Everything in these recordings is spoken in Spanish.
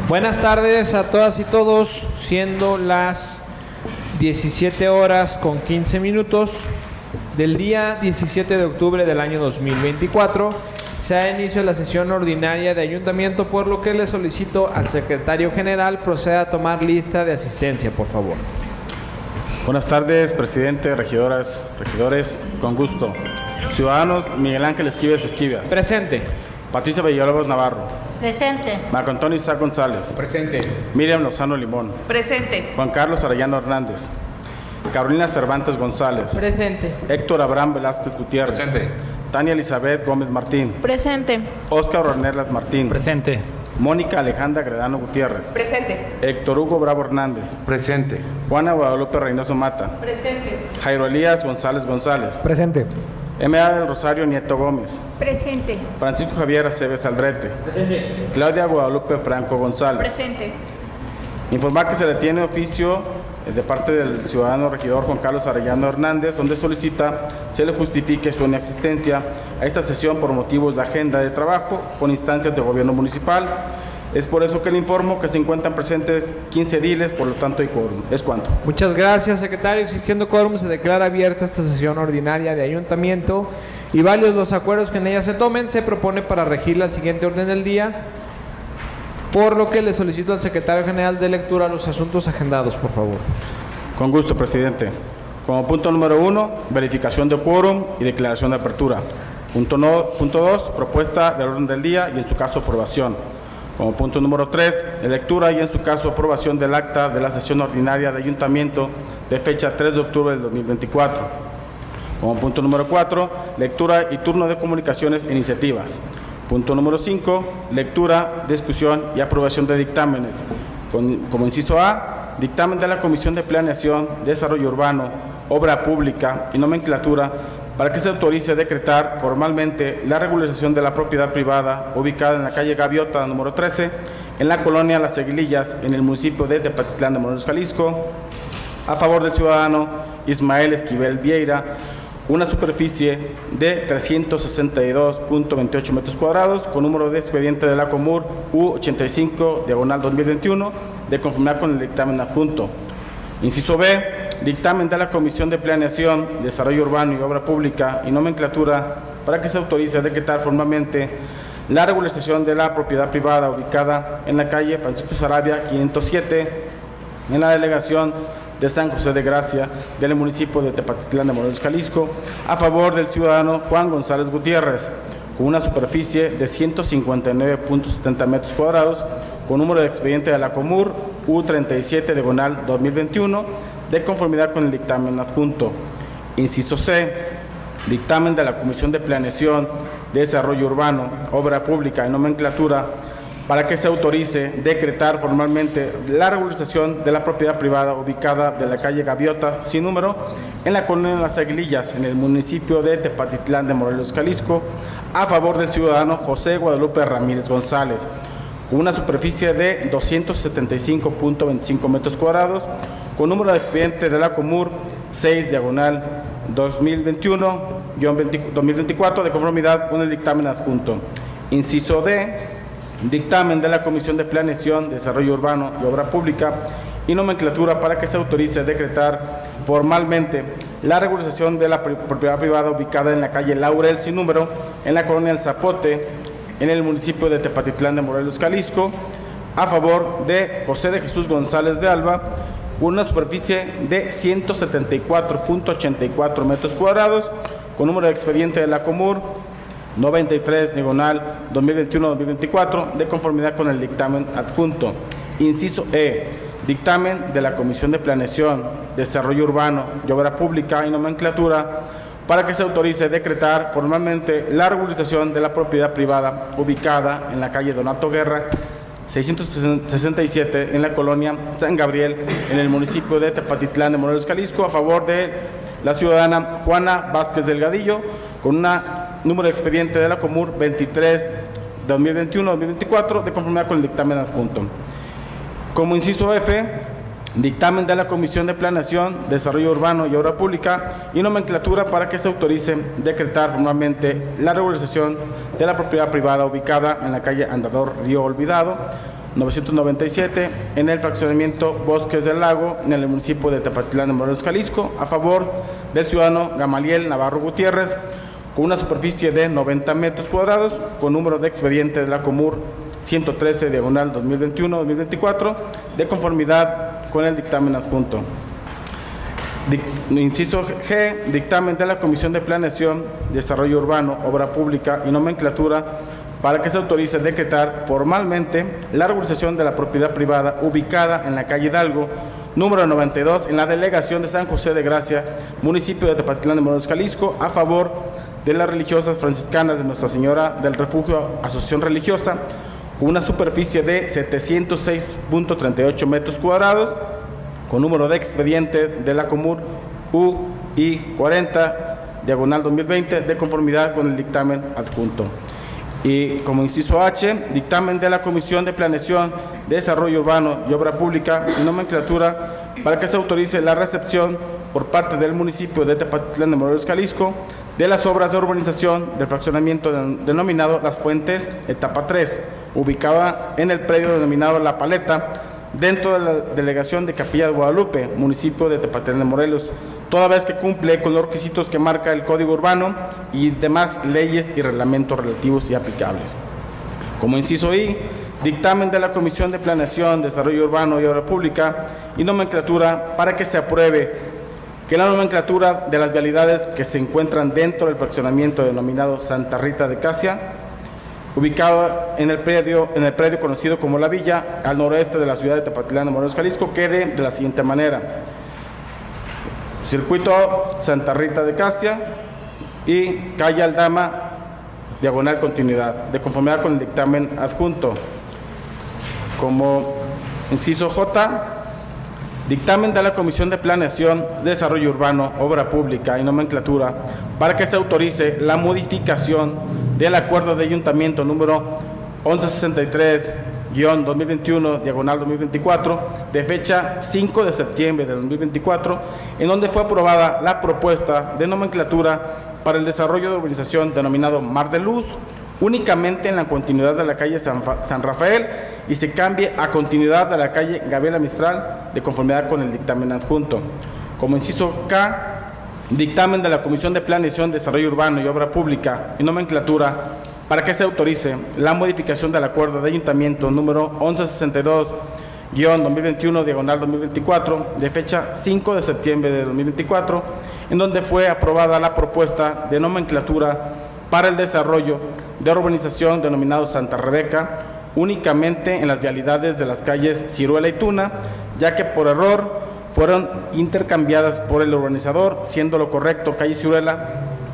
Buenas tardes a todas y todos, siendo las 17 horas con 15 minutos del día 17 de octubre del año 2024. Se da inicio a la sesión ordinaria de ayuntamiento, por lo que le solicito al secretario general proceda a tomar lista de asistencia, por favor. Buenas tardes, presidente, regidoras, regidores, con gusto. Ciudadanos: Miguel Ángel Esquives Esquivas. Presente. Patricia Villalobos Navarro. Presente. Marco Antonio Isaac González. Presente. Miriam Lozano Limón. Presente. Juan Carlos Arellano Hernández. Carolina Cervantes González. Presente. Héctor Abraham Velázquez Gutiérrez. Presente. Tania Elizabeth Gómez Martín. Presente. Óscar Ornelas Martín. Presente. Mónica Alejandra Gredano Gutiérrez. Presente. Héctor Hugo Bravo Hernández. Presente. Juana Guadalupe Reynoso Mata. Presente. Jairo Elías González González. Presente. M.A. del Rosario Nieto Gómez. Presente. Francisco Javier Aceves Aldrete. Presente. Claudia Guadalupe Franco González. Presente. Informar que se le tiene oficio de parte del ciudadano regidor Juan Carlos Arellano Hernández, donde solicita se le justifique su inexistencia a esta sesión por motivos de agenda de trabajo con instancias de gobierno municipal. Es por eso que le informo que se encuentran presentes 15 ediles, por lo tanto hay quórum. Es cuanto. Muchas gracias, secretario. Existiendo quórum, se declara abierta esta sesión ordinaria de ayuntamiento y válidos los acuerdos que en ella se tomen. Se propone para regir la siguiente orden del día, por lo que le solicito al secretario general de lectura los asuntos agendados, por favor. Con gusto, presidente. Como punto número 1, verificación de quórum y declaración de apertura. Punto 2, propuesta del orden del día y en su caso aprobación. Como punto número 3, lectura y en su caso aprobación del acta de la sesión ordinaria de ayuntamiento de fecha 3 de octubre del 2024. Como punto número 4, lectura y turno de comunicaciones e iniciativas. Punto número 5, lectura, discusión y aprobación de dictámenes. Como inciso A, dictamen de la Comisión de Planeación, Desarrollo Urbano, Obra Pública y Nomenclatura para que se autorice a decretar formalmente la regularización de la propiedad privada ubicada en la calle Gaviota número 13, en la colonia Las Aguilillas, en el municipio de Tepatitlán de Morelos, Jalisco, a favor del ciudadano Ismael Esquivel Vieira, una superficie de 362.28 metros cuadrados, con número de expediente de la Comur U85/2021, de conformidad con el dictamen adjunto. Inciso B, dictamen de la Comisión de Planeación, Desarrollo Urbano y Obra Pública y Nomenclatura para que se autorice a decretar formalmente la regularización de la propiedad privada ubicada en la calle Francisco Sarabia 507, en la delegación de San José de Gracia del municipio de Tepatitlán de Morelos, Jalisco, a favor del ciudadano Juan González Gutiérrez, con una superficie de 159.70 metros cuadrados, con número de expediente de la Comur U37/2021, de conformidad con el dictamen adjunto. Inciso C, dictamen de la Comisión de Planeación, Desarrollo Urbano, Obra Pública y Nomenclatura para que se autorice decretar formalmente la regularización de la propiedad privada ubicada de la calle Gaviota sin número en la colonia Las Aguilillas, en el municipio de Tepatitlán de Morelos, Jalisco, a favor del ciudadano José Guadalupe Ramírez González, con una superficie de 275.25 metros cuadrados, con número de expediente de la Comur 6/2021-2024, de conformidad con el dictamen adjunto. Inciso D, dictamen de la Comisión de Planeación, Desarrollo Urbano y Obra Pública y Nomenclatura para que se autorice a decretar formalmente la regularización de la propiedad privada ubicada en la calle Laurel sin número, en la colonia El Zapote, en el municipio de Tepatitlán de Morelos, Jalisco, a favor de José de Jesús González de Alba, una superficie de 174.84 metros cuadrados, con número de expediente de la Comur 93/2021-2024, de conformidad con el dictamen adjunto. Inciso E, dictamen de la Comisión de Planeación, Desarrollo Urbano y Obra Pública y Nomenclatura para que se autorice decretar formalmente la regularización de la propiedad privada ubicada en la calle Donato Guerra 667, en la colonia San Gabriel, en el municipio de Tepatitlán de Morelos, Jalisco, a favor de la ciudadana Juana Vázquez Delgadillo, con una número de expediente de la Comur 23/2021-2024, de conformidad con el dictamen adjunto. Como inciso F, dictamen de la Comisión de Planeación, Desarrollo Urbano y Obra Pública y Nomenclatura para que se autorice decretar formalmente la regularización de la propiedad privada ubicada en la calle Andador Río Olvidado, 997 en el fraccionamiento Bosques del Lago, en el municipio de Tepatitlán de Morelos, Jalisco, a favor del ciudadano Gamaliel Navarro Gutiérrez, con una superficie de 90 metros cuadrados, con número de expediente de la Comur 113, diagonal 2021-2024, de conformidad con el dictamen adjunto. Inciso G, dictamen de la Comisión de Planeación, Desarrollo Urbano, Obra Pública y Nomenclatura para que se autorice decretar formalmente la regularización de la propiedad privada ubicada en la calle Hidalgo, número 92, en la delegación de San José de Gracia, municipio de Tepatitlán de Morelos, Jalisco, a favor de las religiosas franciscanas de Nuestra Señora del Refugio, asociación religiosa, con una superficie de 706.38 metros cuadrados, con número de expediente de la Comur UI 40, diagonal 2020, de conformidad con el dictamen adjunto. Y como inciso H, dictamen de la Comisión de Planeación, Desarrollo Urbano y Obra Pública y Nomenclatura para que se autorice la recepción por parte del municipio de Tepatitlán de Morelos, Jalisco, de las obras de urbanización del fraccionamiento denominado Las Fuentes, etapa 3, ubicada en el predio denominado La Paleta, dentro de la delegación de Capilla de Guadalupe, municipio de Tepatitlán de Morelos, toda vez que cumple con los requisitos que marca el Código Urbano y demás leyes y reglamentos relativos y aplicables. Como inciso I, dictamen de la Comisión de Planeación, Desarrollo Urbano y Obra Pública y Nomenclatura para que se apruebe que la nomenclatura de las vialidades que se encuentran dentro del fraccionamiento denominado Santa Rita de Casia, ubicado en el predio conocido como La Villa, al noroeste de la ciudad de Tepatitlán de Morelos, Jalisco, quede de la siguiente manera: Circuito Santa Rita de Casia y calle Aldama, diagonal continuidad, de conformidad con el dictamen adjunto. Como inciso J, dictamen de la Comisión de Planeación, Desarrollo Urbano, Obra Pública y Nomenclatura para que se autorice la modificación del acuerdo de ayuntamiento número 1163-2021, diagonal 2024, de fecha 5 de septiembre de 2024, en donde fue aprobada la propuesta de nomenclatura para el desarrollo de urbanización denominado Mar de Luz, únicamente en la continuidad de la calle San Rafael, y se cambie a continuidad de la calle Gabriela Mistral, de conformidad con el dictamen adjunto. Como inciso K, dictamen de la Comisión de Planeación, Desarrollo Urbano y Obra Pública y Nomenclatura para que se autorice la modificación del acuerdo de ayuntamiento número 1162-2021, diagonal 2024, de fecha 5 de septiembre de 2024, en donde fue aprobada la propuesta de nomenclatura para el desarrollo de urbanización denominado Santa Rebeca, únicamente en las vialidades de las calles Ciruela y Tuna, ya que por error fueron intercambiadas por el urbanizador, siendo lo correcto calle Ciruela,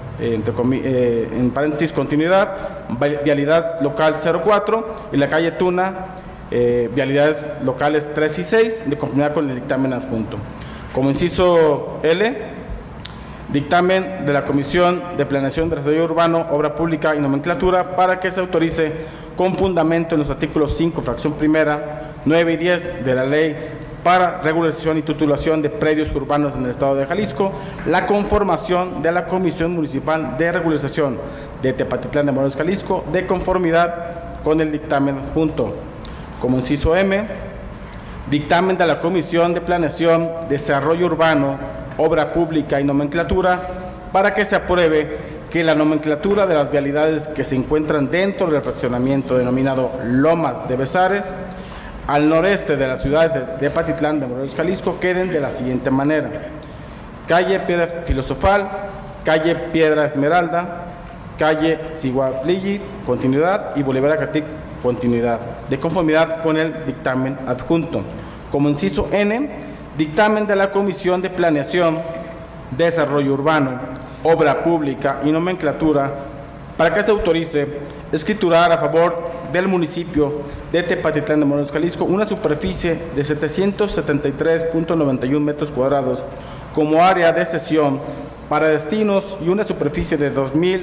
en paréntesis continuidad, vialidad local 04, y la calle Tuna, vialidades locales 3 y 6, de conformidad con el dictamen adjunto. Como inciso L, dictamen de la Comisión de Planeación, Desarrollo Urbano, Obra Pública y Nomenclatura para que se autorice con fundamento en los artículos 5, fracción primera, 9 y 10 de la Ley para Regulación y Titulación de Predios Urbanos en el Estado de Jalisco, la conformación de la Comisión Municipal de Regularización de Tepatitlán de Morelos, Jalisco, de conformidad con el dictamen adjunto. Como inciso M, dictamen de la Comisión de Planeación, Desarrollo Urbano, Obra Pública y Nomenclatura para que se apruebe que la nomenclatura de las vialidades que se encuentran dentro del fraccionamiento denominado Lomas de Besares, al noreste de la ciudad de Tepatitlán de Morelos, Jalisco, queden de la siguiente manera: calle Piedra Filosofal, calle Piedra Esmeralda, calle Siguatlilli, continuidad, y Bolívar Acatic, continuidad, de conformidad con el dictamen adjunto. Como inciso N, dictamen de la Comisión de Planeación, Desarrollo Urbano, Obra Pública y Nomenclatura para que se autorice escriturar a favor del municipio de Tepatitlán de Morelos, Jalisco, una superficie de 773.91 metros cuadrados como área de cesión para destinos y una superficie de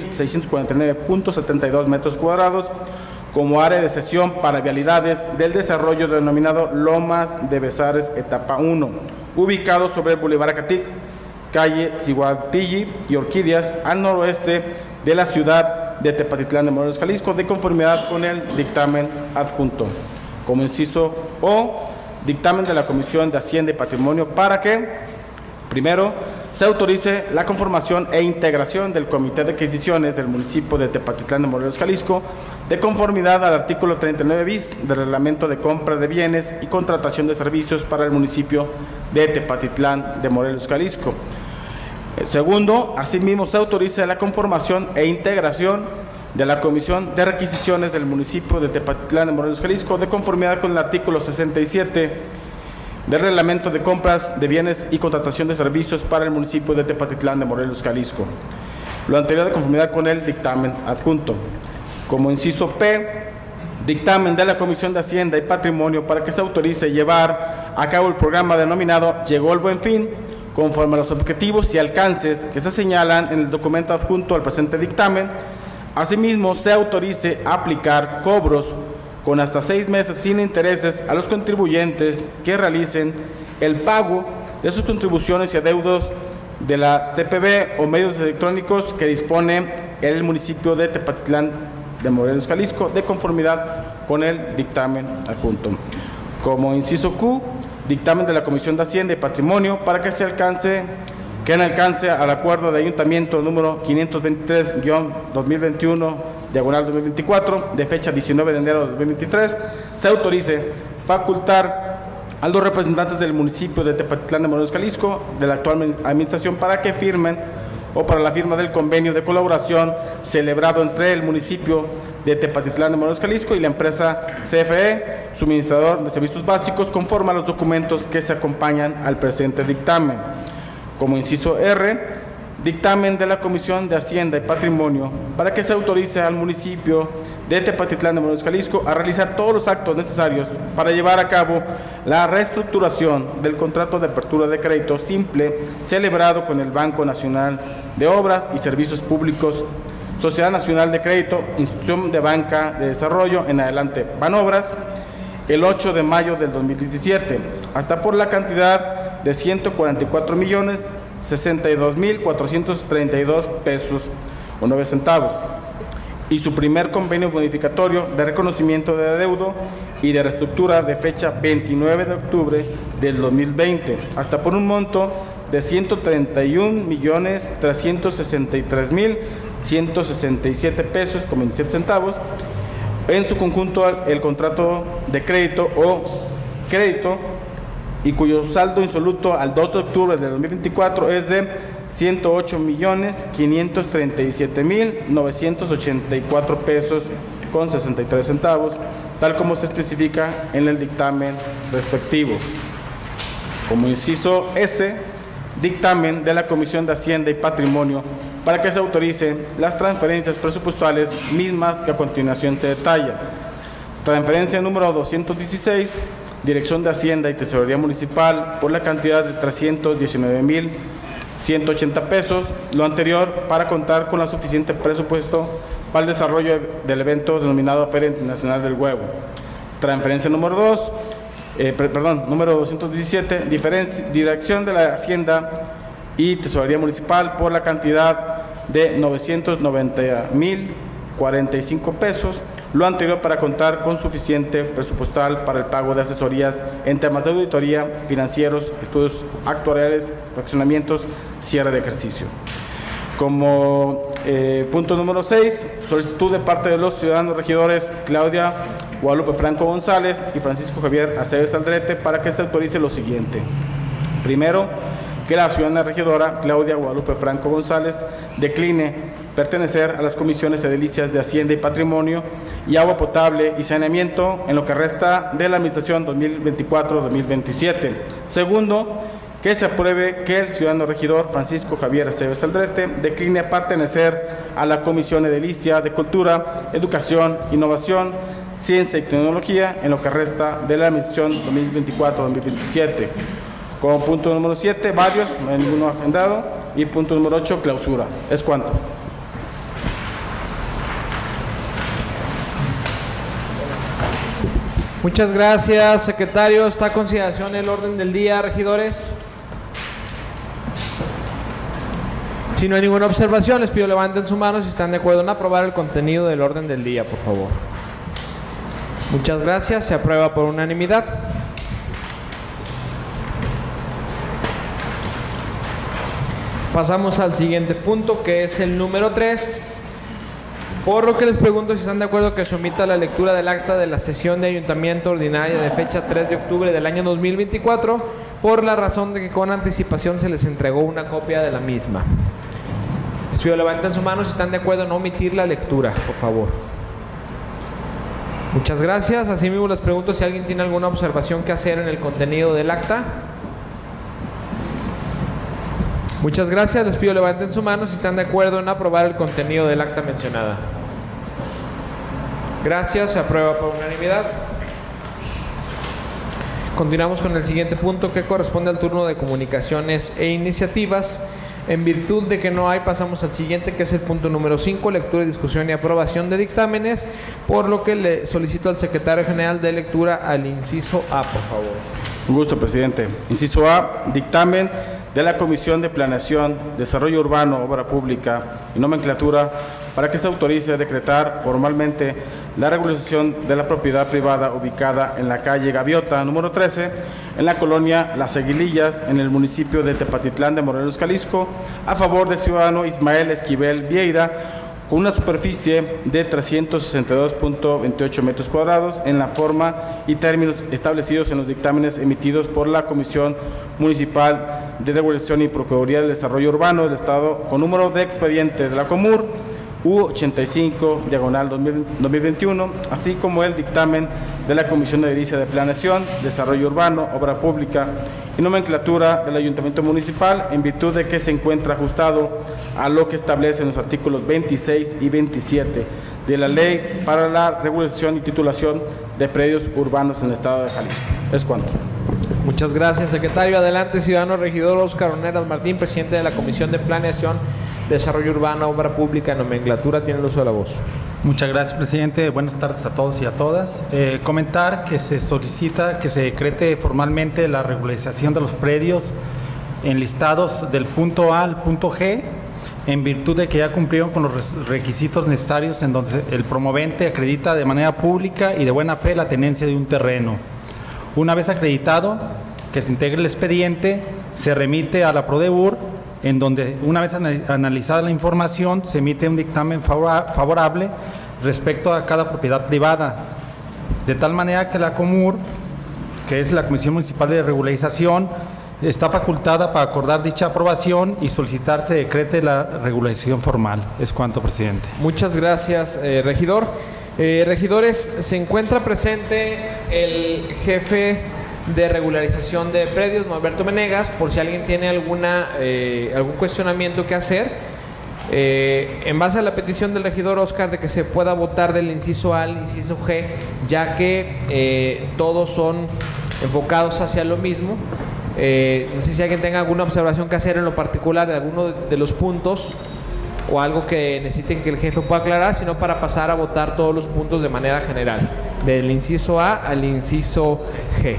2.649.72 metros cuadrados como área de cesión para vialidades del desarrollo denominado Lomas de Besares, etapa 1, ubicado sobre el Bolívar Acatic, calle Siguatlilli y Orquídeas, al noroeste de la ciudad de Tepatitlán de Morelos, Jalisco, de conformidad con el dictamen adjunto. Como inciso O, dictamen de la Comisión de Hacienda y Patrimonio para que, primero, se autorice la conformación e integración del Comité de Adquisiciones del municipio de Tepatitlán de Morelos, Jalisco, de conformidad al artículo 39 bis del Reglamento de Compra de Bienes y Contratación de Servicios para el municipio de Tepatitlán de Morelos, Jalisco. Segundo, asimismo se autoriza la conformación e integración de la Comisión de Requisiciones del municipio de Tepatitlán de Morelos, Jalisco, de conformidad con el artículo 67 del Reglamento de Compras de Bienes y Contratación de Servicios para el municipio de Tepatitlán de Morelos, Jalisco. Lo anterior de conformidad con el dictamen adjunto. Como inciso P, dictamen de la Comisión de Hacienda y Patrimonio para que se autorice llevar a cabo el programa denominado Llegó el Buen Fin, conforme a los objetivos y alcances que se señalan en el documento adjunto al presente dictamen. Asimismo, se autorice aplicar cobros con hasta 6 meses sin intereses a los contribuyentes que realicen el pago de sus contribuciones y adeudos de la TPB o medios electrónicos que dispone el municipio de Tepatitlán de Morelos, Jalisco, de conformidad con el dictamen adjunto. Como inciso Q, dictamen de la Comisión de Hacienda y Patrimonio para que se alcance al acuerdo de ayuntamiento número 523-2021/2024 de fecha 19 de enero de 2023, se autorice facultar a los representantes del municipio de Tepatitlán de Morelos, Jalisco, de la actual administración, para que firmen o para la firma del convenio de colaboración celebrado entre el municipio de Tepatitlán de Morelos, Jalisco y la empresa CFE, suministrador de servicios básicos, conforme a los documentos que se acompañan al presente dictamen. Como inciso R, dictamen de la Comisión de Hacienda y Patrimonio para que se autorice al municipio de Tepatitlán de Morelos, Jalisco, a realizar todos los actos necesarios para llevar a cabo la reestructuración del contrato de apertura de crédito simple celebrado con el Banco Nacional de Obras y Servicios Públicos, Sociedad Nacional de Crédito, Institución de Banca de Desarrollo, en adelante Banobras, el 8 de mayo del 2017, hasta por la cantidad de 144,062,432 pesos o 9 centavos, y su primer convenio bonificatorio de reconocimiento de adeudo y de reestructura de fecha 29 de octubre del 2020, hasta por un monto de 131,363,167 pesos con 27 centavos, en su conjunto el contrato de crédito o crédito, y cuyo saldo insoluto al 2 de octubre de 2024 es de 108,537,984 pesos con 63 centavos, tal como se especifica en el dictamen respectivo. Como inciso S, dictamen de la Comisión de Hacienda y Patrimonio para que se autoricen las transferencias presupuestales mismas que a continuación se detalla. Transferencia número 216, Dirección de Hacienda y Tesorería Municipal, por la cantidad de 319,180 pesos, lo anterior para contar con la suficiente presupuesto para el desarrollo del evento denominado Feria Internacional del Huevo. Transferencia número 217, Dirección de la Hacienda y Tesorería Municipal, por la cantidad de 990,045 pesos, lo anterior para contar con suficiente presupuestal para el pago de asesorías en temas de auditoría, financieros, estudios actuariales, fraccionamientos, cierre de ejercicio. Como punto número 6, solicitud de parte de los ciudadanos regidores Claudia Guadalupe Franco González y Francisco Javier Aceves Aldrete para que se autorice lo siguiente. Primero, que la ciudadana regidora Claudia Guadalupe Franco González decline pertenecer a las comisiones edilicias de Hacienda y Patrimonio y Agua Potable y Saneamiento en lo que resta de la administración 2024-2027. Segundo, que se apruebe que el ciudadano regidor Francisco Javier Aceves Aldrete decline pertenecer a la comisión edilicia de Cultura, Educación, Innovación, Ciencia y Tecnología en lo que resta de la administración 2024-2027. Como punto número 7, varios, no hay ninguno agendado. Y punto número 8, clausura. ¿Es cuánto? Muchas gracias, secretario. Está a consideración el orden del día, regidores. Si no hay ninguna observación, les pido levanten su mano si están de acuerdo en aprobar el contenido del orden del día, por favor. Muchas gracias. Se aprueba por unanimidad. Pasamos al siguiente punto, que es el número 3. Por lo que les pregunto si están de acuerdo que se omita la lectura del acta de la sesión de ayuntamiento ordinaria de fecha 3 de octubre del año 2024, por la razón de que con anticipación se les entregó una copia de la misma. Les pido levanten su mano si están de acuerdo en omitir la lectura, por favor. Muchas gracias. Asimismo les pregunto si alguien tiene alguna observación que hacer en el contenido del acta. Muchas gracias. Les pido levanten su mano si están de acuerdo en aprobar el contenido del acta mencionada. Gracias. Se aprueba por unanimidad. Continuamos con el siguiente punto, que corresponde al turno de comunicaciones e iniciativas. En virtud de que no hay, pasamos al siguiente, que es el punto número 5, lectura, discusión y aprobación de dictámenes, por lo que le solicito al secretario general de lectura al inciso A, por favor. Un gusto, presidente. Inciso A, dictamen de la Comisión de Planeación, Desarrollo Urbano, Obra Pública y Nomenclatura para que se autorice a decretar formalmente la regularización de la propiedad privada ubicada en la calle Gaviota, número 13, en la colonia Las Aguilillas, en el municipio de Tepatitlán de Morelos, Jalisco, a favor del ciudadano Ismael Esquivel Vieira, con una superficie de 362.28 metros cuadrados en la forma y términos establecidos en los dictámenes emitidos por la Comisión Municipal de Regulación y Procuraduría del Desarrollo Urbano del Estado, con número de expediente de la Comur U85/2021, así como el dictamen de la Comisión de Edilicia de Planeación, Desarrollo Urbano, Obra Pública y Nomenclatura del Ayuntamiento Municipal, en virtud de que se encuentra ajustado a lo que establecen los artículos 26 y 27 de la Ley para la Regulación y Titulación de Predios Urbanos en el Estado de Jalisco. Es cuanto. Muchas gracias, secretario. Adelante, ciudadano regidor Óscar Oneras Martín, presidente de la Comisión de Planeación, Desarrollo Urbano, Obra Pública y Nomenclatura. Tiene el uso de la voz. Muchas gracias, presidente. Buenas tardes a todos y a todas. Comentar que se solicita que se decrete formalmente la regularización de los predios enlistados del punto A al punto G, en virtud de que ya cumplieron con los requisitos necesarios en donde el promovente acredita de manera pública y de buena fe la tenencia de un terreno. Una vez acreditado, que se integre el expediente, se remite a la PRODEUR, en donde, una vez analizada la información, se emite un dictamen favorable respecto a cada propiedad privada, de tal manera que la Comur, que es la Comisión Municipal de Regularización, está facultada para acordar dicha aprobación y solicitar se decrete la regularización formal. Es cuanto, presidente. Muchas gracias, regidor. Regidores, se encuentra presente el jefe de regularización de predios, Norberto Menegas, por si alguien tiene algún cuestionamiento que hacer. En base a la petición del regidor Óscar de que se pueda votar del inciso A al inciso G, ya que todos son enfocados hacia lo mismo. No sé si alguien tenga alguna observación que hacer en lo particular de alguno de los puntos o algo que necesiten que el jefe pueda aclarar, sino para pasar a votar todos los puntos de manera general, del inciso A al inciso G.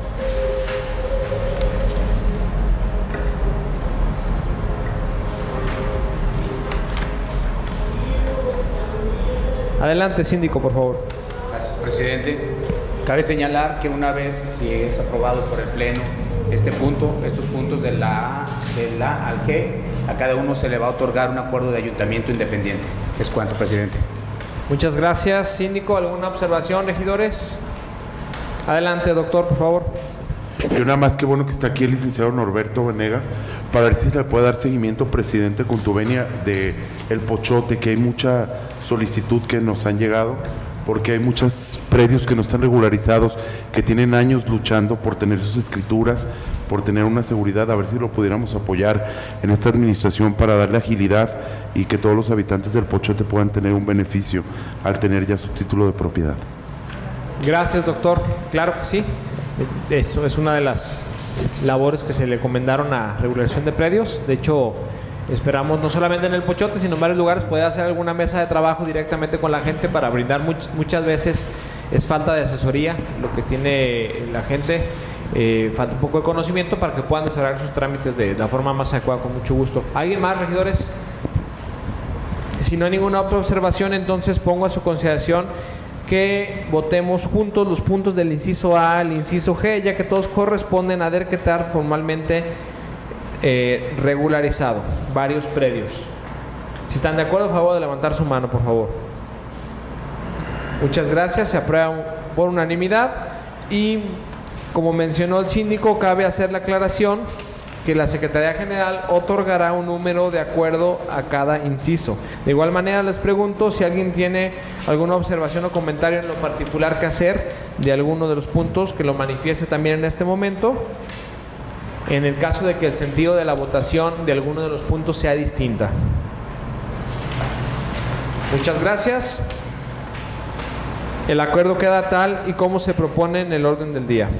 Adelante, síndico, por favor. Gracias, presidente. Cabe señalar que una vez, si es aprobado por el Pleno estos puntos de la A al G, a cada uno se le va a otorgar un acuerdo de ayuntamiento independiente. Es cuanto, presidente. Muchas gracias, síndico. ¿Alguna observación, regidores? Adelante, doctor, por favor. Yo nada más, que bueno que está aquí el licenciado Norberto Venegas, para ver si le puede dar seguimiento, presidente, con tu venia de El Pochote, que hay mucha solicitud que nos han llegado, porque hay muchos predios que no están regularizados, que tienen años luchando por tener sus escrituras, por tener una seguridad. A ver si lo pudiéramos apoyar en esta administración para darle agilidad y que todos los habitantes del Pochote puedan tener un beneficio al tener ya su título de propiedad. Gracias, doctor. Claro que sí. Eso es una de las labores que se le encomendaron a regulación de predios. De hecho, esperamos no solamente en el Pochote, sino en varios lugares poder hacer alguna mesa de trabajo directamente con la gente para brindar. Muchas veces es falta de asesoría lo que tiene la gente, falta un poco de conocimiento para que puedan desarrollar sus trámites de la forma más adecuada. Con mucho gusto. ¿Alguien más, regidores? Si no hay ninguna otra observación, entonces pongo a su consideración que votemos juntos los puntos del inciso A al inciso G, ya que todos corresponden a decretar formalmente regularizado varios predios. Si están de acuerdo, a favor de levantar su mano, por favor. Muchas gracias, se aprueba por unanimidad. Y como mencionó el síndico, cabe hacer la aclaración que la Secretaría General otorgará un número de acuerdo a cada inciso. De igual manera, les pregunto si alguien tiene alguna observación o comentario en lo particular que hacer de alguno de los puntos, que lo manifieste también en este momento, en el caso de que el sentido de la votación de alguno de los puntos sea distinta. Muchas gracias. El acuerdo queda tal y como se propone en el orden del día.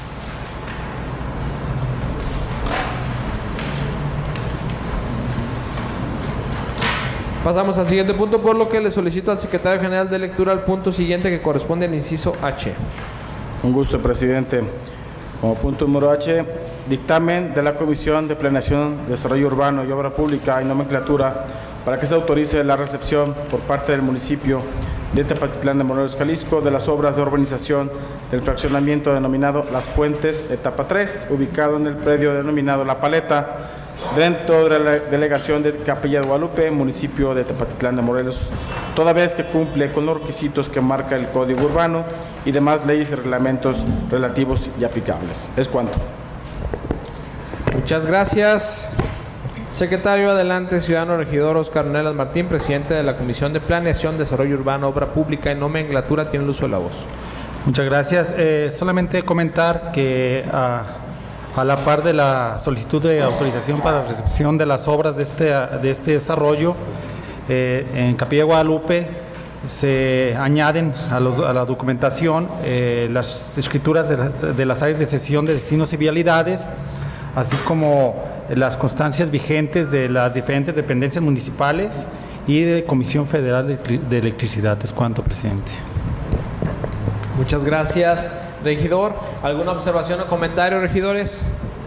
Pasamos al siguiente punto, por lo que le solicito al secretario general de lectura al punto siguiente, que corresponde al inciso H. Con gusto, presidente. Como punto número H, dictamen de la Comisión de Planeación, Desarrollo Urbano y Obra Pública y Nomenclatura para que se autorice la recepción por parte del municipio de Tepatitlán de Morelos, Jalisco, de las obras de urbanización del fraccionamiento denominado Las Fuentes, etapa 3, ubicado en el predio denominado La Paleta, dentro de la delegación de Capilla de Guadalupe, municipio de Tepatitlán de Morelos, toda vez que cumple con los requisitos que marca el Código Urbano y demás leyes y reglamentos relativos y aplicables. Es cuanto. Muchas gracias. Secretario, adelante. Ciudadano regidor Óscar Ornelas Martín, presidente de la Comisión de Planeación, Desarrollo Urbano, Obra Pública y Nomenclatura, tiene el uso de la voz. Muchas gracias. Solamente comentar que a la par de la solicitud de autorización para recepción de las obras de este desarrollo, en Capilla de Guadalupe se añaden a la documentación las escrituras de las áreas de cesión de destinos y vialidades, así como las constancias vigentes de las diferentes dependencias municipales y de Comisión Federal de Electricidad. Es cuanto, presidente. Muchas gracias, regidor. ¿Alguna observación o comentario, regidores?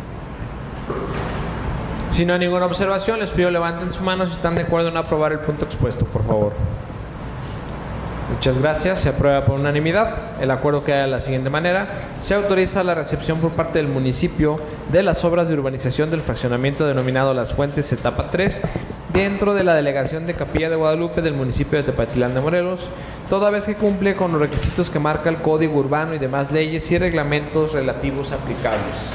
Si no hay ninguna observación, les pido levanten su mano si están de acuerdo en aprobar el punto expuesto, por favor. Muchas gracias, se aprueba por unanimidad. El acuerdo queda de la siguiente manera: se autoriza la recepción por parte del municipio de las obras de urbanización del fraccionamiento denominado Las Fuentes, etapa 3, dentro de la delegación de Capilla de Guadalupe del municipio de Tepatitlán de Morelos, toda vez que cumple con los requisitos que marca el Código Urbano y demás leyes y reglamentos relativos aplicables.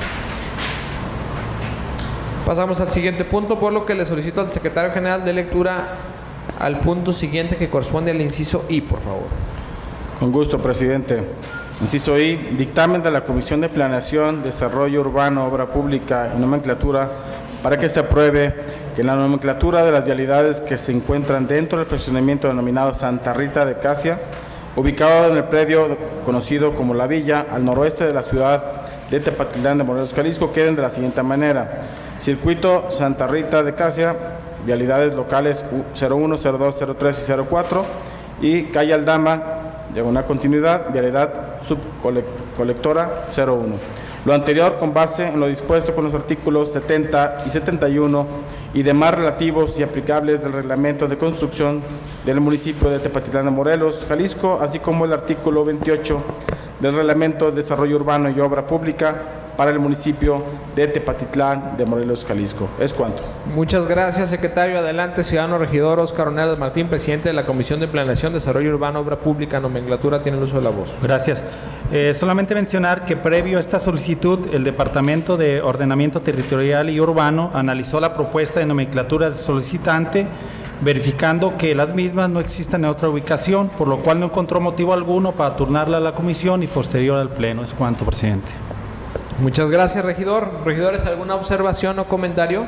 Pasamos al siguiente punto, por lo que le solicito al secretario general de lectura al punto siguiente, que corresponde al inciso I, por favor. Con gusto, presidente. Inciso I, dictamen de la Comisión de Planeación, Desarrollo Urbano, Obra Pública y Nomenclatura para que se apruebe que en la nomenclatura de las vialidades que se encuentran dentro del fraccionamiento denominado Santa Rita de Casia, ubicado en el predio conocido como La Villa, al noroeste de la ciudad de Tepatitlán de Morelos, Jalisco, queden de la siguiente manera: Circuito Santa Rita de Casia, vialidades locales 01, 02, 03 y 04, y calle Aldama, diagonal continuidad, vialidad subcolectora 01. Lo anterior con base en lo dispuesto con los artículos 70 y 71 y demás relativos y aplicables del reglamento de construcción del municipio de Tepatitlán de Morelos, Jalisco, así como el artículo 28 del reglamento de desarrollo urbano y obra pública para el municipio de Tepatitlán de Morelos, Jalisco. Es cuanto. Muchas gracias, secretario. Adelante, ciudadano regidor Óscar Ornelas Martín, presidente de la Comisión de Planeación, Desarrollo Urbano, Obra Pública, Nomenclatura, tiene el uso de la voz. Gracias. Solamente mencionar que previo a esta solicitud, el Departamento de Ordenamiento Territorial y Urbano analizó la propuesta de nomenclatura del solicitante, verificando que las mismas no existen en otra ubicación, por lo cual no encontró motivo alguno para turnarla a la comisión y posterior al pleno. Es cuanto, presidente. Muchas gracias, regidor. Regidores, ¿alguna observación o comentario?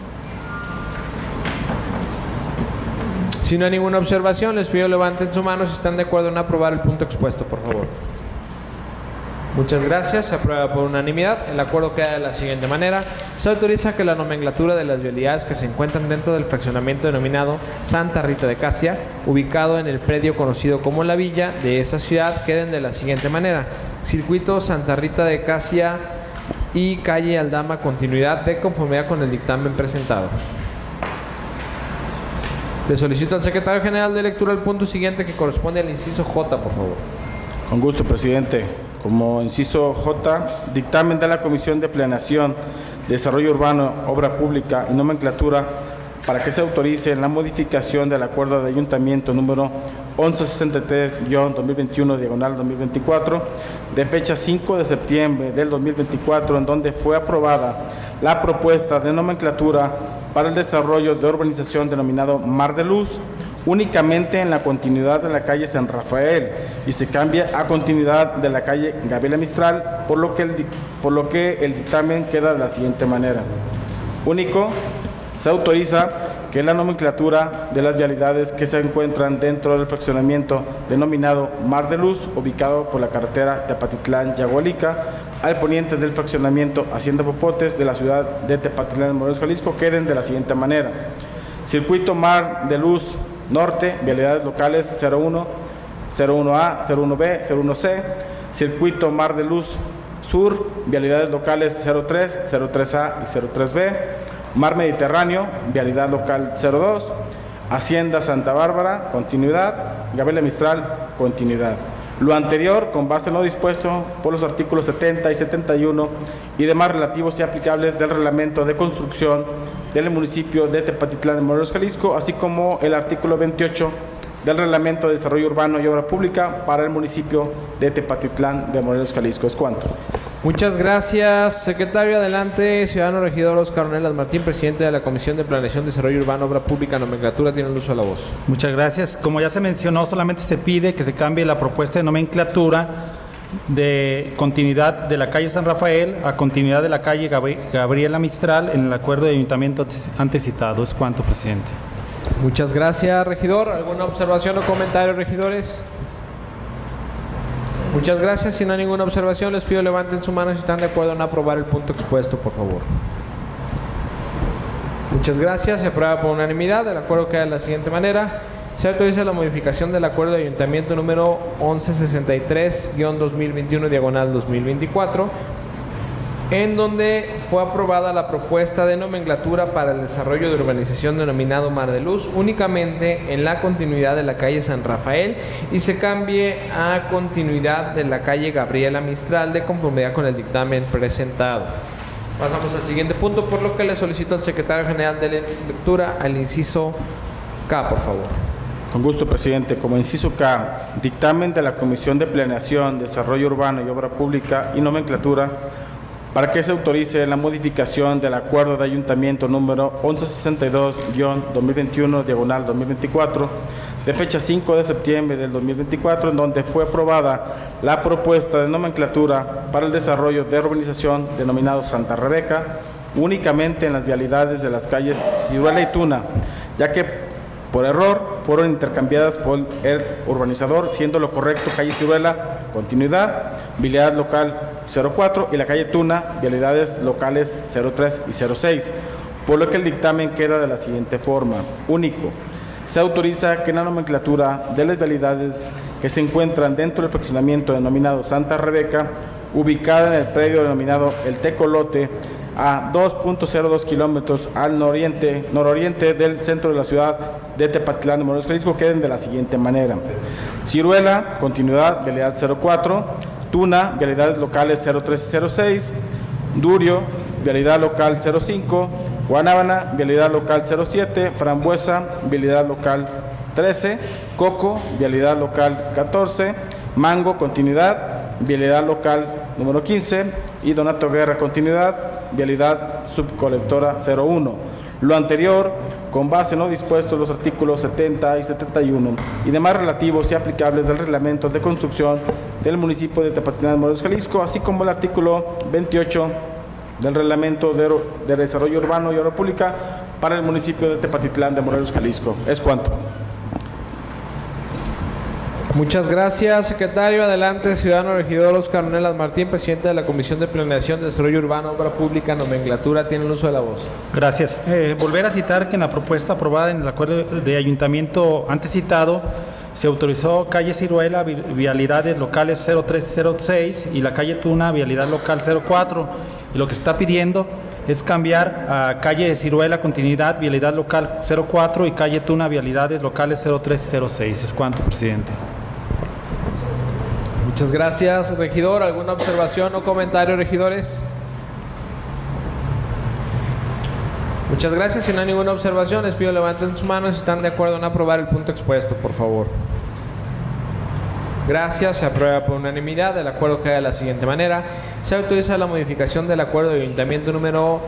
Si no hay ninguna observación, les pido levanten su mano si están de acuerdo en aprobar el punto expuesto, por favor. Muchas gracias, se aprueba por unanimidad. El acuerdo queda de la siguiente manera: se autoriza que la nomenclatura de las vialidades que se encuentran dentro del fraccionamiento denominado Santa Rita de Casia, ubicado en el predio conocido como La Villa de esa ciudad, queden de la siguiente manera: Circuito Santa Rita de Casia y calle Aldama, continuidad, de conformidad con el dictamen presentado. Le solicito al secretario general de lectura el punto siguiente que corresponde al inciso J, por favor. Con gusto, presidente. Como inciso J, dictamen de la Comisión de Planeación, Desarrollo Urbano, Obra Pública y Nomenclatura para que se autorice la modificación del acuerdo de ayuntamiento número 1163-2021/2024 de fecha 5 de septiembre del 2024, en donde fue aprobada la propuesta de nomenclatura para el desarrollo de urbanización denominado Mar de Luz, únicamente en la continuidad de la calle San Rafael y se cambia a continuidad de la calle Gabriela Mistral, por lo que el dictamen queda de la siguiente manera. Único, se autoriza que la nomenclatura de las vialidades que se encuentran dentro del fraccionamiento denominado Mar de Luz, ubicado por la carretera Tepatitlán-Yagualica, al poniente del fraccionamiento Hacienda Popotes de la ciudad de Tepatitlán, Morelos, Jalisco, queden de la siguiente manera. Circuito Mar de Luz Norte, vialidades locales 01, 01A, 01B, 01C. Circuito Mar de Luz Sur, vialidades locales 03, 03A y 03B. Mar Mediterráneo, vialidad local 02, Hacienda Santa Bárbara, continuidad, Gabriela Mistral, continuidad. Lo anterior, con base en lo dispuesto por los artículos 70 y 71 y demás relativos y aplicables del reglamento de construcción del municipio de Tepatitlán de Morelos, Jalisco, así como el artículo 28 del reglamento de desarrollo urbano y obra pública para el municipio de Tepatitlán de Morelos, Jalisco. Es cuanto. Muchas gracias, secretario. Adelante, ciudadano regidor Oscar Ornelas Martín, presidente de la Comisión de Planeación, Desarrollo Urbano, Obra Pública, Nomenclatura, tiene el uso de la voz. Muchas gracias. Como ya se mencionó, solamente se pide que se cambie la propuesta de nomenclatura de continuidad de la calle San Rafael a continuidad de la calle Gabriela Mistral en el acuerdo de ayuntamiento antes citado. Es cuanto, presidente. Muchas gracias, regidor. ¿Alguna observación o comentario, regidores? Muchas gracias. Si no hay ninguna observación, les pido levanten su mano si están de acuerdo en aprobar el punto expuesto, por favor. Muchas gracias. Se aprueba por unanimidad. El acuerdo queda de la siguiente manera. Se autoriza la modificación del acuerdo de ayuntamiento número 1163-2021/2024, en donde fue aprobada la propuesta de nomenclatura para el desarrollo de urbanización denominado Mar de Luz, únicamente en la continuidad de la calle San Rafael y se cambie a continuidad de la calle Gabriela Mistral de conformidad con el dictamen presentado. Pasamos al siguiente punto, por lo que le solicito al secretario general de lectura al inciso K, por favor. Con gusto, presidente. Como inciso K, dictamen de la Comisión de Planeación, Desarrollo Urbano y Obra Pública y Nomenclatura para que se autorice la modificación del acuerdo de ayuntamiento número 1162-2021/2024 de fecha 5 de septiembre del 2024, en donde fue aprobada la propuesta de nomenclatura para el desarrollo de urbanización denominado Santa Rebeca, únicamente en las vialidades de las calles Ciruela y Tuna, ya que por error fueron intercambiadas por el urbanizador, siendo lo correcto calle Ciruela, continuidad, vialidad local 04 y la calle Tuna, vialidades locales 03 y 06, por lo que el dictamen queda de la siguiente forma. Único, se autoriza que la nomenclatura de las vialidades que se encuentran dentro del fraccionamiento denominado Santa Rebeca, ubicada en el predio denominado El Tecolote, a 2.02 kilómetros al nororiente del centro de la ciudad de Tepatitlán de Morelos, Jalisco, queden de la siguiente manera. Ciruela, continuidad, vialidad 04, Tuna, vialidades locales 03 y 06, Durio, vialidad local 05, Guanábana, vialidad local 07, Frambuesa, vialidad local 13, Coco, vialidad local 14, Mango, continuidad, vialidad local número 15 y Donato Guerra, continuidad, vialidad subcolectora 01. Lo anterior, con base en lo dispuesto en los artículos 70 y 71 y demás relativos y aplicables del reglamento de construcción del municipio de Tepatitlán de Morelos, Jalisco, así como el artículo 28 del reglamento de desarrollo urbano y obra pública para el municipio de Tepatitlán de Morelos, Jalisco. Es cuanto. Muchas gracias, secretario. Adelante, ciudadano regidor Oscar Ornelas Martín, presidente de la Comisión de Planeación, Desarrollo Urbano, Obra Pública, Nomenclatura, tiene el uso de la voz. Gracias. Volver a citar que en la propuesta aprobada en el acuerdo de ayuntamiento antes citado se autorizó calle Ciruela, vialidades locales 03 y 06 y la calle Tuna, vialidad local 04. Y lo que se está pidiendo es cambiar a calle Ciruela, continuidad, vialidad local 04 y calle Tuna, vialidades locales 03 y 06. Es cuanto, presidente. Muchas gracias, regidor. ¿Alguna observación o comentario, regidores? Muchas gracias. Si no hay ninguna observación, les pido levanten sus manos si están de acuerdo en aprobar el punto expuesto, por favor. Gracias. Se aprueba por unanimidad. El acuerdo queda de la siguiente manera. Se autoriza la modificación del acuerdo de ayuntamiento número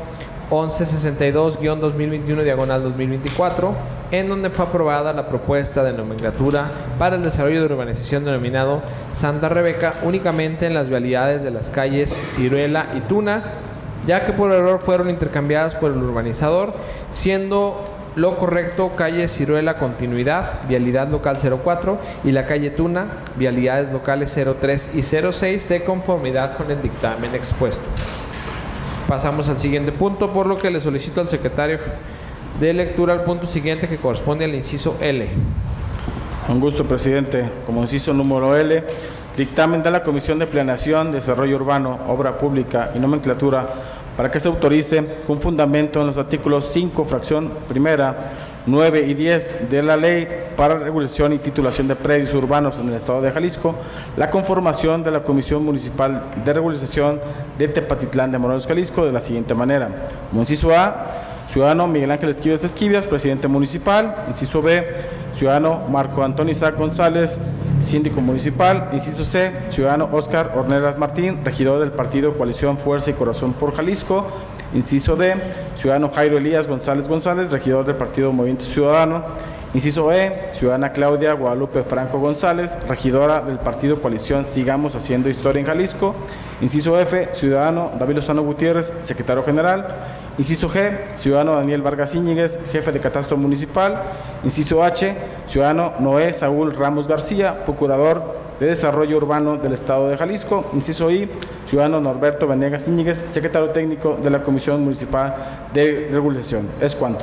1162-2021/2024, en donde fue aprobada la propuesta de nomenclatura para el desarrollo de urbanización denominado Santa Rebeca únicamente en las vialidades de las calles Ciruela y Tuna, ya que por error fueron intercambiadas por el urbanizador, siendo lo correcto calle Ciruela continuidad, vialidad local 04 y la calle Tuna, vialidades locales 03 y 06 de conformidad con el dictamen expuesto. Pasamos al siguiente punto, por lo que le solicito al secretario de lectura al punto siguiente que corresponde al inciso L. Con gusto, presidente. Como inciso número L, dictamen de la Comisión de Planeación, Desarrollo Urbano, Obra Pública y Nomenclatura para que se autorice con fundamento en los artículos 5, fracción primera, 9 y 10 de la Ley para Regulación y Titulación de Predios Urbanos en el Estado de Jalisco, la conformación de la Comisión Municipal de Regularización de Tepatitlán de Morelos, Jalisco, de la siguiente manera. Como inciso A, ciudadano Miguel Ángel Esquivias, presidente municipal. Inciso B, ciudadano Marco Antonio Isaac González, síndico municipal. Inciso C, ciudadano Óscar Ornelas Martín, regidor del partido Coalición Fuerza y Corazón por Jalisco. Inciso D, ciudadano Jairo Elías González, regidor del partido Movimiento Ciudadano. Inciso E, ciudadana Claudia Guadalupe Franco González, regidora del partido Coalición Sigamos Haciendo Historia en Jalisco. Inciso F, ciudadano David Lozano Gutiérrez, secretario general. Inciso G, ciudadano Daniel Vargas Íñiguez, jefe de catastro municipal. Inciso H, ciudadano Noé Saúl Ramos García, procurador de Desarrollo Urbano del Estado de Jalisco. Inciso I, ciudadano Norberto Venegas Íñiguez, secretario técnico de la Comisión Municipal de Regulación. Es cuanto.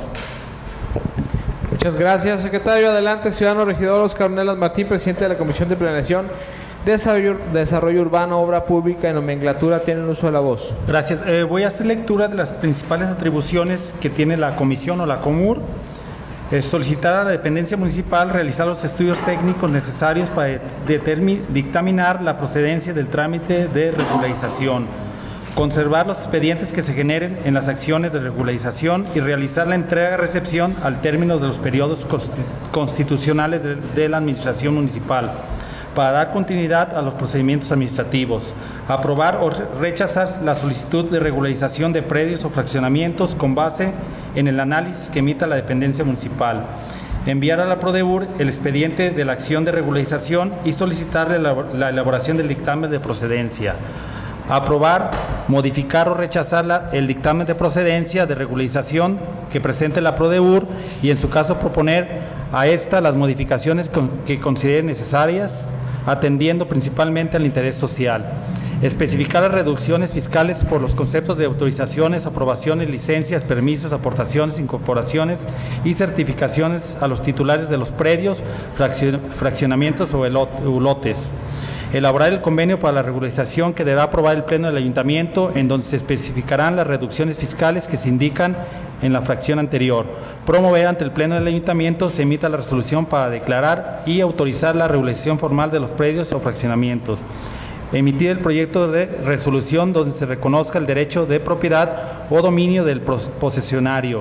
Muchas gracias, secretario. Adelante, ciudadano regidor Óscar Ornelas Martín, presidente de la Comisión de Planeación, Desarrollo Urbano, Obra Pública y Nomenclatura. Tienen el uso de la voz. Gracias. Voy a hacer lectura de las principales atribuciones que tiene la comisión o la COMUR. Solicitar a la dependencia municipal realizar los estudios técnicos necesarios para dictaminar la procedencia del trámite de regularización, conservar los expedientes que se generen en las acciones de regularización y realizar la entrega-recepción al término de los periodos constitucionales de la administración municipal, para dar continuidad a los procedimientos administrativos, aprobar o rechazar la solicitud de regularización de predios o fraccionamientos con base en el análisis que emita la dependencia municipal, enviar a la PRODEUR el expediente de la acción de regularización y solicitarle la elaboración del dictamen de procedencia, aprobar, modificar o rechazar el dictamen de procedencia de regularización que presente la PRODEUR y en su caso proponer a esta las modificaciones que considere necesarias, atendiendo principalmente al interés social. Especificar las reducciones fiscales por los conceptos de autorizaciones, aprobaciones, licencias, permisos, aportaciones, incorporaciones y certificaciones a los titulares de los predios, fraccionamientos o lotes. Elaborar el convenio para la regularización que deberá aprobar el Pleno del Ayuntamiento, en donde se especificarán las reducciones fiscales que se indican en la fracción anterior. Promover ante el Pleno del Ayuntamiento se emita la resolución para declarar y autorizar la regularización formal de los predios o fraccionamientos. Emitir el proyecto de resolución donde se reconozca el derecho de propiedad o dominio del posesionario.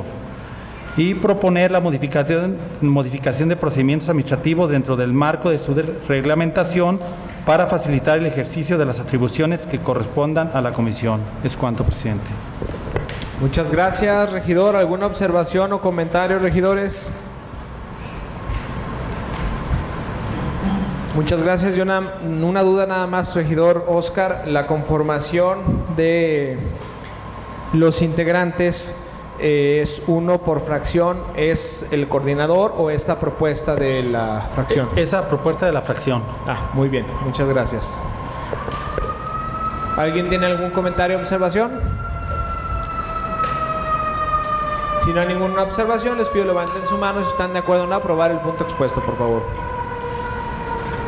Y proponer la modificación de procedimientos administrativos dentro del marco de su reglamentación para facilitar el ejercicio de las atribuciones que correspondan a la comisión. Es cuanto, presidente. Muchas gracias, regidor. ¿Alguna observación o comentario, regidores? Muchas gracias. Yo una duda nada más, regidor Óscar. La conformación de los integrantes es uno por fracción. ¿Es el coordinador o esta propuesta de la fracción? Esa propuesta de la fracción. Muy bien. Muchas gracias. ¿Alguien tiene algún comentario o observación? Si no hay ninguna observación, les pido levanten su mano si están de acuerdo en aprobar el punto expuesto, por favor.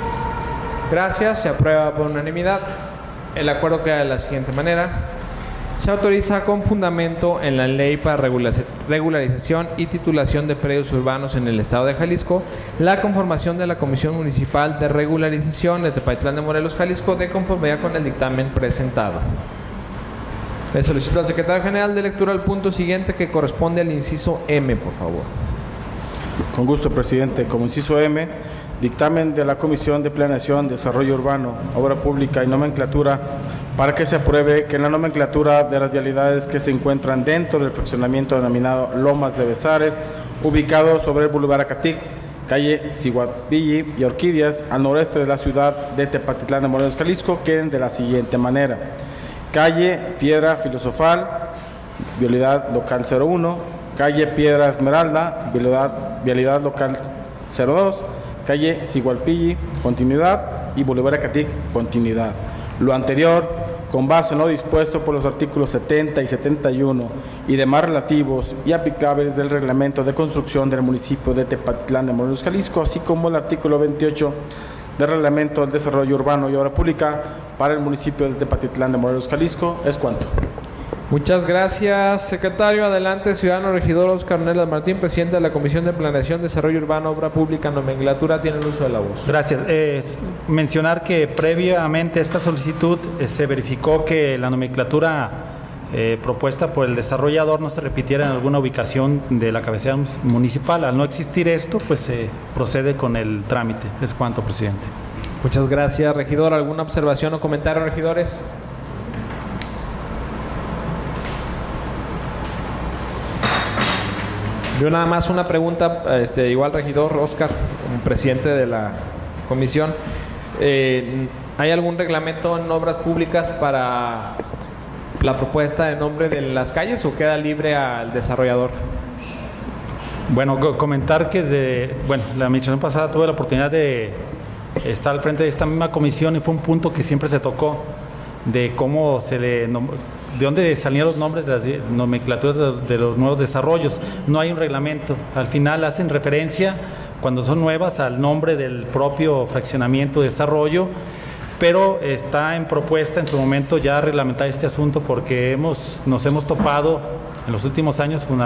Gracias, se aprueba por unanimidad. El acuerdo queda de la siguiente manera. Se autoriza con fundamento en la Ley para Regularización y Titulación de Predios Urbanos en el Estado de Jalisco la conformación de la Comisión Municipal de Regularización de Tepatitlán de Morelos, Jalisco, de conformidad con el dictamen presentado. Le solicito al secretario general de lectura al punto siguiente que corresponde al inciso M, por favor. Con gusto, presidente. Como inciso M, dictamen de la Comisión de Planeación, Desarrollo Urbano, Obra Pública y Nomenclatura para que se apruebe que en la nomenclatura de las vialidades que se encuentran dentro del fraccionamiento denominado Lomas de Besares, ubicado sobre el Boulevard Acatic, calle Siguapilli y Orquídeas, al noreste de la ciudad de Tepatitlán de Morelos, Jalisco, queden de la siguiente manera: calle Piedra Filosofal, vialidad local 01, calle Piedra Esmeralda, vialidad local 02, calle Siguapilli, continuidad, y Boulevard Acatic, continuidad. Lo anterior, con base en lo dispuesto por los artículos 70 y 71 y demás relativos y aplicables del Reglamento de Construcción del municipio de Tepatitlán de Morelos, Jalisco, así como el artículo 28 del Reglamento del Desarrollo Urbano y Obra Pública para el municipio de Tepatitlán de Morelos, Jalisco, es cuanto. Muchas gracias, secretario. Adelante, ciudadano regidor Óscar Ornelas Martín, presidente de la Comisión de Planeación, Desarrollo Urbano, Obra Pública, Nomenclatura, tiene el uso de la voz. Gracias. Mencionar que previamente a esta solicitud se verificó que la nomenclatura propuesta por el desarrollador no se repitiera en alguna ubicación de la cabecera municipal. Al no existir esto, pues se procede con el trámite. Es cuanto, presidente. Muchas gracias, regidor. ¿Alguna observación o comentario, regidores? Yo nada más una pregunta, igual regidor Óscar, como presidente de la comisión. ¿Hay algún reglamento en obras públicas para la propuesta de nombre de las calles o queda libre al desarrollador? Bueno, comentar que la administración pasada tuve la oportunidad de estar al frente de esta misma comisión y fue un punto que siempre se tocó de cómo de dónde salían los nombres de las nomenclaturas de los nuevos desarrollos. No hay un reglamento. Al final hacen referencia, cuando son nuevas, al nombre del propio fraccionamiento de desarrollo, pero está en propuesta en su momento ya reglamentar este asunto porque nos hemos topado en los últimos años con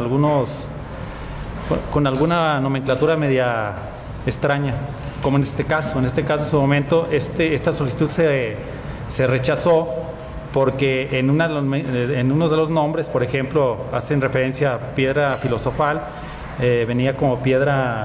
alguna nomenclatura media extraña, como en este caso. En este caso, en su momento, esta solicitud se rechazó porque en uno de los nombres, por ejemplo, hacen referencia a piedra filosofal, venía como piedra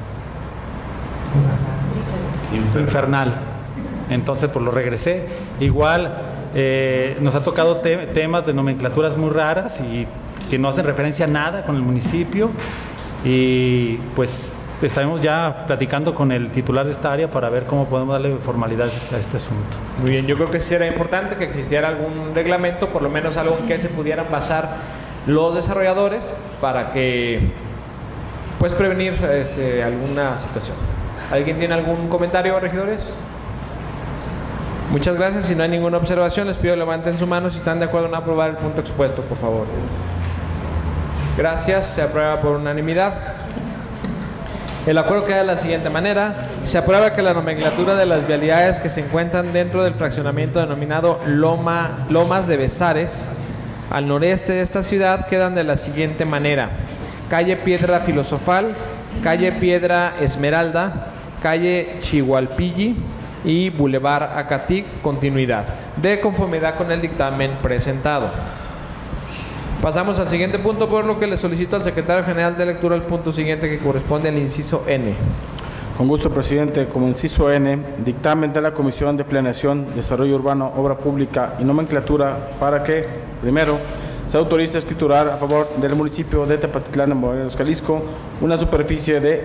infernal. Entonces, pues lo regresé. Igual nos ha tocado temas de nomenclaturas muy raras y que no hacen referencia a nada con el municipio, y pues estaremos ya platicando con el titular de esta área para ver cómo podemos darle formalidades a este asunto. Muy bien, yo creo que sí era importante que existiera algún reglamento, por lo menos algo en que se pudieran basar los desarrolladores para que pues prevenir alguna situación. ¿Alguien tiene algún comentario, regidores? Muchas gracias. Si no hay ninguna observación, les pido que levanten su mano si están de acuerdo en aprobar el punto expuesto, por favor. Gracias, se aprueba por unanimidad. El acuerdo queda de la siguiente manera: se aprueba que la nomenclatura de las vialidades que se encuentran dentro del fraccionamiento denominado Lomas de Besares, al noreste de esta ciudad, quedan de la siguiente manera: calle Piedra Filosofal, calle Piedra Esmeralda, calle Siguapilli y Boulevard Acatic, continuidad, de conformidad con el dictamen presentado. Pasamos al siguiente punto, por lo que le solicito al secretario general de lectura el punto siguiente que corresponde al inciso N. Con gusto, presidente. Como inciso N, dictamen de la Comisión de Planeación, Desarrollo Urbano, Obra Pública y Nomenclatura para que, primero, se autorice a escriturar a favor del municipio de Tepatitlán de Morelos, Jalisco, una superficie de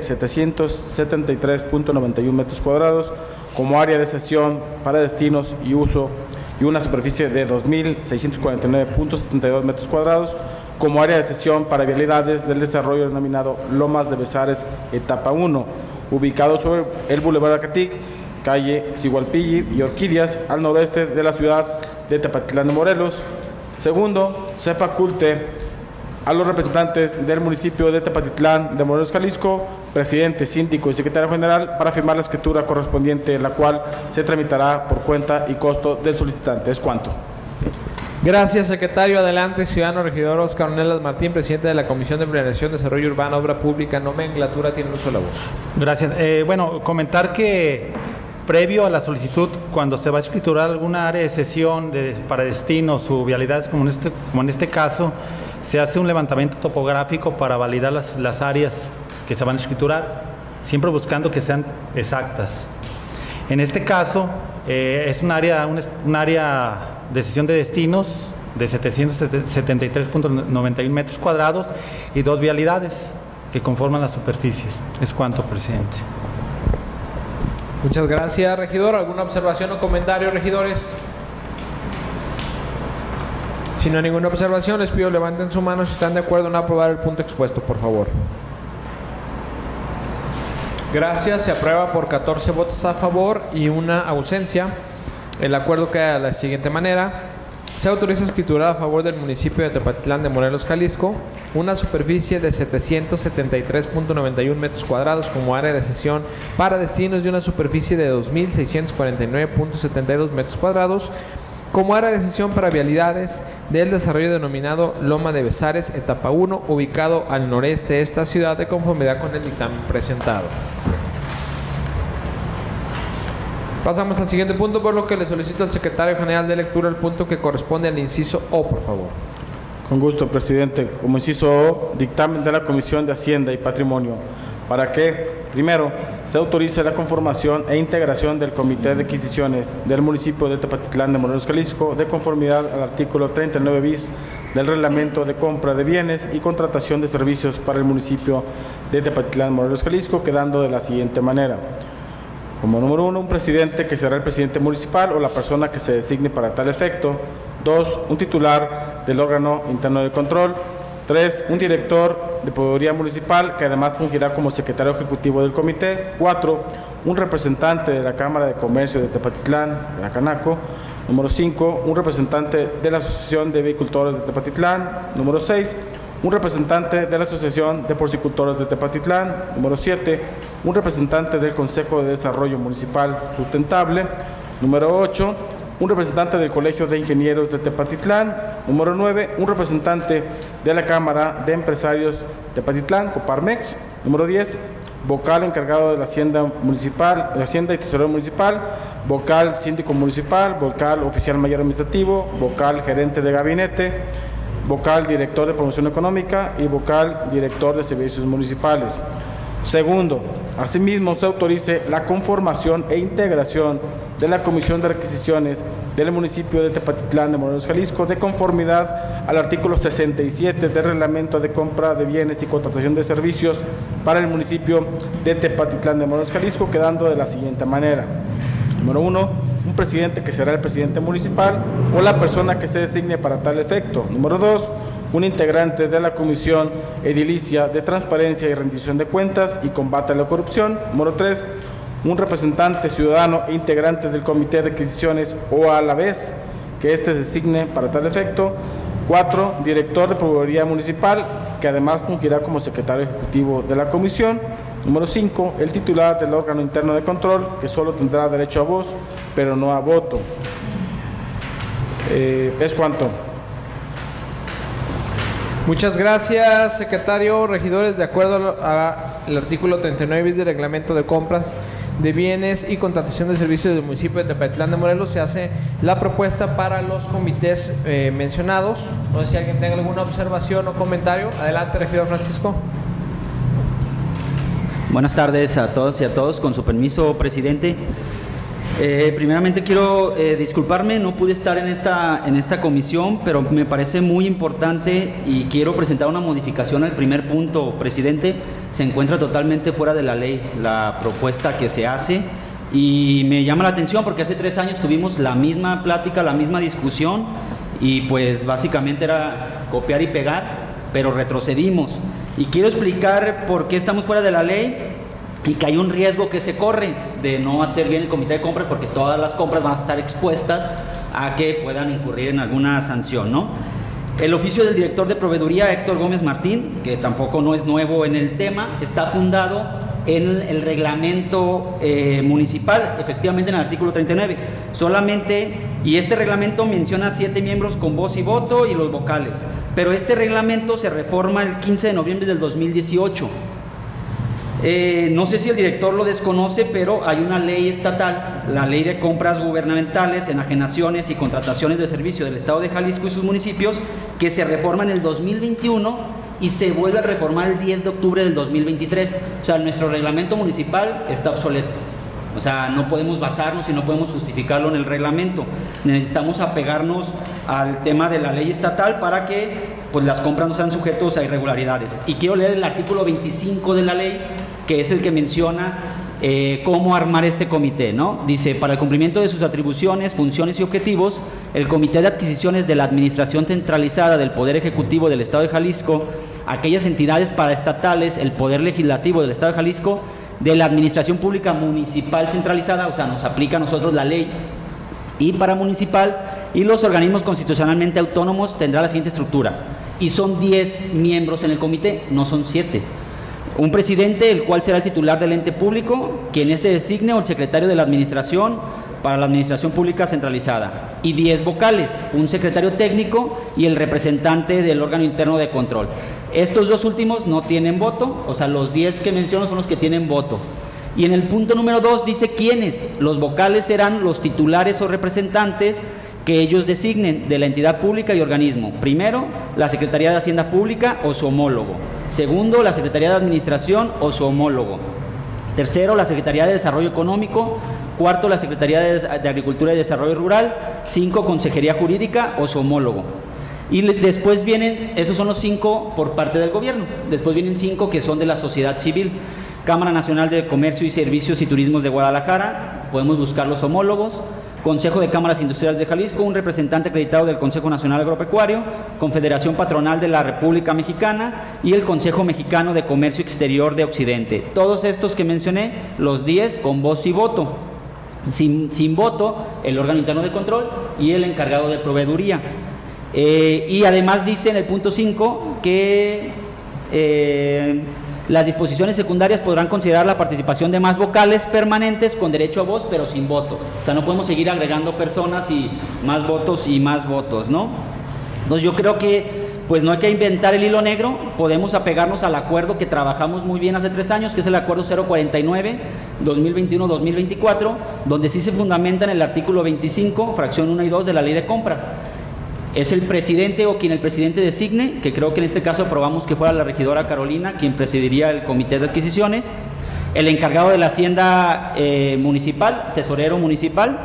773.91 metros cuadrados como área de cesión para destinos y uso, y una superficie de 2.649.72 metros cuadrados como área de cesión para vialidades del desarrollo denominado Lomas de Besares, etapa 1, ubicado sobre el Boulevard Acatic, calle Siguapilli y Orquídeas, al noroeste de la ciudad de Tepatitlán de Morelos. Segundo, se faculte a los representantes del municipio de Tepatitlán de Morelos, Jalisco, presidente, síndico y secretario general, para firmar la escritura correspondiente, la cual se tramitará por cuenta y costo del solicitante. Es cuanto. Gracias, secretario. Adelante, ciudadano regidor Oscar Ornelas Martín, presidente de la Comisión de Planeación, Desarrollo Urbano, Obra Pública, Nomenclatura, tiene uso de la voz. Gracias. Bueno, comentar que previo a la solicitud, cuando se va a escriturar alguna área de cesión para destinos o vialidades como en este caso, se hace un levantamiento topográfico para validar las áreas que se van a escriturar, siempre buscando que sean exactas. En este caso, es un área de cesión de destinos de 773.91 metros cuadrados y 2 vialidades que conforman las superficies. Es cuanto, presidente. Muchas gracias, regidor. ¿Alguna observación o comentario, regidores? Si no hay ninguna observación, les pido levanten su mano si están de acuerdo en aprobar el punto expuesto, por favor. Gracias. Se aprueba por 14 votos a favor y una ausencia. El acuerdo queda de la siguiente manera. Se autoriza a escriturar a favor del municipio de Tepatitlán de Morelos, Jalisco, una superficie de 773.91 metros cuadrados como área de cesión para destinos de una superficie de 2.649.72 metros cuadrados como área de cesión para vialidades del desarrollo denominado Loma de Besares, etapa 1, ubicado al noreste de esta ciudad de conformidad con el dictamen presentado. Pasamos al siguiente punto, por lo que le solicito al secretario general de lectura el punto que corresponde al inciso O, por favor. Con gusto, presidente. Como inciso O, dictamen de la Comisión de Hacienda y Patrimonio, para que, primero, se autorice la conformación e integración del Comité de Adquisiciones del municipio de Tepatitlán de Morelos, Jalisco, de conformidad al artículo 39 bis del Reglamento de Compra de Bienes y Contratación de Servicios para el municipio de Tepatitlán, Morelos, Jalisco, quedando de la siguiente manera. Como número 1, un presidente que será el presidente municipal o la persona que se designe para tal efecto. 2, un titular del órgano interno de control. 3, un director de proveeduría municipal que además fungirá como secretario ejecutivo del comité. 4, un representante de la Cámara de Comercio de Tepatitlán, la Canaco. Número 5, un representante de la Asociación de Vehicultores de Tepatitlán. Número 6, un representante de la Asociación de Porcicultores de Tepatitlán. Número 7, un representante del Consejo de Desarrollo Municipal Sustentable. Número 8, un representante del Colegio de Ingenieros de Tepatitlán. Número 9, un representante de la Cámara de Empresarios Tepatitlán, Coparmex. Número 10, vocal encargado de la Hacienda Municipal, de Hacienda y Tesorero Municipal, vocal síndico municipal, vocal oficial mayor administrativo, vocal gerente de gabinete, vocal director de promoción económica y vocal director de servicios municipales. Segundo, asimismo se autorice la conformación e integración de la Comisión de Requisiciones del municipio de Tepatitlán de Morelos, Jalisco, de conformidad al artículo 67 del Reglamento de Compra de Bienes y Contratación de Servicios para el municipio de Tepatitlán de Morelos, Jalisco, quedando de la siguiente manera. Número 1, un presidente que será el presidente municipal o la persona que se designe para tal efecto. Número 2, un integrante de la Comisión Edilicia de Transparencia y Rendición de Cuentas y Combate a la Corrupción. Número 3, un representante ciudadano e integrante del Comité de Adquisiciones o a la vez que éste designe para tal efecto. 4, director de proveeduría municipal, que además fungirá como secretario ejecutivo de la comisión. Número 5, el titular del órgano interno de control, que solo tendrá derecho a voz, pero no a voto. Es cuanto. Muchas gracias, secretario. Regidores, de acuerdo al artículo 39 bis del Reglamento de Compras de Bienes y Contratación de Servicios del municipio de Tepatitlán de Morelos, se hace la propuesta para los comités mencionados. No sé si alguien tenga alguna observación o comentario. Adelante, regidor Francisco. Buenas tardes a todas y a todos. Con su permiso, presidente. Primeramente quiero disculparme, no pude estar en esta comisión, pero me parece muy importante y quiero presentar una modificación al primer punto, presidente. Se encuentra totalmente fuera de la ley la propuesta que se hace y me llama la atención porque hace 3 años tuvimos la misma plática, la misma discusión y pues básicamente era copiar y pegar, pero retrocedimos. Y quiero explicar por qué estamos fuera de la ley y que hay un riesgo que se corre de no hacer bien el comité de compras porque todas las compras van a estar expuestas a que puedan incurrir en alguna sanción, ¿no? El oficio del director de proveeduría, Héctor Gómez Martín, que tampoco no es nuevo en el tema, está fundado en el reglamento municipal, efectivamente en el artículo 39. Solamente, y este reglamento menciona 7 miembros con voz y voto y los vocales, pero este reglamento se reforma el 15 de noviembre del 2018. No sé si el director lo desconoce, pero hay una ley estatal, la Ley de Compras Gubernamentales, Enajenaciones y Contrataciones de Servicio del Estado de Jalisco y sus municipios, que se reforma en el 2021 y se vuelve a reformar el 10 de octubre del 2023. O sea, nuestro reglamento municipal está obsoleto. O sea, no podemos basarnos y no podemos justificarlo en el reglamento. Necesitamos apegarnos al tema de la ley estatal para que pues, las compras no sean sujetos a irregularidades. Y quiero leer el artículo 25 de la ley, que es el que menciona cómo armar este comité, ¿no? Dice, para el cumplimiento de sus atribuciones, funciones y objetivos, el Comité de Adquisiciones de la Administración Centralizada del Poder Ejecutivo del Estado de Jalisco, aquellas entidades paraestatales, el Poder Legislativo del Estado de Jalisco, de la Administración Pública Municipal Centralizada, o sea, nos aplica a nosotros la ley, y paramunicipal, y los organismos constitucionalmente autónomos tendrá la siguiente estructura, y son 10 miembros en el comité, no son 7. Un presidente, el cual será el titular del ente público, quien este designe, o el secretario de la administración para la administración pública centralizada, y 10 vocales, un secretario técnico y el representante del órgano interno de control. Estos dos últimos no tienen voto, o sea, los 10 que menciono son los que tienen voto. Y en el punto número 2 dice quiénes. Los vocales serán los titulares o representantes que ellos designen de la entidad pública y organismo. Primero, la Secretaría de Hacienda Pública o su homólogo. Segundo, la Secretaría de Administración o su homólogo. Tercero, la Secretaría de Desarrollo Económico. Cuarto, la Secretaría de Agricultura y Desarrollo Rural. 5, Consejería Jurídica o su homólogo. Y después vienen, esos son los 5 por parte del gobierno. Después vienen 5 que son de la sociedad civil. Cámara Nacional de Comercio y Servicios y Turismos de Guadalajara, podemos buscar los homólogos. Consejo de Cámaras Industriales de Jalisco, un representante acreditado del Consejo Nacional Agropecuario, Confederación Patronal de la República Mexicana y el Consejo Mexicano de Comercio Exterior de Occidente. Todos estos que mencioné, los 10 con voz y voto. Sin voto, el órgano interno de control y el encargado de proveeduría. Y además dice en el punto 5 que las disposiciones secundarias podrán considerar la participación de más vocales permanentes con derecho a voz, pero sin voto. O sea, no podemos seguir agregando personas y más votos, ¿no? Entonces yo creo que pues no hay que inventar el hilo negro, podemos apegarnos al acuerdo que trabajamos muy bien hace 3 años, que es el acuerdo 049, 2021-2024, donde sí se fundamenta en el artículo 25, fracción 1 y 2 de la Ley de Compras. Es el presidente o quien el presidente designe, que creo que en este caso aprobamos que fuera la regidora Carolina quien presidiría el comité de adquisiciones, el encargado de la hacienda municipal, tesorero municipal,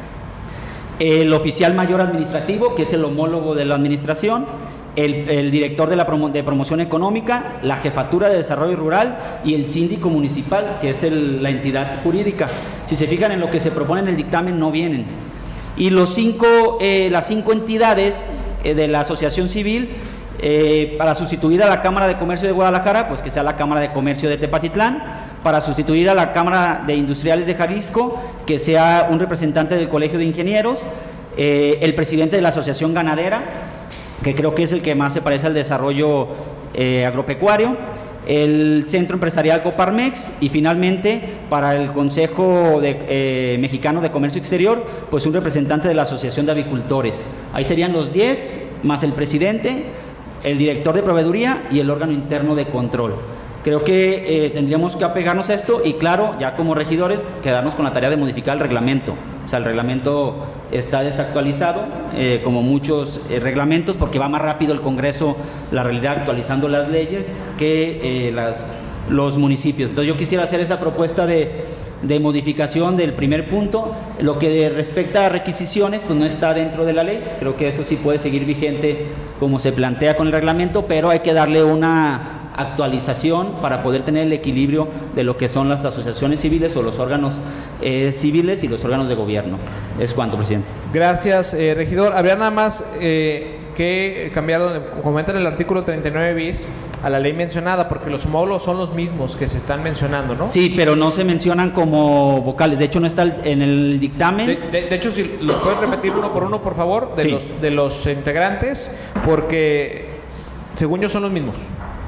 el oficial mayor administrativo, que es el homólogo de la administración, el director de promoción económica, la jefatura de desarrollo rural y el síndico municipal, que es la entidad jurídica. Si se fijan en lo que se propone en el dictamen, no vienen. Y las 5 entidades de la asociación civil, para sustituir a la Cámara de Comercio de Guadalajara, pues que sea la Cámara de Comercio de Tepatitlán, para sustituir a la Cámara de Industriales de Jalisco, que sea un representante del Colegio de Ingenieros, el presidente de la Asociación Ganadera, que creo que es el que más se parece al desarrollo agropecuario, el Centro Empresarial Coparmex y finalmente para el Consejo Mexicano de Comercio Exterior, pues un representante de la Asociación de Avicultores. Ahí serían los 10, más el presidente, el director de proveeduría y el órgano interno de control. Creo que tendríamos que apegarnos a esto y claro, ya como regidores, quedarnos con la tarea de modificar el reglamento. O sea, el reglamento está desactualizado, como muchos reglamentos, porque va más rápido el Congreso, la realidad, actualizando las leyes que los municipios. Entonces yo quisiera hacer esa propuesta de modificación del primer punto. Lo que respecta a requisiciones, pues no está dentro de la ley. Creo que eso sí puede seguir vigente como se plantea con el reglamento, pero hay que darle una actualización para poder tener el equilibrio de lo que son las asociaciones civiles o los órganos civiles y los órganos de gobierno. Es cuanto, presidente. Gracias, regidor. Habría nada más que cambiar, donde comentan el artículo 39 bis a la ley mencionada, porque los homólogos son los mismos que se están mencionando, ¿no? Sí, pero no se mencionan como vocales. De hecho, no está en el dictamen. De hecho, si los puedes repetir uno por uno, por favor, de los integrantes, porque según yo son los mismos.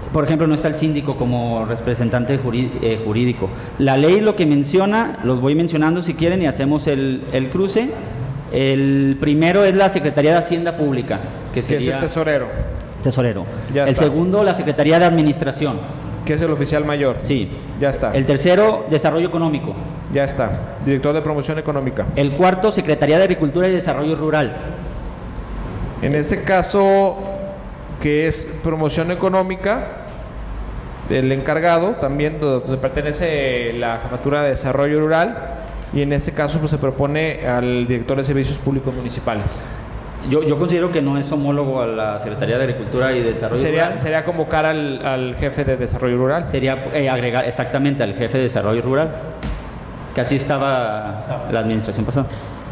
Por ejemplo, no está el síndico como representante jurídico. La ley lo que menciona, los voy mencionando si quieren y hacemos el cruce. El primero es la Secretaría de Hacienda Pública, que es el tesorero. Tesorero. Ya el está. segundo, la Secretaría de Administración. Que es el oficial mayor. Sí. Ya está. El tercero, Desarrollo Económico. Ya está. Director de Promoción Económica. El cuarto, Secretaría de Agricultura y Desarrollo Rural. En este caso, que es Promoción Económica, el encargado también donde pertenece la Jefatura de Desarrollo Rural, y en este caso pues se propone al Director de Servicios Públicos Municipales. Yo considero que no es homólogo a la Secretaría de Agricultura y Desarrollo Rural. Sería convocar al jefe de Desarrollo Rural. Sería agregar exactamente al jefe de Desarrollo Rural, que así estaba la administración pasada.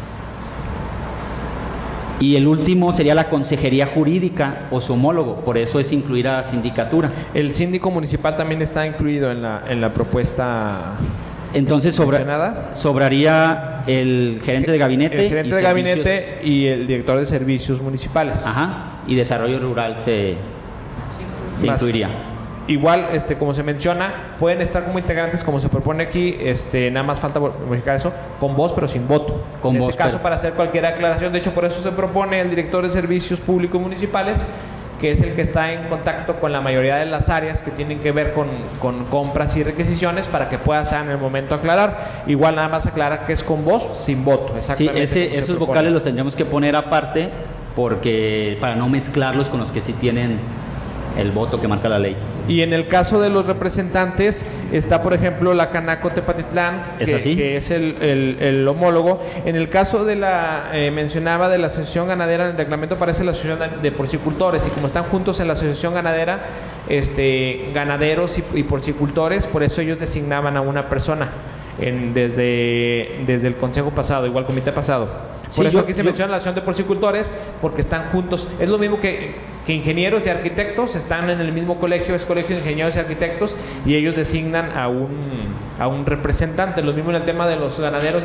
Y el último sería la Consejería Jurídica o su homólogo, por eso es incluir a sindicatura. El síndico municipal también está incluido en la propuesta. Entonces mencionada. sobraría el gerente de gabinete. El gerente de gabinete y el director de servicios municipales. Ajá, y desarrollo rural se incluiría. Igual, como se menciona, pueden estar como integrantes, como se propone aquí, nada más falta modificar eso, con voz pero sin voto. En este caso, para hacer cualquier aclaración, de hecho, por eso se propone el director de servicios públicos municipales, que es el que está en contacto con la mayoría de las áreas que tienen que ver con compras y requisiciones, para que pueda en el momento aclarar. Igual nada más aclarar que es con voz, sin voto. Exactamente. Sí, esos vocales los tendríamos que poner aparte, porque para no mezclarlos con los que sí tienen el voto que marca la ley. Y en el caso de los representantes está, por ejemplo, la Canaco Tepatitlán, que es el homólogo. En el caso de mencionaba de la asociación ganadera, en el reglamento aparece la asociación de porcicultores, y como están juntos en la asociación ganadera, ganaderos y porcicultores, por eso ellos designaban a una persona desde el consejo pasado, igual comité pasado. Por eso aquí se menciona la asociación de porcicultores, porque están juntos. Es lo mismo que ingenieros y arquitectos, están en el mismo colegio, es colegio de ingenieros y arquitectos, y ellos designan a un representante. Lo mismo en el tema de los ganaderos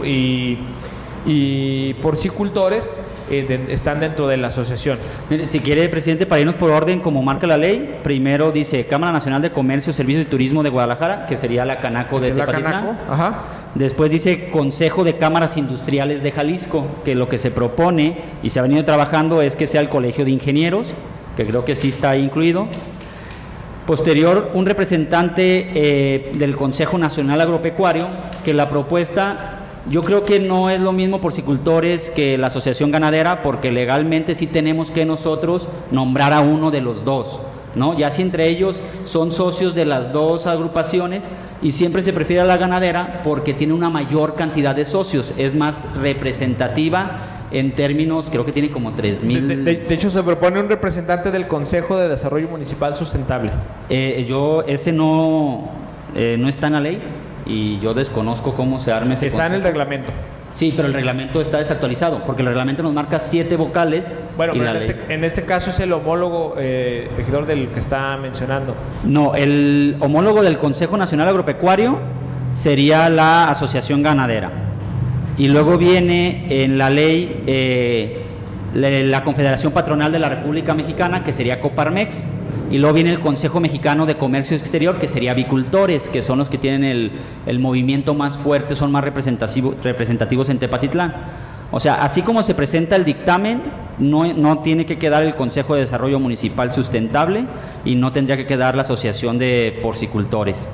y porcicultores, están dentro de la asociación. Mire, si quiere, presidente, para irnos por orden como marca la ley, primero dice Cámara Nacional de Comercio, Servicios y Turismo de Guadalajara, que sería la Canaco de Tepatitlán. Ajá. Después dice Consejo de Cámaras Industriales de Jalisco, que lo que se propone y se ha venido trabajando es que sea el Colegio de Ingenieros, que creo que sí está incluido. Posterior, un representante del Consejo Nacional Agropecuario, que la propuesta, yo creo que no es lo mismo porcicultores que la Asociación Ganadera, porque legalmente sí tenemos que nosotros nombrar a uno de los dos, ¿no? Ya si entre ellos son socios de las dos agrupaciones, y siempre se prefiere a la ganadera porque tiene una mayor cantidad de socios, es más representativa en términos, creo que tiene como 3,000. De hecho, se propone un representante del Consejo de Desarrollo Municipal Sustentable. Ese no está en la ley, y yo desconozco cómo se arme ese Está consejo. en el reglamento. Sí, pero el reglamento está desactualizado, porque el reglamento nos marca 7 vocales. Bueno, y pero la en este caso es el homólogo regidor del que está mencionando. No, el homólogo del Consejo Nacional Agropecuario sería la Asociación Ganadera. Y luego viene en la ley la Confederación Patronal de la República Mexicana, que sería Coparmex. Y luego viene el Consejo Mexicano de Comercio Exterior, que sería Avicultores, que son los que tienen el movimiento más fuerte, son más representativos en Tepatitlán. O sea, así como se presenta el dictamen, no tiene que quedar el Consejo de Desarrollo Municipal Sustentable, y no tendría que quedar la Asociación de Porcicultores.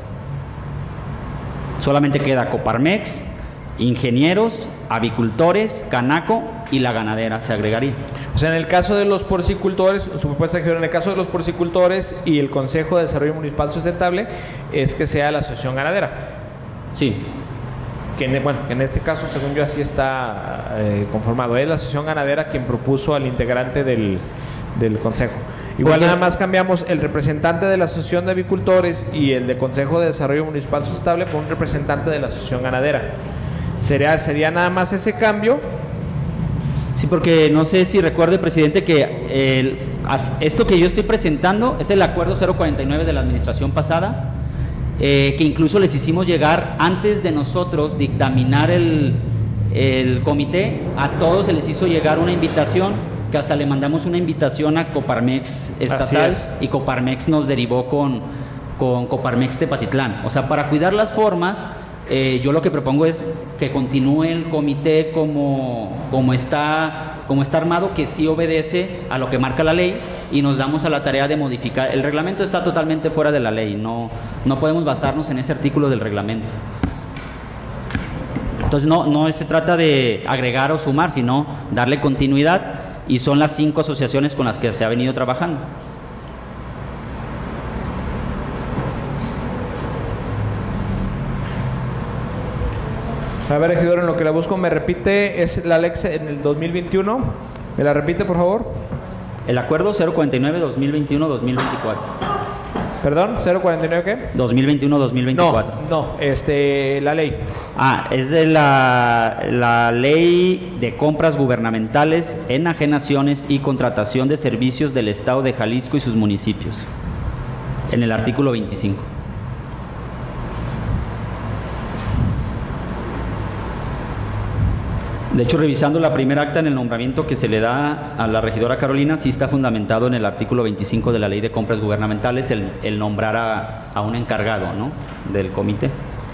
Solamente queda Coparmex, Ingenieros, Avicultores, Canaco y la ganadera se agregaría. O sea, en el caso de los porcicultores, su propuesta en el caso de los porcicultores y el Consejo de Desarrollo Municipal Sustentable, es que sea la asociación ganadera. Sí. Que en este caso, según yo, así está conformado. Es la asociación ganadera quien propuso al integrante del consejo. Igual nada más cambiamos el representante de la asociación de avicultores y el de Consejo de Desarrollo Municipal Sustentable por un representante de la asociación ganadera. Sería nada más ese cambio. Sí, porque no sé si recuerde, presidente, que esto que yo estoy presentando es el acuerdo 049 de la administración pasada, que incluso les hicimos llegar antes de nosotros dictaminar el comité. A todos se les hizo llegar una invitación que hasta le mandamos una invitación a Coparmex estatal y Coparmex nos derivó con Coparmex Tepatitlán. O sea, para cuidar las formas, yo lo que propongo es que continúe el comité como está armado, que sí obedece a lo que marca la ley, y nos damos a la tarea de modificar. El reglamento está totalmente fuera de la ley, no podemos basarnos en ese artículo del reglamento. Entonces no se trata de agregar o sumar, sino darle continuidad, y son las 5 asociaciones con las que se ha venido trabajando. A ver, regidor, en lo que la busco, me repite, es la Alex en el 2021. ¿Me la repite, por favor? El acuerdo 049-2021-2024. ¿Perdón? ¿049 qué? 2021-2024. No, la ley. Es de la ley de compras gubernamentales, enajenaciones y contratación de servicios del Estado de Jalisco y sus municipios, en el artículo 25. De hecho, revisando la primera acta en el nombramiento que se le da a la regidora Carolina, sí está fundamentado en el artículo 25 de la Ley de Compras Gubernamentales el nombrar a un encargado, ¿no?, del comité.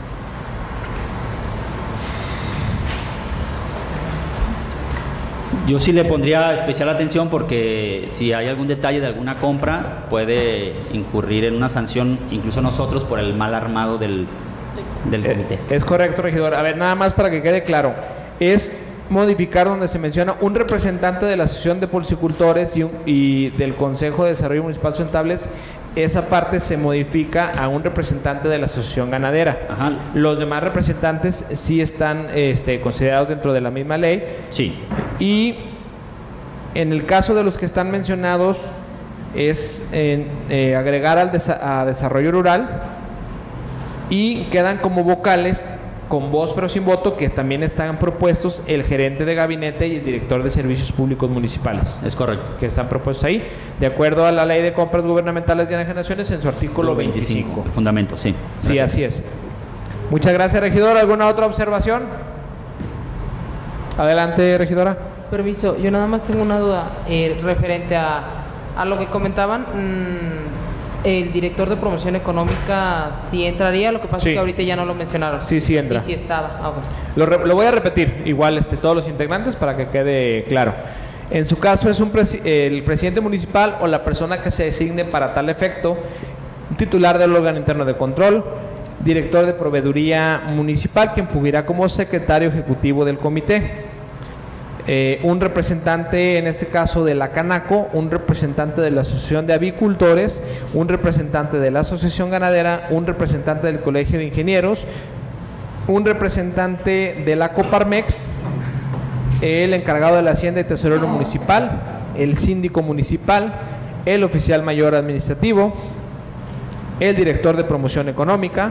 Yo sí le pondría especial atención, porque si hay algún detalle de alguna compra puede incurrir en una sanción, incluso nosotros, por el mal armado del comité. Es correcto, regidor. A ver, nada más para que quede claro, es modificar donde se menciona un representante de la Asociación de Porcicultores y del Consejo de Desarrollo Municipal Sustentables. Esa parte se modifica a un representante de la Asociación Ganadera. Ajá. Los demás representantes sí están considerados dentro de la misma ley. Sí. Y en el caso de los que están mencionados es agregar a Desarrollo Rural, y quedan como vocales, con voz pero sin voto, que también están propuestos el gerente de gabinete y el director de servicios públicos municipales. Es correcto. Que están propuestos ahí, de acuerdo a la Ley de Compras Gubernamentales y Enajenaciones en su artículo 25. El fundamento, sí. Sí, Gracias. así es. Muchas gracias, regidor. ¿Alguna otra observación? Adelante, regidora. Permiso, yo nada más tengo una duda referente a lo que comentaban. El director de promoción económica sí entraría, lo que pasa Sí. es que ahorita ya no lo mencionaron. Sí entra. Y sí estaba. Okay. Lo voy a repetir, igual todos los integrantes, para que quede claro. En su caso es el presidente municipal o la persona que se designe para tal efecto, un titular del órgano interno de control, director de proveeduría municipal, quien fungirá como secretario ejecutivo del comité. Un representante, en este caso de la Canaco, un representante de la Asociación de Avicultores, un representante de la Asociación Ganadera, un representante del Colegio de Ingenieros, un representante de la Coparmex, el encargado de la Hacienda y Tesorero Municipal, el síndico municipal, el oficial mayor administrativo, el director de promoción económica,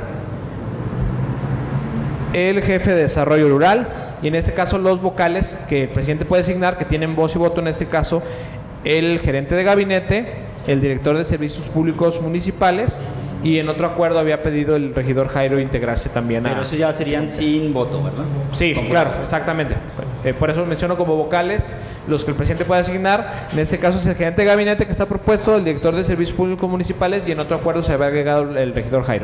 el jefe de desarrollo rural, y en este caso los vocales que el presidente puede designar, que tienen voz y voto, en este caso el gerente de gabinete, el director de servicios públicos municipales, y en otro acuerdo había pedido el regidor Jairo integrarse también. Pero eso ya serían sin voto, ¿verdad? Sí, claro, exactamente. Por eso menciono como vocales los que el presidente puede asignar. En este caso es el gerente de gabinete que está propuesto, el director de servicios públicos municipales, y en otro acuerdo se había agregado el regidor Jairo.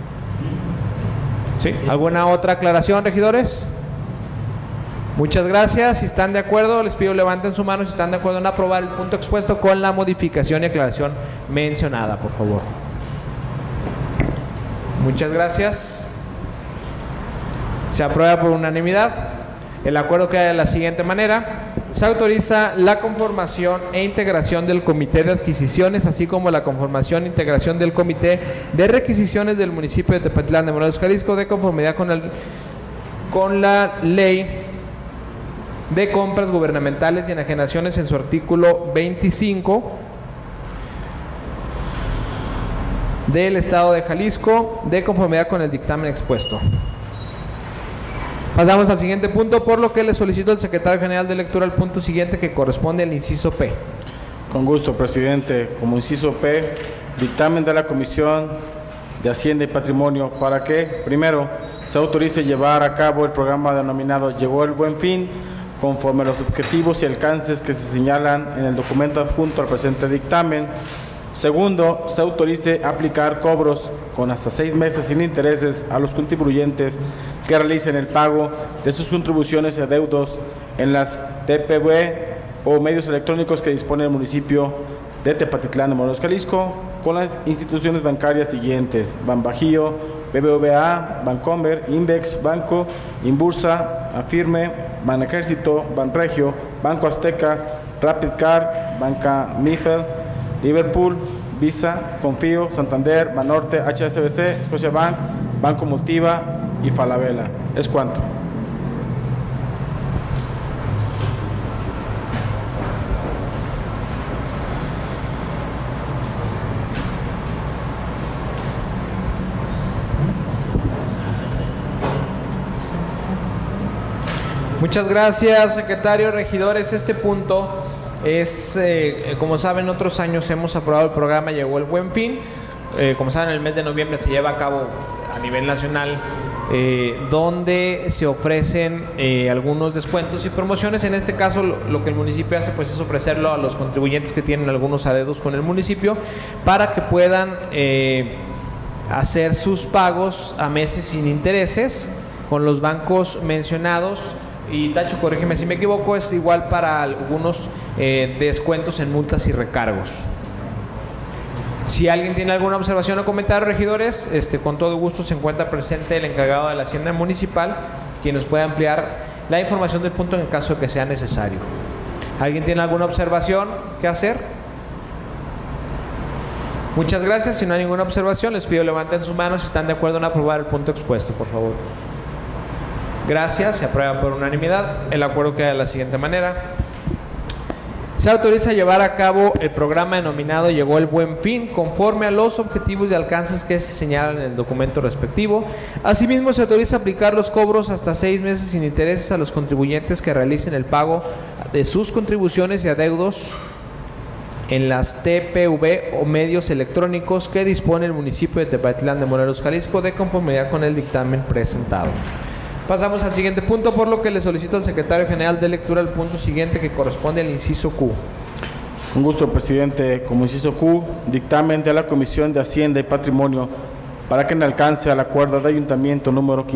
¿Sí? ¿Alguna otra aclaración, regidores? Muchas gracias. Si están de acuerdo, les pido levanten su mano si están de acuerdo en aprobar el punto expuesto con la modificación y aclaración mencionada, por favor. Muchas gracias. Se aprueba por unanimidad. El acuerdo queda de la siguiente manera: se autoriza la conformación e integración del Comité de Adquisiciones, así como la conformación e integración del Comité de Requisiciones del municipio de Tepatitlán de Morelos, Jalisco, de conformidad con la Ley de Compras Gubernamentales y Enajenaciones en su artículo 25 del Estado de Jalisco, de conformidad con el dictamen expuesto. Pasamos al siguiente punto, por lo que le solicito al secretario general de lectura el punto siguiente, que corresponde al inciso P. Con gusto, presidente. Como inciso P, dictamen de la Comisión de Hacienda y Patrimonio para que, primero, se autorice llevar a cabo el programa denominado Llegó el Buen Fin conforme a los objetivos y alcances que se señalan en el documento adjunto al presente dictamen. Segundo, se autorice aplicar cobros con hasta 6 meses sin intereses a los contribuyentes que realicen el pago de sus contribuciones y adeudos en las TPV o medios electrónicos que dispone el municipio de Tepatitlán de Morelos, Jalisco, con las instituciones bancarias siguientes: Banbajío, BBVA, Bancomer, Invex, Banco, Inbursa, Afirme, Banejército, Banregio, Banco Azteca, Rapid Card, Banca Mifel, Liverpool, Visa, Confío, Santander, Banorte, HSBC, Scotiabank, Banco Multiva y Falabella. ¿Es cuánto? Muchas gracias, secretario, regidores. Este punto es, como saben, otros años hemos aprobado el programa Llegó el Buen Fin. Como saben, el mes de noviembre se lleva a cabo a nivel nacional, donde se ofrecen algunos descuentos y promociones. En este caso, lo que el municipio hace pues es ofrecerlo a los contribuyentes que tienen algunos adeudos con el municipio para que puedan hacer sus pagos a meses sin intereses con los bancos mencionados. Y Tacho, corrígeme si me equivoco, es igual para algunos descuentos en multas y recargos. Si alguien tiene alguna observación o comentario, regidores, con todo gusto se encuentra presente el encargado de la Hacienda Municipal, quien nos puede ampliar la información del punto en el caso de que sea necesario. ¿Alguien tiene alguna observación que hacer? Muchas gracias. Si no hay ninguna observación, les pido levanten su mano si están de acuerdo en aprobar el punto expuesto, por favor. Gracias, se aprueba por unanimidad. El acuerdo queda de la siguiente manera. Se autoriza a llevar a cabo el programa denominado Llegó el Buen Fin, conforme a los objetivos y alcances que se señalan en el documento respectivo. Asimismo, se autoriza a aplicar los cobros hasta 6 meses sin intereses a los contribuyentes que realicen el pago de sus contribuciones y adeudos en las TPV o medios electrónicos que dispone el municipio de Tepatitlán de Morelos, Jalisco, de conformidad con el dictamen presentado. Pasamos al siguiente punto, por lo que le solicito al secretario general de lectura el punto siguiente, que corresponde al inciso Q. Un gusto, presidente. Como inciso Q, dictamen de la Comisión de Hacienda y Patrimonio para que en alcance al acuerdo de ayuntamiento número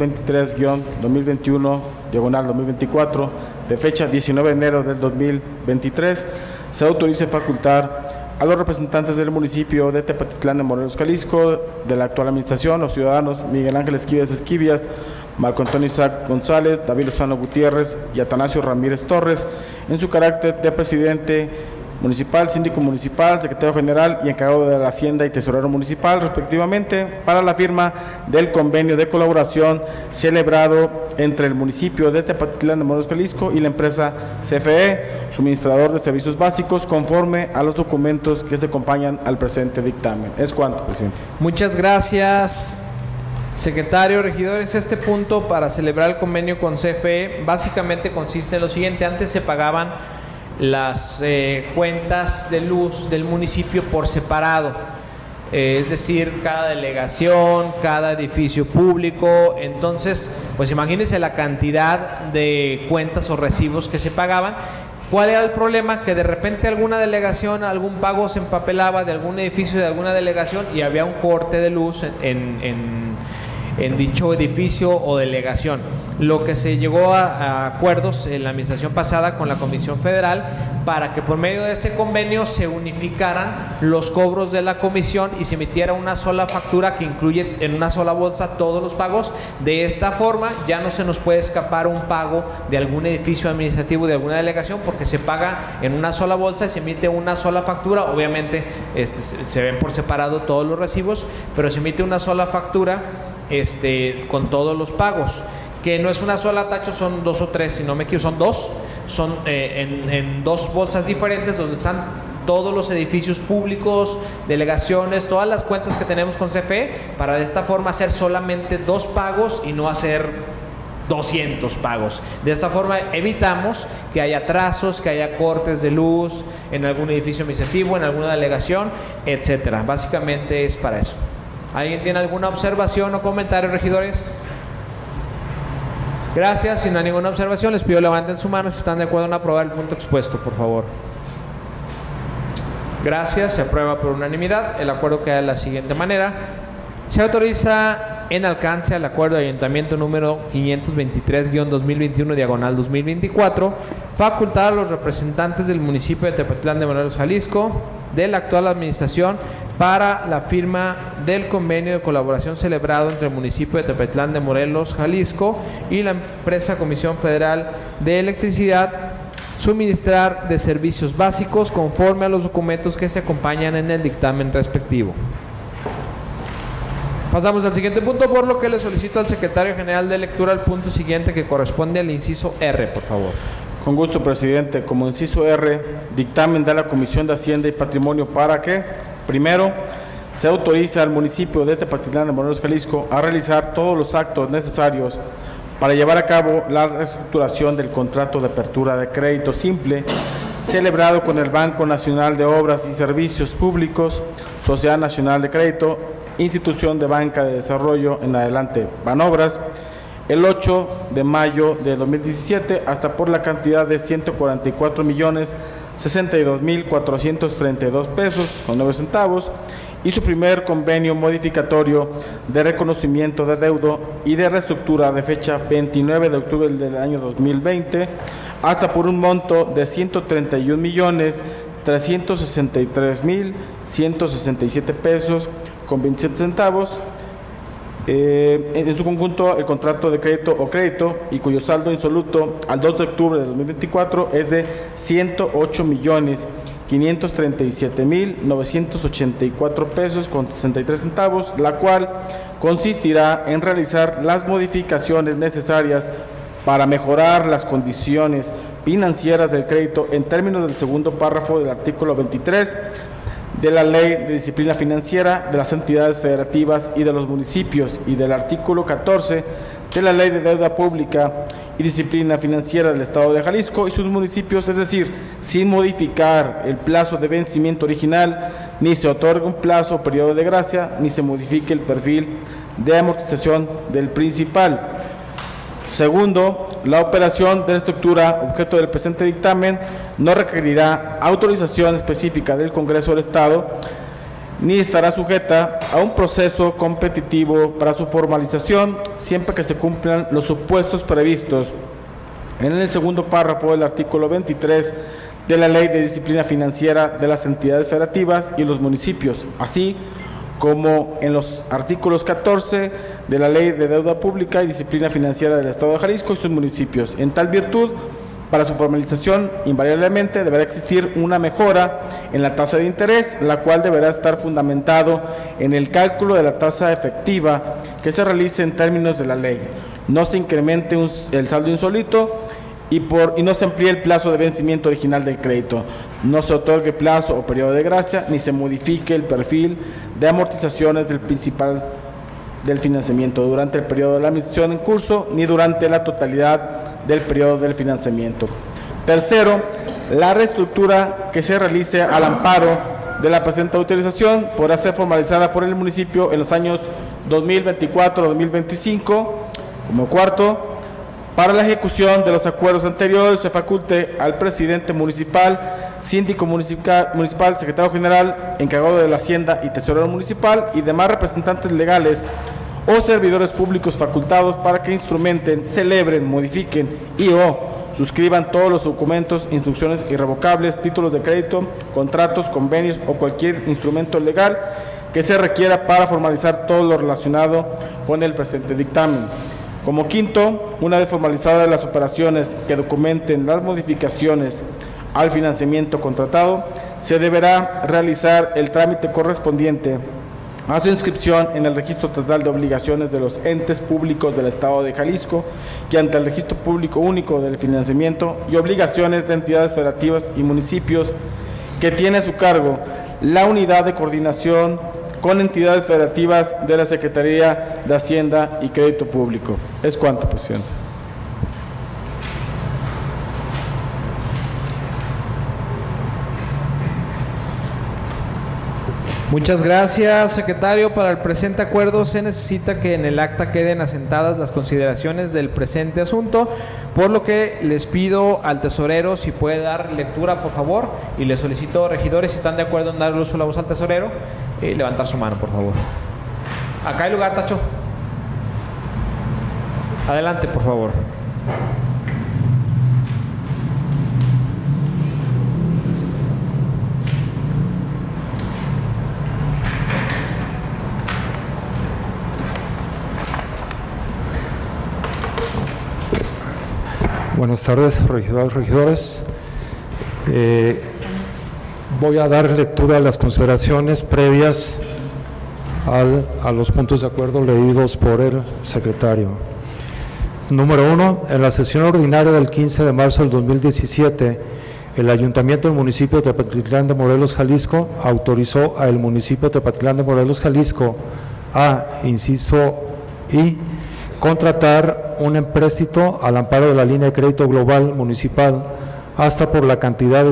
523-2021/2024 de fecha 19 de enero del 2023, se autorice facultar a los representantes del municipio de Tepatitlán de Morelos, Jalisco, de la actual administración, los ciudadanos Miguel Ángel Esquivias, Marco Antonio Isaac González, David Lozano Gutiérrez y Atanasio Ramírez Torres, en su carácter de presidente municipal, síndico municipal, secretario general y encargado de la Hacienda y tesorero municipal, respectivamente, para la firma del convenio de colaboración celebrado entre el municipio de Tepatitlán de Morelos, Jalisco y la empresa CFE, suministrador de servicios básicos, conforme a los documentos que se acompañan al presente dictamen. ¿Es cuánto, presidente? Muchas gracias, secretario, regidores. Este punto para celebrar el convenio con CFE básicamente consiste en lo siguiente. Antes se pagaban las cuentas de luz del municipio por separado, es decir, cada delegación, cada edificio público. Entonces, pues imagínense la cantidad de cuentas o recibos que se pagaban. ¿Cuál era el problema? Que de repente alguna delegación, algún pago se empapelaba de algún edificio de alguna delegación y había un corte de luz en dicho edificio o delegación. Lo que se llegó a acuerdos en la administración pasada con la Comisión Federal para que por medio de este convenio se unificaran los cobros de la comisión y se emitiera una sola factura que incluye en una sola bolsa todos los pagos. De esta forma ya no se nos puede escapar un pago de algún edificio administrativo de alguna delegación, porque se paga en una sola bolsa y se emite una sola factura. Obviamente se ven por separado todos los recibos, pero se emite una sola factura con todos los pagos, que no es una sola, Tacho, son 2 o 3, si no me equivoco, son 2, son en 2 bolsas diferentes donde están todos los edificios públicos, delegaciones, todas las cuentas que tenemos con CFE, para de esta forma hacer solamente 2 pagos y no hacer 200 pagos. De esta forma evitamos que haya atrasos, que haya cortes de luz en algún edificio administrativo, en alguna delegación, etcétera. Básicamente es para eso. ¿Alguien tiene alguna observación o comentario, regidores? Gracias. Si no hay ninguna observación, les pido levanten su mano si están de acuerdo en aprobar el punto expuesto, por favor. Gracias. Se aprueba por unanimidad. El acuerdo queda de la siguiente manera. Se autoriza en alcance al acuerdo de ayuntamiento número 523-2021/2024 facultar a los representantes del municipio de Tepetlán de Morelos, Jalisco, de la actual administración para la firma del convenio de colaboración celebrado entre el municipio de Tepetlán de Morelos, Jalisco y la empresa Comisión Federal de Electricidad, suministrar de servicios básicos conforme a los documentos que se acompañan en el dictamen respectivo. Pasamos al siguiente punto, por lo que le solicito al secretario general de lectura el punto siguiente, que corresponde al inciso R, por favor. Con gusto, presidente. Como inciso R, dictamen de la Comisión de Hacienda y Patrimonio para que, primero, se autoriza al municipio de Tepetlán de Morelos, Jalisco, a realizar todos los actos necesarios para llevar a cabo la reestructuración del contrato de apertura de crédito simple celebrado con el Banco Nacional de Obras y Servicios Públicos, Sociedad Nacional de Crédito, Institución de Banca de Desarrollo en adelante Banobras, el 8 de mayo de 2017 hasta por la cantidad de 144,062,432 pesos con 9 centavos y su primer convenio modificatorio de reconocimiento de deuda y de reestructura de fecha 29 de octubre del año 2020 hasta por un monto de 131,363,167 pesos con 27 centavos. En su conjunto, el contrato de crédito o crédito y cuyo saldo insoluto al 2 de octubre de 2024 es de 108,537,984 pesos con 63 centavos, la cual consistirá en realizar las modificaciones necesarias para mejorar las condiciones financieras del crédito en términos del segundo párrafo del artículo 23 de la Ley de Disciplina Financiera de las entidades federativas y de los municipios y del artículo 14 de la Ley de Deuda Pública y Disciplina Financiera del Estado de Jalisco y sus municipios, es decir, sin modificar el plazo de vencimiento original, ni se otorga un plazo o periodo de gracia, ni se modifique el perfil de amortización del principal. Segundo, la operación de estructura objeto del presente dictamen no requerirá autorización específica del Congreso del Estado ni estará sujeta a un proceso competitivo para su formalización, siempre que se cumplan los supuestos previstos en el segundo párrafo del artículo 23 de la Ley de Disciplina Financiera de las entidades federativas y los municipios, así como en los artículos 14 de la Ley de Deuda Pública y Disciplina Financiera del Estado de Jalisco y sus municipios. En tal virtud, para su formalización, invariablemente deberá existir una mejora en la tasa de interés, la cual deberá estar fundamentado en el cálculo de la tasa efectiva que se realice en términos de la ley. No se incremente el saldo insólito y no se amplíe el plazo de vencimiento original del crédito. No se otorgue plazo o periodo de gracia, ni se modifique el perfil de amortizaciones del principal del financiamiento durante el periodo de la administración en curso, ni durante la totalidad del periodo del financiamiento. Tercero, la reestructura que se realice al amparo de la presente autorización podrá ser formalizada por el municipio en los años 2024-2025. Como cuarto, para la ejecución de los acuerdos anteriores se faculte al presidente municipal, síndico municipal, secretario general, encargado de la Hacienda y tesorero municipal y demás representantes legales o servidores públicos facultados para que instrumenten, celebren, modifiquen y o suscriban todos los documentos, instrucciones irrevocables, títulos de crédito, contratos, convenios o cualquier instrumento legal que se requiera para formalizar todo lo relacionado con el presente dictamen. Como quinto, una vez formalizadas las operaciones que documenten las modificaciones al financiamiento contratado, se deberá realizar el trámite correspondiente a su inscripción en el Registro Estatal de Obligaciones de los Entes Públicos del Estado de Jalisco y ante el Registro Público Único del Financiamiento y Obligaciones de entidades federativas y municipios que tiene a su cargo la Unidad de Coordinación con entidades federativas de la Secretaría de Hacienda y Crédito Público. Es cuanto, presidente. Muchas gracias, secretario. Para el presente acuerdo se necesita que en el acta queden asentadas las consideraciones del presente asunto, por lo que les pido al tesorero si puede dar lectura, por favor, y les solicito, regidores, si están de acuerdo en dar el uso de la voz al tesorero, levantar su mano, por favor. Acá hay lugar, Tacho. Adelante, por favor. Buenas tardes, regidores. Voy a dar lectura a las consideraciones previas a los puntos de acuerdo leídos por el secretario. Número 1. En la sesión ordinaria del 15 de marzo del 2017, el Ayuntamiento del municipio de Tepatitlán de Morelos, Jalisco, autorizó al municipio de Tepatitlán de Morelos, Jalisco, a, inciso I, contratar un empréstito al amparo de la línea de crédito global municipal hasta por la cantidad de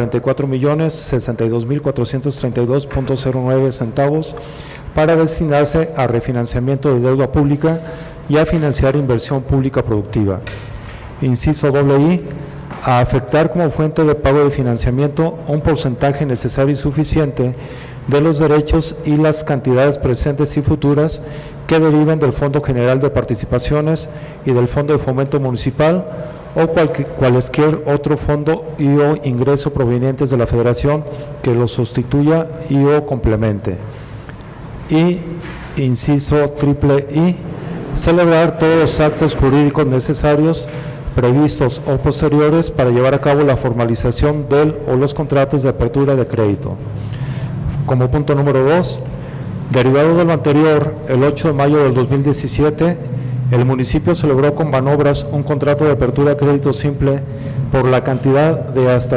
144.062.432.09 centavos para destinarse a refinanciamiento de deuda pública y a financiar inversión pública productiva. Inciso I, a afectar como fuente de pago de financiamiento un porcentaje necesario y suficiente de los derechos y las cantidades presentes y futuras que deriven del Fondo General de Participaciones y del Fondo de Fomento Municipal o cualesquier otro fondo y o ingreso provenientes de la Federación que lo sustituya y o complemente. Y, inciso I, celebrar todos los actos jurídicos necesarios previstos o posteriores para llevar a cabo la formalización del o los contratos de apertura de crédito. Como punto número 2, derivado de lo anterior, el 8 de mayo del 2017, el municipio celebró con Banobras un contrato de apertura de crédito simple por la cantidad de hasta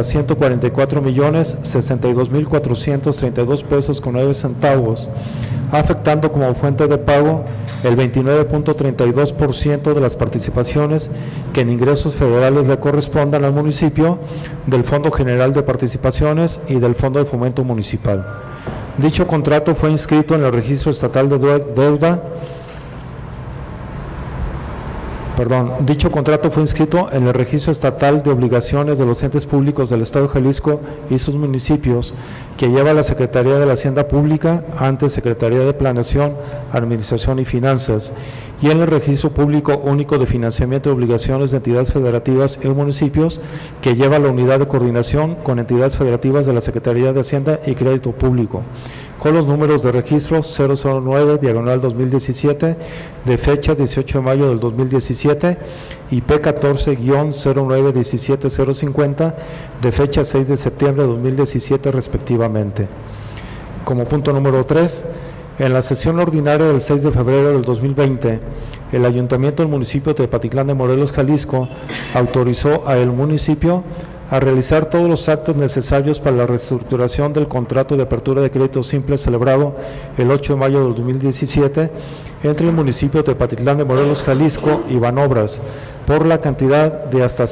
144.062.432 pesos con 9 centavos, afectando como fuente de pago el 29.32% de las participaciones que en ingresos federales le correspondan al municipio del Fondo General de Participaciones y del Fondo de Fomento Municipal. Dicho contrato fue inscrito en el Registro Estatal de Dicho contrato fue inscrito en el Registro Estatal de Obligaciones de los Entes Públicos del Estado de Jalisco y sus municipios, que lleva la Secretaría de la Hacienda Pública, antes Secretaría de Planeación, Administración y Finanzas, y en el Registro Público Único de Financiamiento de Obligaciones de Entidades Federativas y municipios, que lleva la Unidad de Coordinación con Entidades Federativas de la Secretaría de Hacienda y Crédito Público, con los números de registro 009/2017 de fecha 18 de mayo del 2017 y P14-09-17050 de fecha 6 de septiembre de 2017 respectivamente. Como punto número 3, en la sesión ordinaria del 6 de febrero del 2020, el Ayuntamiento del municipio de Tepatitlán de Morelos, Jalisco, autorizó al municipio a realizar todos los actos necesarios para la reestructuración del contrato de apertura de crédito simple celebrado el 8 de mayo del 2017 entre el municipio de Tepatitlán de Morelos, Jalisco y Banobras, por la cantidad de hasta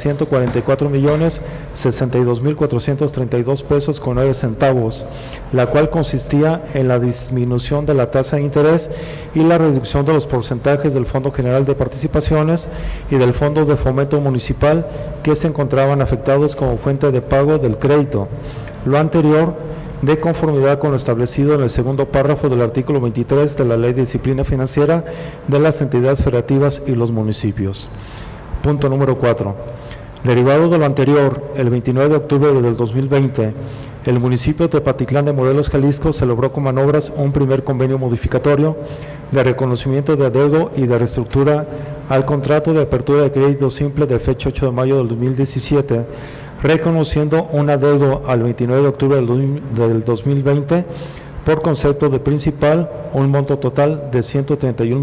144.062.432 pesos con 9 centavos, la cual consistía en la disminución de la tasa de interés y la reducción de los porcentajes del Fondo General de Participaciones y del Fondo de Fomento Municipal que se encontraban afectados como fuente de pago del crédito. Lo anterior, de conformidad con lo establecido en el segundo párrafo del artículo 23 de la Ley de Disciplina Financiera de las entidades federativas y los municipios. Punto número 4. Derivado de lo anterior, el 29 de octubre del 2020, el municipio de Tepatitlán de Morelos, Jalisco, celebró con Banobras un primer convenio modificatorio de reconocimiento de adeudo y de reestructura al contrato de apertura de crédito simple de fecha 8 de mayo del 2017, reconociendo un adeudo al 29 de octubre del 2020 por concepto de principal, un monto total de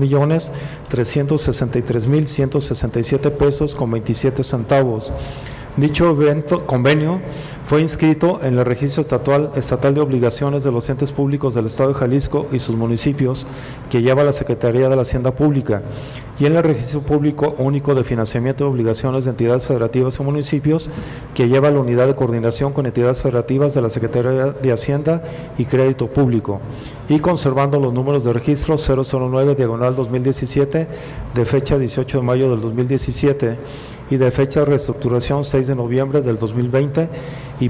131.363.167 pesos con 27 centavos, Dicho convenio fue inscrito en el Registro Estatal de Obligaciones de los Entes Públicos del Estado de Jalisco y sus municipios, que lleva la Secretaría de la Hacienda Pública, y en el Registro Público Único de Financiamiento de Obligaciones de Entidades Federativas y Municipios, que lleva la Unidad de Coordinación con Entidades Federativas de la Secretaría de Hacienda y Crédito Público, y conservando los números de registro 009/2017 de fecha 18 de mayo del 2017 y de fecha de reestructuración 6 de noviembre del 2020 y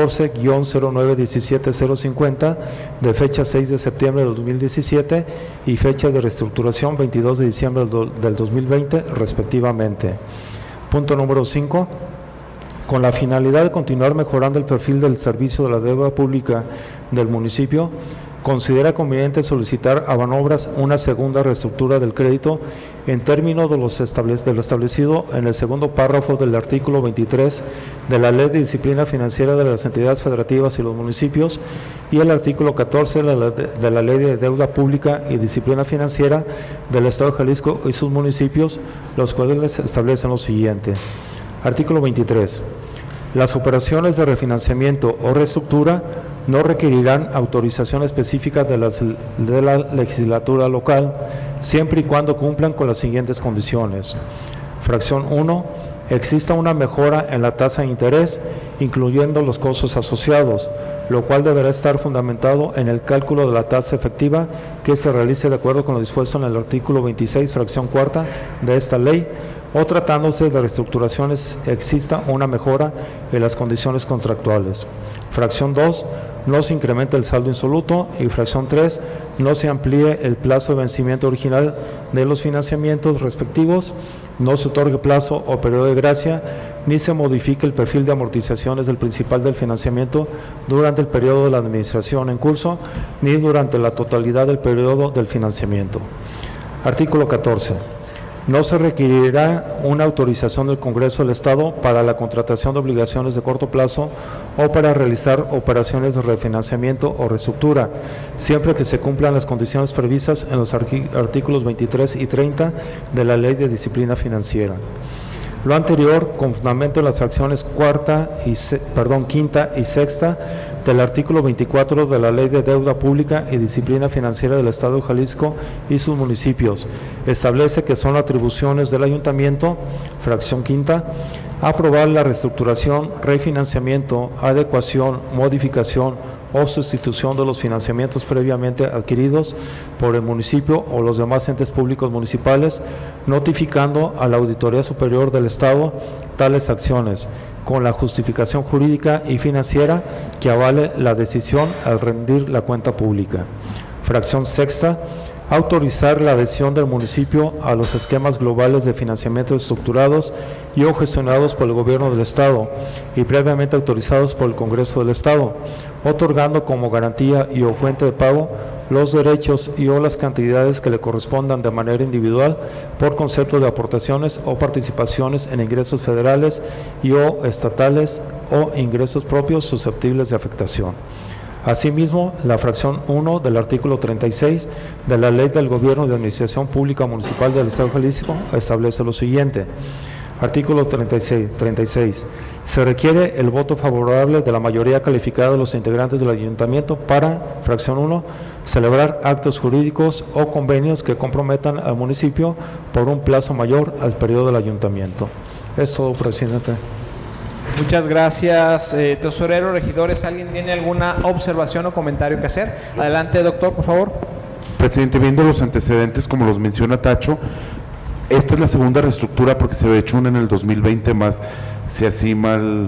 P14-09-17050 de fecha 6 de septiembre del 2017 y fecha de reestructuración 22 de diciembre del 2020 respectivamente. Punto número 5. Con la finalidad de continuar mejorando el perfil del servicio de la deuda pública del municipio, considera conveniente solicitar a Banobras una segunda reestructura del crédito en términos de lo establecido en el segundo párrafo del artículo 23 de la Ley de Disciplina Financiera de las Entidades Federativas y los Municipios y el artículo 14 de la Ley de Deuda Pública y Disciplina Financiera del Estado de Jalisco y sus municipios, los cuales establecen lo siguiente. Artículo 23. Las operaciones de refinanciamiento o reestructura no requerirán autorización específica de la legislatura local, siempre y cuando cumplan con las siguientes condiciones. Fracción 1. Exista una mejora en la tasa de interés, incluyendo los costos asociados, lo cual deberá estar fundamentado en el cálculo de la tasa efectiva que se realice de acuerdo con lo dispuesto en el artículo 26, fracción 4 de esta ley, o tratándose de reestructuraciones exista una mejora en las condiciones contractuales. Fracción 2. No se incremente el saldo insoluto, y fracción 3, no se amplíe el plazo de vencimiento original de los financiamientos respectivos, no se otorgue plazo o periodo de gracia, ni se modifique el perfil de amortizaciones del principal del financiamiento durante el periodo de la administración en curso, ni durante la totalidad del periodo del financiamiento. Artículo 14. No se requerirá una autorización del Congreso del Estado para la contratación de obligaciones de corto plazo o para realizar operaciones de refinanciamiento o reestructura, siempre que se cumplan las condiciones previstas en los artículos 23 y 30 de la Ley de Disciplina Financiera. Lo anterior, con fundamento en las fracciones quinta y sexta del artículo 24 de la Ley de Deuda Pública y Disciplina Financiera del Estado de Jalisco y sus municipios, establece que son atribuciones del Ayuntamiento, fracción quinta, aprobar la reestructuración, refinanciamiento, adecuación, modificación o sustitución de los financiamientos previamente adquiridos por el municipio o los demás entes públicos municipales, notificando a la Auditoría Superior del Estado tales acciones, con la justificación jurídica y financiera que avale la decisión al rendir la cuenta pública. Fracción sexta. Autorizar la adhesión del municipio a los esquemas globales de financiamiento estructurados y o gestionados por el Gobierno del Estado y previamente autorizados por el Congreso del Estado, otorgando como garantía y o fuente de pago los derechos y o las cantidades que le correspondan de manera individual por concepto de aportaciones o participaciones en ingresos federales y o estatales o ingresos propios susceptibles de afectación. Asimismo, la fracción 1 del artículo 36 de la Ley del Gobierno de Administración Pública Municipal del Estado de Jalisco establece lo siguiente. Artículo 36. Se requiere el voto favorable de la mayoría calificada de los integrantes del Ayuntamiento para, fracción 1, celebrar actos jurídicos o convenios que comprometan al municipio por un plazo mayor al periodo del Ayuntamiento. Es todo, presidente. Muchas gracias, tesorero, regidores. ¿Alguien tiene alguna observación o comentario que hacer? Adelante, doctor, por favor. Presidente, viendo los antecedentes, como los menciona Tacho, esta es la segunda reestructura porque se había hecho una en el 2020 más, si así mal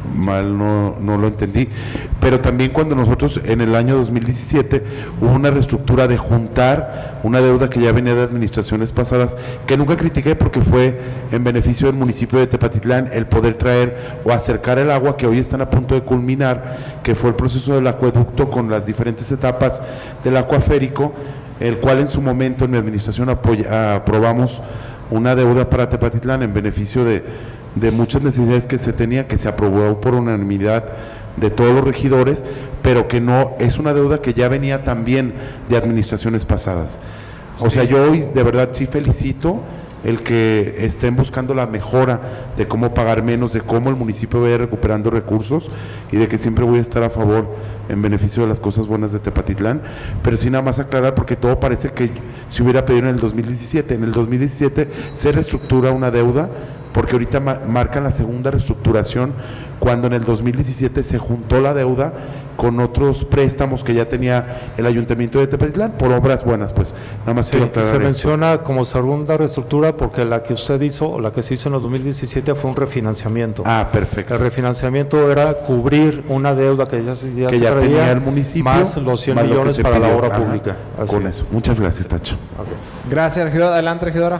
no lo entendí, pero también cuando nosotros en el año 2017 hubo una reestructura de juntar una deuda que ya venía de administraciones pasadas, que nunca critiqué porque fue en beneficio del municipio de Tepatitlán el poder traer o acercar el agua que hoy están a punto de culminar, que fue el proceso del acueducto con las diferentes etapas del acuaférico, el cual en su momento en mi administración aprobamos una deuda para Tepatitlán en beneficio de muchas necesidades que se tenía, que se aprobó por unanimidad de todos los regidores, pero que no es una deuda que ya venía también de administraciones pasadas. O sea, yo hoy de verdad sí felicito el que estén buscando la mejora de cómo pagar menos, de cómo el municipio vaya recuperando recursos, y de que siempre voy a estar a favor en beneficio de las cosas buenas de Tepatitlán. Pero sí, nada más aclarar, porque todo parece que se hubiera pedido en el 2017. En el 2017 se reestructura una deuda, porque ahorita marcan la segunda reestructuración, cuando en el 2017 se juntó la deuda con otros préstamos que ya tenía el Ayuntamiento de Tepatitlán por obras buenas. Pues nada más quiero aclarar se eso. menciona como segunda reestructura porque la que usted hizo, o la que se hizo en el 2017, fue un refinanciamiento. Ah, perfecto. El refinanciamiento era cubrir una deuda que ya se traía, tenía el municipio, más los 100 más lo que millones se para la pidió. obra Ajá, pública. Así con es. eso. Muchas gracias, Tacho. Gracias, regidora. Adelante, regidora.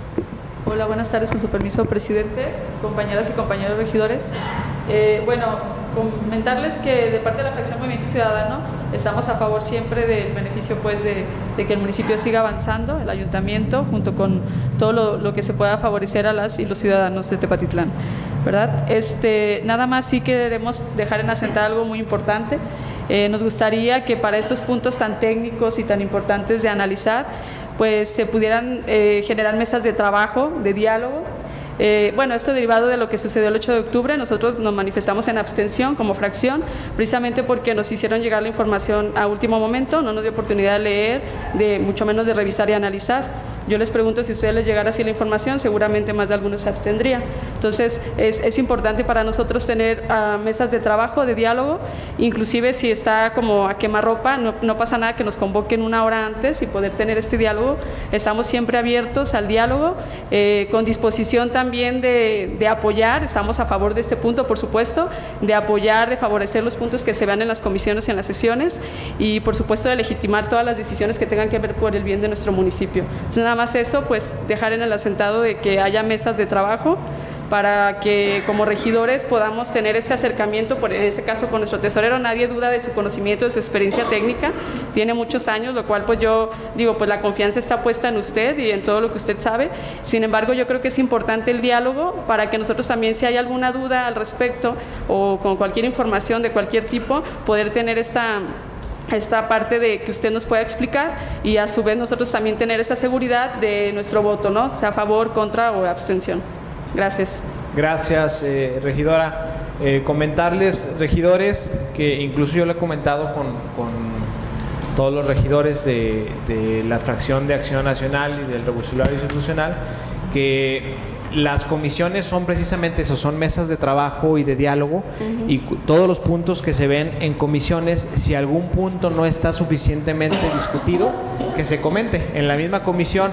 Hola, buenas tardes, con su permiso, presidente, compañeras y compañeros regidores. Bueno, comentarles que de parte de la fracción Movimiento Ciudadano estamos a favor siempre del beneficio, pues, de que el municipio siga avanzando, el ayuntamiento, junto con todo lo que se pueda favorecer a las y los ciudadanos de Tepatitlán, ¿verdad? Nada más sí queremos dejar en asentar algo muy importante. Nos gustaría que para estos puntos tan técnicos y tan importantes de analizar, pues se pudieran generar mesas de trabajo, de diálogo. Bueno, esto derivado de lo que sucedió el 8 de octubre, nosotros nos manifestamos en abstención como fracción, precisamente porque nos hicieron llegar la información a último momento, no nos dio oportunidad de leer, mucho menos de revisar y analizar. Yo les pregunto, si a ustedes les llegara así la información, seguramente más de algunos se abstendría. Entonces, es importante para nosotros tener mesas de trabajo, de diálogo, inclusive si está como a quemarropa, no pasa nada que nos convoquen una hora antes y poder tener este diálogo. Estamos siempre abiertos al diálogo, con disposición también de apoyar, estamos a favor de este punto, por supuesto, de apoyar, de favorecer los puntos que se vean en las comisiones y en las sesiones, y por supuesto de legitimar todas las decisiones que tengan que ver por el bien de nuestro municipio. Entonces, nada más eso, pues dejar en el asentado de que haya mesas de trabajo para que como regidores podamos tener este acercamiento, en este caso con nuestro tesorero. Nadie duda de su conocimiento, de su experiencia técnica, tiene muchos años, lo cual pues yo digo, pues la confianza está puesta en usted y en todo lo que usted sabe. Sin embargo, yo creo que es importante el diálogo para que nosotros también, si hay alguna duda al respecto o con cualquier información de cualquier tipo, poder tener esta parte de que usted nos pueda explicar, y a su vez nosotros también tener esa seguridad de nuestro voto, ¿no? Sea a favor, contra o abstención. Gracias. Gracias, regidora. Comentarles, regidores, que incluso yo lo he comentado con todos los regidores de la fracción de Acción Nacional y del Revolucionario Institucional, que las comisiones son precisamente eso, son mesas de trabajo y de diálogo, y todos los puntos que se ven en comisiones, si algún punto no está suficientemente discutido, que se comente en la misma comisión,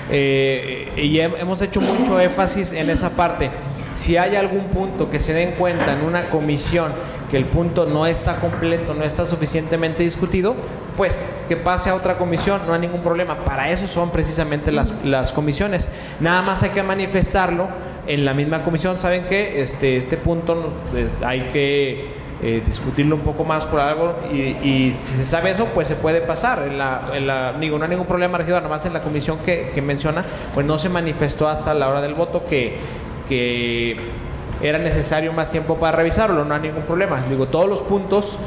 y hemos hecho mucho énfasis en esa parte. Si hay algún punto que se den cuenta en una comisión que el punto no está completo, no está suficientemente discutido, pues que pase a otra comisión, no hay ningún problema. Para eso son precisamente las comisiones. Nada más hay que manifestarlo en la misma comisión. ¿Saben qué? Este punto hay que discutirlo un poco más por algo, y si se sabe eso, pues se puede pasar. Digo, no hay ningún problema, regidor. Nada más en la comisión que menciona, pues no se manifestó hasta la hora del voto que era necesario más tiempo para revisarlo. No hay ningún problema. Digo, todos los puntos,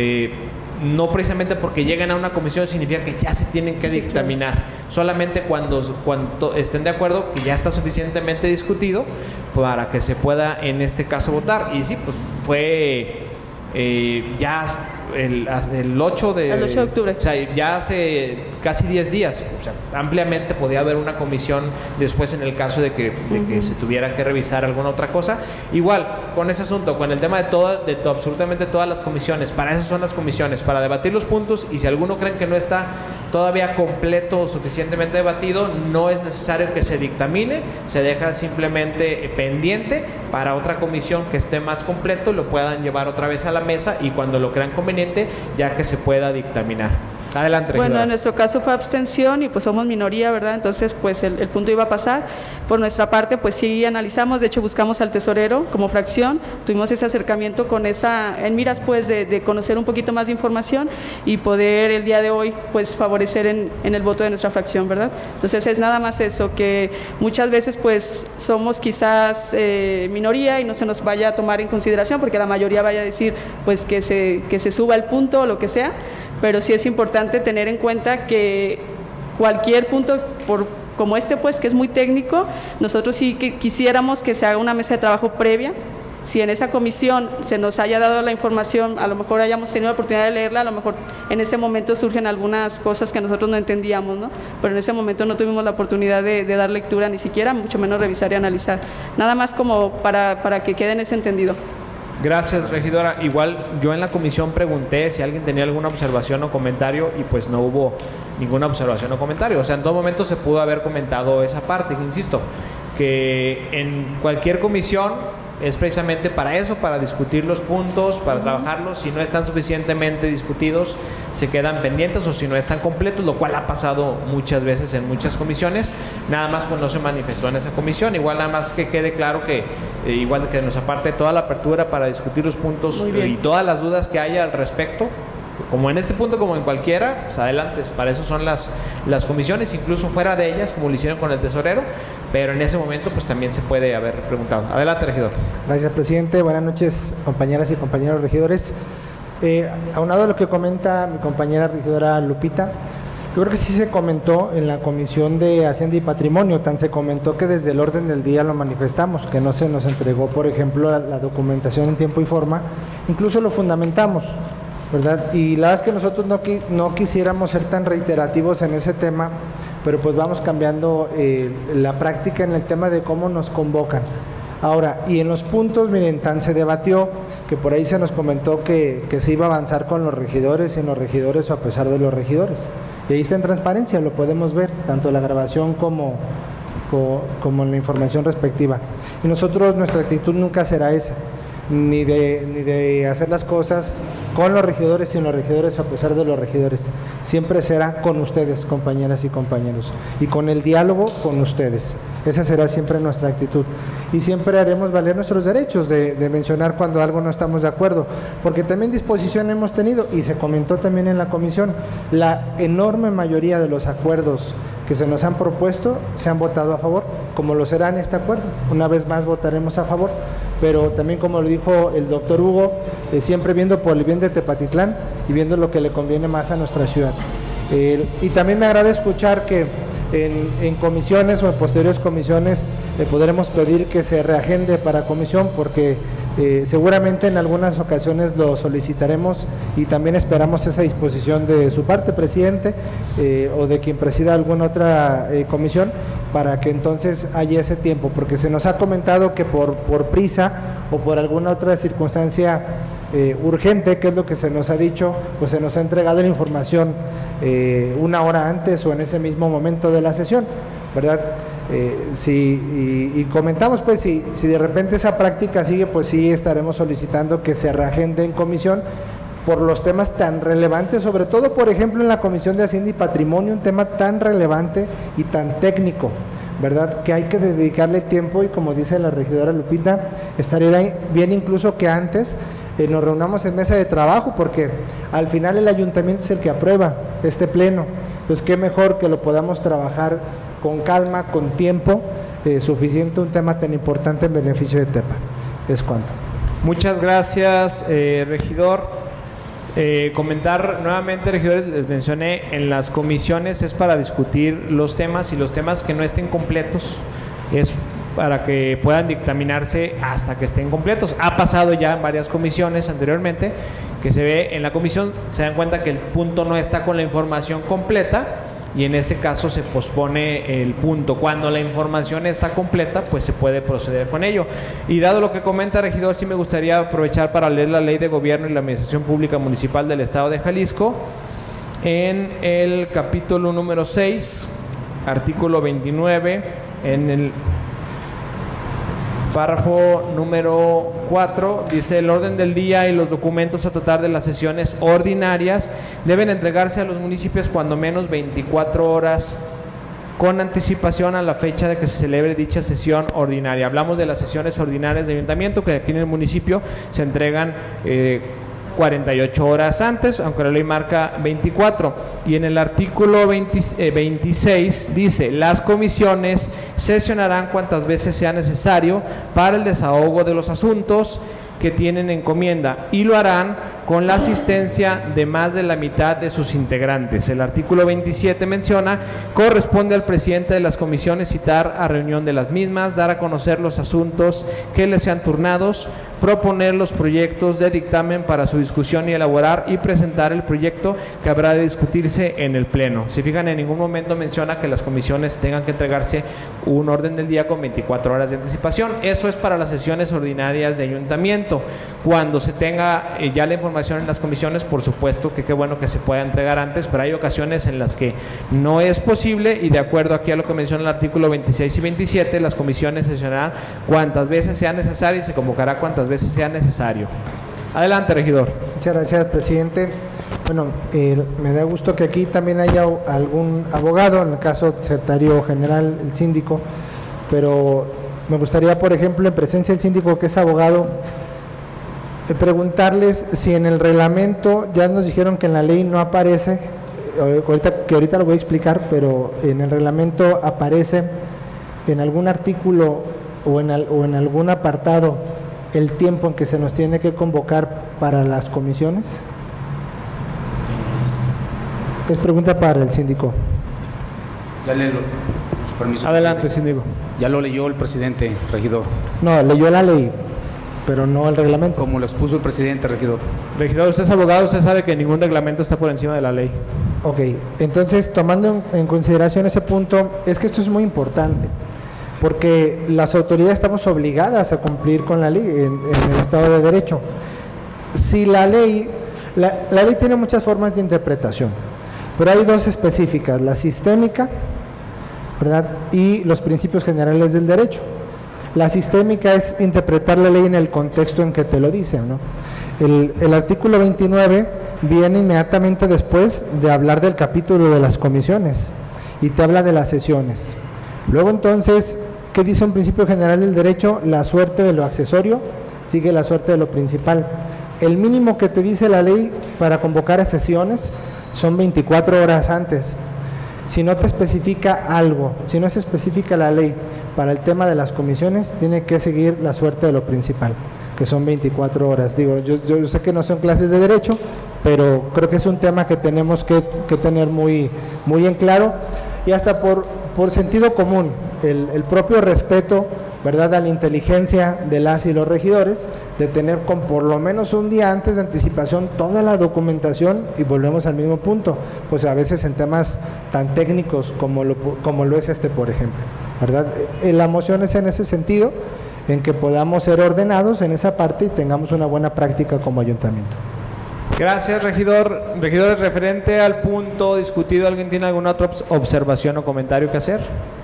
no precisamente porque lleguen a una comisión significa que ya se tienen que dictaminar. Claro. Solamente cuando estén de acuerdo que ya está suficientemente discutido para que se pueda en este caso votar. Y sí, pues fue ya el 8 de octubre. O sea, ya hace casi 10 días. O sea, ampliamente podía haber una comisión después en el caso de que se tuviera que revisar alguna otra cosa. Igual, con ese asunto, con el tema de absolutamente todas las comisiones. Para eso son las comisiones, para debatir los puntos, y si alguno creen que no está todavía completo o suficientemente debatido, no es necesario que se dictamine, se deja simplemente pendiente para otra comisión que esté más completo, lo puedan llevar otra vez a la mesa, y cuando lo crean conveniente, ya que se pueda dictaminar. Adelante, regidora. Bueno, en nuestro caso fue abstención y pues somos minoría, ¿verdad? Entonces pues el punto iba a pasar. Por nuestra parte pues sí analizamos, de hecho buscamos al tesorero como fracción, tuvimos ese acercamiento en miras pues de conocer un poquito más de información y poder el día de hoy pues favorecer en el voto de nuestra fracción, ¿verdad? Entonces es nada más eso, que muchas veces pues somos quizás minoría y no se nos vaya a tomar en consideración porque la mayoría vaya a decir pues que se suba el punto o lo que sea, pero sí es importante tener en cuenta que cualquier punto, por como pues, que es muy técnico, nosotros sí que quisiéramos que se haga una mesa de trabajo previa. Si en esa comisión se nos haya dado la información, a lo mejor hayamos tenido la oportunidad de leerla, a lo mejor en ese momento surgen algunas cosas que nosotros no entendíamos, ¿no? Pero en ese momento no tuvimos la oportunidad de dar lectura ni siquiera, mucho menos revisar y analizar. Nada más como para que quede en ese entendido. Gracias, regidora. Igual yo en la comisión pregunté si alguien tenía alguna observación o comentario y pues no hubo ninguna observación o comentario. O sea, en todo momento se pudo haber comentado esa parte. Insisto, que en cualquier comisión es precisamente para eso, para discutir los puntos, para trabajarlos. Si no están suficientemente discutidos, se quedan pendientes, o si no están completos, lo cual ha pasado muchas veces en muchas comisiones. Nada más pues no se manifestó en esa comisión. Igual nada más que quede claro que igual que nos aparte toda la apertura para discutir los puntos y todas las dudas que haya al respecto, como en este punto como en cualquiera, pues adelante. Para eso son las comisiones, incluso fuera de ellas, como lo hicieron con el tesorero, pero en ese momento pues también se puede haber preguntado. Adelante, regidor. Gracias, presidente. Buenas noches, compañeras y compañeros regidores. Aunado a lo que comenta mi compañera regidora Lupita, yo creo que sí se comentó en la Comisión de Hacienda y Patrimonio, tan se comentó que desde el orden del día lo manifestamos, que no se nos entregó, por ejemplo, la documentación en tiempo y forma, incluso lo fundamentamos, ¿verdad? Y la verdad es que nosotros no quisiéramos ser tan reiterativos en ese tema, pero pues vamos cambiando la práctica en el tema de cómo nos convocan. Ahora, y en los puntos, miren, tan se debatió que por ahí se nos comentó que se iba a avanzar con los regidores, sin los regidores o a pesar de los regidores. Y ahí está en transparencia, lo podemos ver, tanto la grabación como en la información respectiva. Y nosotros, nuestra actitud nunca será esa, ni de hacer las cosas con los regidores, sin los regidores, a pesar de los regidores. Siempre será con ustedes, compañeras y compañeros, y con el diálogo con ustedes. Esa será siempre nuestra actitud. Y siempre haremos valer nuestros derechos de mencionar cuando algo no estamos de acuerdo, porque también disposición hemos tenido, y se comentó también en la comisión, la enorme mayoría de los acuerdos que se nos han propuesto se han votado a favor, como lo será en este acuerdo. Una vez más votaremos a favor, pero también, como lo dijo el doctor Hugo, siempre viendo por el bien de Tepatitlán y viendo lo que le conviene más a nuestra ciudad. Y también me agrada escuchar que en comisiones o en posteriores comisiones podremos pedir que se reagende para comisión, porque seguramente en algunas ocasiones lo solicitaremos, y también esperamos esa disposición de su parte, presidente, o de quien presida alguna otra comisión, para que entonces haya ese tiempo, porque se nos ha comentado que por prisa o por alguna otra circunstancia urgente, que es lo que se nos ha dicho, pues se nos ha entregado la información una hora antes o en ese mismo momento de la sesión, ¿verdad? Y comentamos, pues, si de repente esa práctica sigue, pues sí estaremos solicitando que se reagende en comisión por los temas tan relevantes, sobre todo, por ejemplo, en la Comisión de Hacienda y Patrimonio, un tema tan relevante y tan técnico, ¿verdad?, que hay que dedicarle tiempo, y como dice la regidora Lupita, estaría bien incluso que antes nos reunamos en mesa de trabajo, porque al final el ayuntamiento es el que aprueba este pleno. Pues qué mejor que lo podamos trabajar con calma, con tiempo suficiente, un tema tan importante en beneficio de Tepa. Es cuanto. Muchas gracias, regidor. Comentar nuevamente, regidores, les mencioné, en las comisiones es para discutir los temas, y los temas que no estén completos es para que puedan dictaminarse hasta que estén completos. Ha pasado ya en varias comisiones anteriormente que se ve en la comisión, se dan cuenta que el punto no está con la información completa, y en este caso se pospone el punto. Cuando la información está completa, pues se puede proceder con ello. Y dado lo que comenta, regidor, sí me gustaría aprovechar para leer la Ley de Gobierno y la Administración Pública Municipal del Estado de Jalisco, en el capítulo número 6, artículo 29, en el párrafo número 4, dice: el orden del día y los documentos a tratar de las sesiones ordinarias deben entregarse a los municipios cuando menos 24 horas con anticipación a la fecha de que se celebre dicha sesión ordinaria. Hablamos de las sesiones ordinarias de ayuntamiento, que aquí en el municipio se entregan 48 horas antes, aunque la ley marca 24. Y en el artículo 26 dice: las comisiones sesionarán cuantas veces sea necesario para el desahogo de los asuntos que tienen encomienda y lo harán con la asistencia de más de la mitad de sus integrantes. El artículo 27 menciona: corresponde al presidente de las comisiones citar a reunión de las mismas, dar a conocer los asuntos que les sean turnados, proponer los proyectos de dictamen para su discusión y elaborar y presentar el proyecto que habrá de discutirse en el pleno. Si fijan, en ningún momento menciona que las comisiones tengan que entregarse un orden del día con 24 horas de anticipación. Eso es para las sesiones ordinarias de ayuntamiento. Cuando se tenga ya la información en las comisiones, por supuesto que qué bueno que se pueda entregar antes, pero hay ocasiones en las que no es posible, y de acuerdo aquí a lo que menciona el artículo 26 y 27, las comisiones sesionarán cuantas veces sea necesario y se convocará cuantas veces sea necesario. Adelante, regidor. Muchas gracias, presidente. Bueno, me da gusto que aquí también haya algún abogado, en el caso del secretario general, el síndico, pero me gustaría, por ejemplo, en presencia del síndico, que es abogado, preguntarles si en el reglamento, ya nos dijeron que en la ley no aparece, ahorita lo voy a explicar, pero en el reglamento aparece en algún artículo o en algún apartado el tiempo en que se nos tiene que convocar para las comisiones. Es pregunta para el síndico. Dale su permiso. Adelante, presidente. síndico. Ya lo leyó el presidente, regidor. No, leyó la ley, pero no el reglamento. Como lo expuso el presidente, regidor. Regidor, usted es abogado, usted sabe que ningún reglamento está por encima de la ley. Ok, entonces tomando en consideración ese punto, es que esto es muy importante, porque las autoridades estamos obligadas a cumplir con la ley en el Estado de Derecho. Si la ley tiene muchas formas de interpretación, pero hay dos específicas: la sistémica, ¿verdad?, y los principios generales del derecho. La sistémica es interpretar la ley en el contexto en que te lo dicen, ¿no? El artículo 29 viene inmediatamente después de hablar del capítulo de las comisiones y te habla de las sesiones. Luego, entonces, ¿qué dice un principio general del derecho? La suerte de lo accesorio sigue la suerte de lo principal. El mínimo que te dice la ley para convocar a sesiones son 24 horas antes. Si no te especifica algo, si no se especifica la ley para el tema de las comisiones, tiene que seguir la suerte de lo principal, que son 24 horas. Digo, yo sé que no son clases de derecho, pero creo que es un tema que tenemos que tener muy en claro, y hasta por sentido común, el propio respeto, ¿verdad?, a la inteligencia de las y los regidores, de tener con por lo menos un día antes de anticipación toda la documentación. Y volvemos al mismo punto, pues a veces en temas tan técnicos como lo es este, por ejemplo, ¿verdad? La moción es en ese sentido, en que podamos ser ordenados en esa parte y tengamos una buena práctica como ayuntamiento. Gracias, regidor. Regidores, referente al punto discutido, ¿alguien tiene alguna otra observación o comentario que hacer?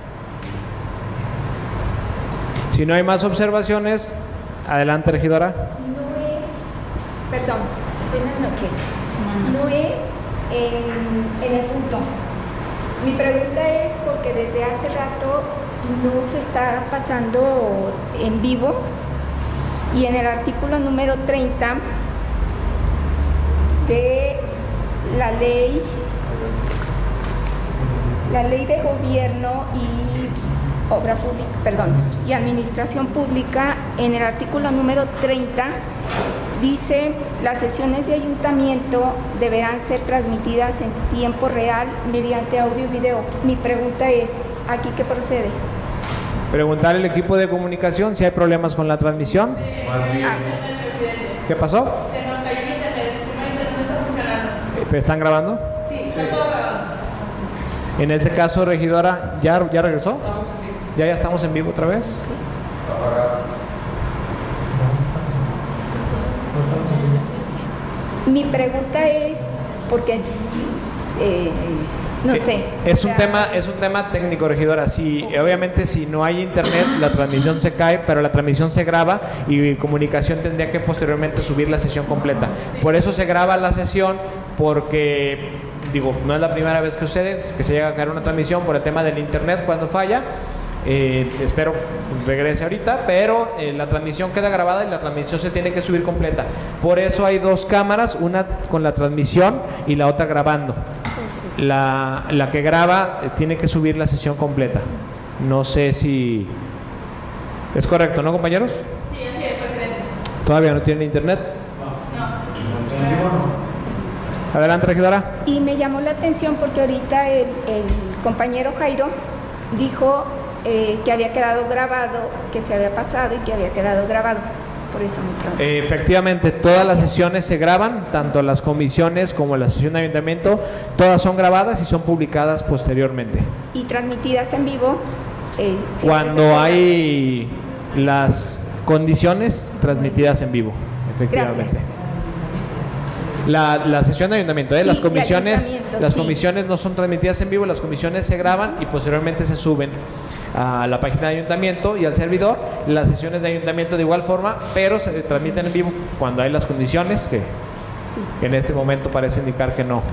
Si no hay más observaciones, adelante, regidora. Perdón, buenas noches. No es en el punto. Mi pregunta es porque desde hace rato no se está pasando en vivo, y en el artículo número 30 de la ley de gobierno y obra pública, y administración pública, en el artículo número 30 dice: las sesiones de ayuntamiento deberán ser transmitidas en tiempo real mediante audio y video. Mi pregunta es, ¿aquí qué procede? Preguntar al equipo de comunicación si hay problemas con la transmisión. ¿Qué pasó? Se nos cayó el internet, el sistema de internet no está funcionando. ¿Están grabando? Sí, está todo grabando. En ese caso, regidora, ¿ya regresó? ¿Ya estamos en vivo otra vez? Mi pregunta es, porque no sé. Es un tema técnico, regidora. Obviamente, si no hay internet, la transmisión se cae, pero la transmisión se graba y comunicación tendría que posteriormente subir la sesión completa. Por eso se graba la sesión, porque no es la primera vez que sucede, que se llega a caer una transmisión por el tema del internet cuando falla. Espero regrese ahorita, pero la transmisión queda grabada y la transmisión se tiene que subir completa. Por eso hay dos cámaras, una con la transmisión y la otra grabando. La que graba tiene que subir la sesión completa. No sé si es correcto, ¿no, compañeros? Sí, así es, presidente. ¿Todavía no tienen internet? Adelante, regidora. Y me llamó la atención porque ahorita el compañero Jairo dijo que había quedado grabado, que se había pasado y que había quedado grabado. Por eso me pregunto. Efectivamente, todas las sesiones se graban, tanto las comisiones como la sesión de ayuntamiento, todas son grabadas y son publicadas posteriormente. Y transmitidas en vivo. Cuando hay las condiciones transmitidas en vivo, efectivamente. La sesión de ayuntamiento, las comisiones no son transmitidas en vivo, las comisiones se graban y posteriormente se suben a la página de ayuntamiento y al servidor. Las sesiones de ayuntamiento de igual forma, pero se transmiten en vivo cuando hay las condiciones que en este momento parece indicar que no.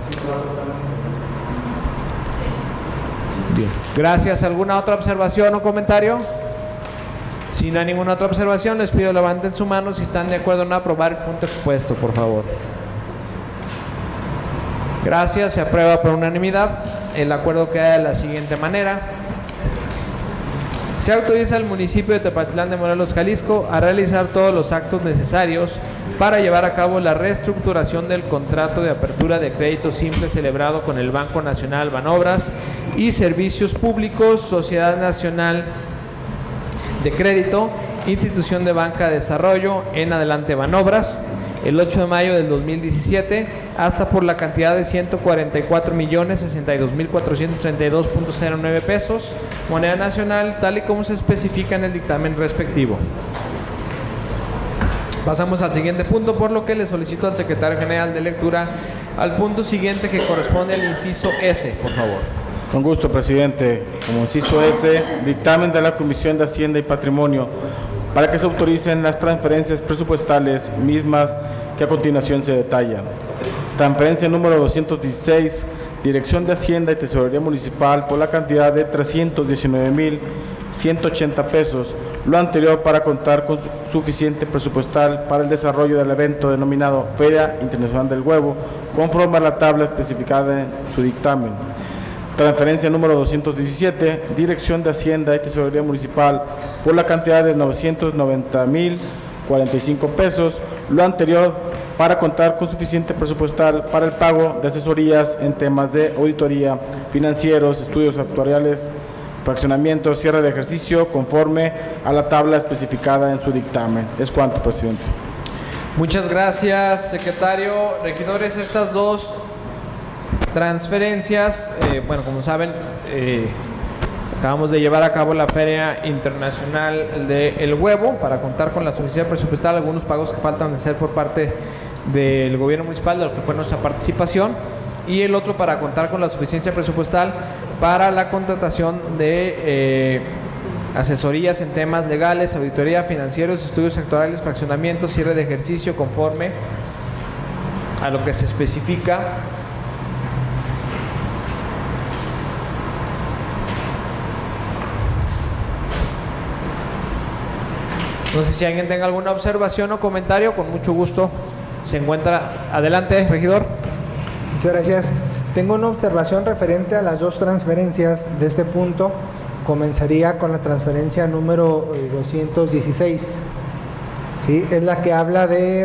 Bien, gracias. ¿Alguna otra observación o comentario? Si no hay ninguna otra observación, les pido levanten su mano si están de acuerdo en aprobar el punto expuesto, por favor. Gracias, se aprueba por unanimidad. El acuerdo queda de la siguiente manera. Se autoriza al municipio de Tepatitlán de Morelos, Jalisco, a realizar todos los actos necesarios para llevar a cabo la reestructuración del contrato de apertura de crédito simple celebrado con el Banco Nacional Banobras y Servicios Públicos, Sociedad Nacional de Crédito, Institución de Banca de Desarrollo, en adelante Banobras, el 8 de mayo del 2017, hasta por la cantidad de 144,062,432.09 pesos, moneda nacional, tal y como se especifica en el dictamen respectivo. Pasamos al siguiente punto, por lo que le solicito al secretario general de lectura al punto siguiente, que corresponde al inciso S, por favor. Con gusto, presidente. Como inciso S, dictamen de la Comisión de Hacienda y Patrimonio para que se autoricen las transferencias presupuestales mismas que a continuación se detallan. Transferencia número 216, Dirección de Hacienda y Tesorería Municipal, por la cantidad de 319,180 pesos, lo anterior para contar con suficiente presupuestal para el desarrollo del evento denominado Feria Internacional del Huevo, conforme a la tabla especificada en su dictamen. Transferencia número 217, Dirección de Hacienda y Tesorería Municipal, por la cantidad de 990,045 pesos, lo anterior para contar con suficiente presupuestal para el pago de asesorías en temas de auditoría, financieros, estudios actuariales, fraccionamiento, cierre de ejercicio, conforme a la tabla especificada en su dictamen. Es cuanto, presidente. Muchas gracias, secretario. Regidores, estas dos transferencias, bueno, como saben, acabamos de llevar a cabo la Feria Internacional del Huevo para contar con la suficiencia presupuestal, algunos pagos que faltan de hacer por parte del gobierno municipal, de lo que fue nuestra participación, y el otro para contar con la suficiencia presupuestal para la contratación de asesorías en temas legales, auditoría, financieros, estudios actuariales, fraccionamientos, cierre de ejercicio, conforme a lo que se especifica No sé si alguien tenga alguna observación o comentario, con mucho gusto se encuentra. Adelante, regidor. Muchas gracias. Tengo una observación referente a las dos transferencias de este punto. Comenzaría con la transferencia número 216. ¿Sí? Es la que habla de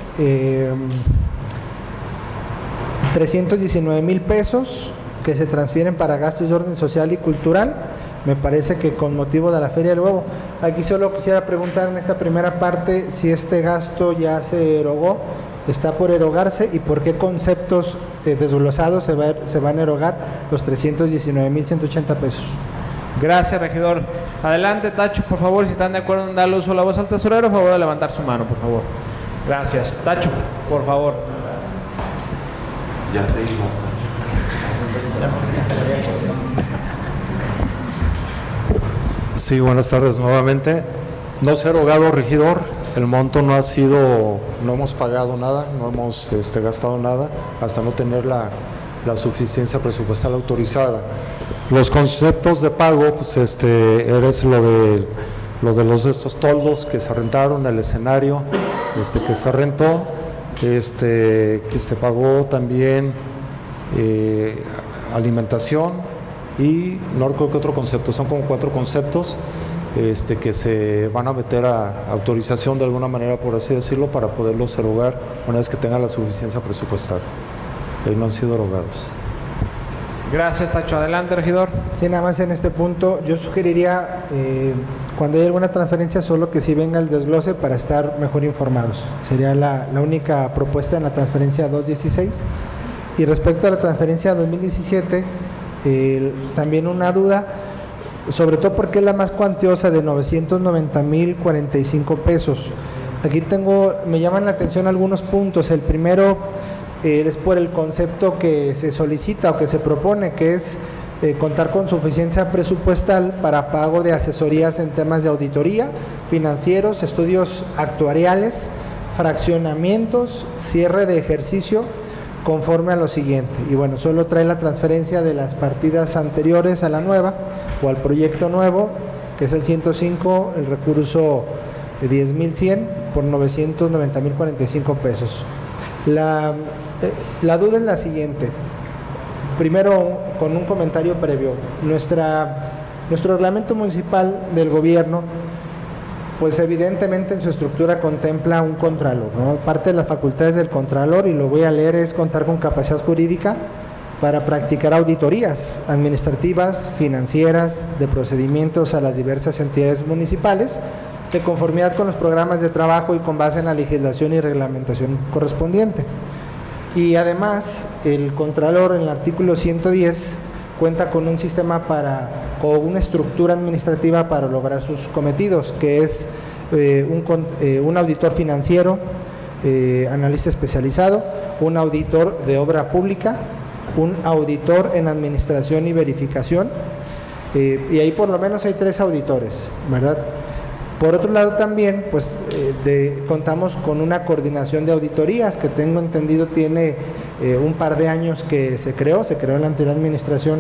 319,000 pesos que se transfieren para gastos de orden social y cultural. Me parece que con motivo de la Feria del Huevo. Aquí solo quisiera preguntar en esta primera parte si este gasto ya se erogó, está por erogarse, y por qué conceptos desglosados se van a erogar los 319,180 pesos. Gracias, regidor. Adelante, Tacho, por favor, si están de acuerdo en darle uso a la voz al tesorero, por favor de levantar su mano, por favor. Gracias. Tacho, por favor. Ya te digo. Sí, buenas tardes nuevamente. No se ha erogado, regidor. El monto no ha sido, no hemos pagado nada, no hemos gastado nada hasta no tener la suficiencia presupuestal autorizada. Los conceptos de pago, pues eres lo de estos toldos que se rentaron, el escenario que se rentó, que se pagó también alimentación, y no recuerdo qué otro concepto, son como 4 conceptos. que se van a meter a autorización de alguna manera, por así decirlo, para poderlos erogar una vez que tengan la suficiencia presupuestal. No han sido erogados. Gracias, Tacho. Adelante, regidor. Sí, nada más en este punto yo sugeriría, cuando hay alguna transferencia, solo que sí venga el desglose para estar mejor informados. Sería la única propuesta en la transferencia 216. Y respecto a la transferencia 2017, también una duda, sobre todo porque es la más cuantiosa, de 990,045 pesos. Aquí me llaman la atención algunos puntos. El primero es por el concepto que se solicita o que se propone, que es contar con suficiencia presupuestal para pago de asesorías en temas de auditoría, financieros, estudios actuariales, fraccionamientos, cierre de ejercicio, conforme a lo siguiente. Y bueno, solo trae la transferencia de las partidas anteriores a la nueva o al proyecto nuevo, que es el 105, el recurso de 10,100 por 990,045 pesos. La duda es la siguiente. Primero, con un comentario previo. Nuestro reglamento municipal del gobierno, pues evidentemente en su estructura contempla un contralor, ¿no? Parte de las facultades del contralor, y lo voy a leer, es contar con capacidad jurídica para practicar auditorías administrativas, financieras, de procedimientos a las diversas entidades municipales, de conformidad con los programas de trabajo y con base en la legislación y reglamentación correspondiente. Y además, el Contralor, en el artículo 110, cuenta con un sistema o una estructura administrativa para lograr sus cometidos, que es un auditor financiero, analista especializado, un auditor de obra pública, un auditor en administración y verificación, y ahí por lo menos hay 3 auditores, ¿verdad? Por otro lado también, pues contamos con una coordinación de auditorías que tengo entendido tiene un par de años que se creó en la anterior administración,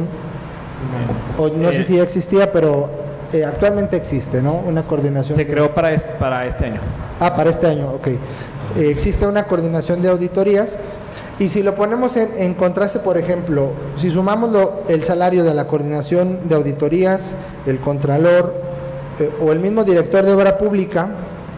o no sé si ya existía, pero actualmente existe, ¿no? Una coordinación. Se creó para este año. Para este año, ok. Existe una coordinación de auditorías, y si lo ponemos en contraste, por ejemplo, si sumamos el salario de la coordinación de auditorías, el contralor, o el mismo director de obra pública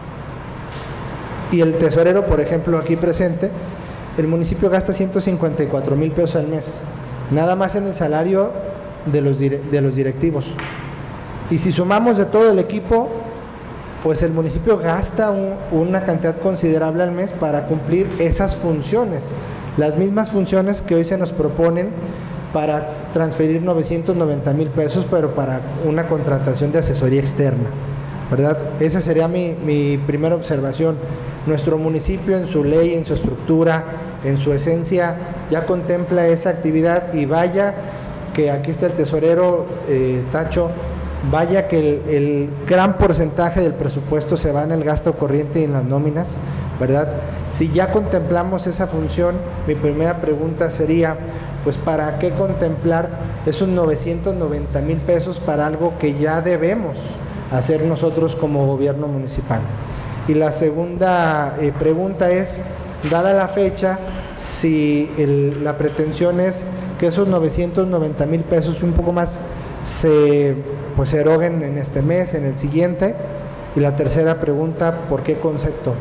y el tesorero, por ejemplo, aquí presente, el municipio gasta 154,000 pesos al mes, nada más en el salario de los directivos. Y si sumamos de todo el equipo, pues el municipio gasta una cantidad considerable al mes para cumplir esas funciones, las mismas funciones que hoy se nos proponen para transferir 990,000 pesos, pero para una contratación de asesoría externa, ¿verdad? Esa sería mi primera observación. Nuestro municipio, en su ley, en su estructura, en su esencia, ya contempla esa actividad, y vaya que aquí está el tesorero, Tacho, vaya que el gran porcentaje del presupuesto se va en el gasto corriente y en las nóminas, ¿verdad? Si ya contemplamos esa función, mi primera pregunta sería, pues ¿para qué contemplar esos 990,000 pesos para algo que ya debemos hacer nosotros como gobierno municipal? Y la segunda pregunta es, dada la fecha, si la pretensión es que esos 990,000 pesos, un poco más, se eroguen en este mes, en el siguiente. Y la tercera pregunta, ¿por qué concepto?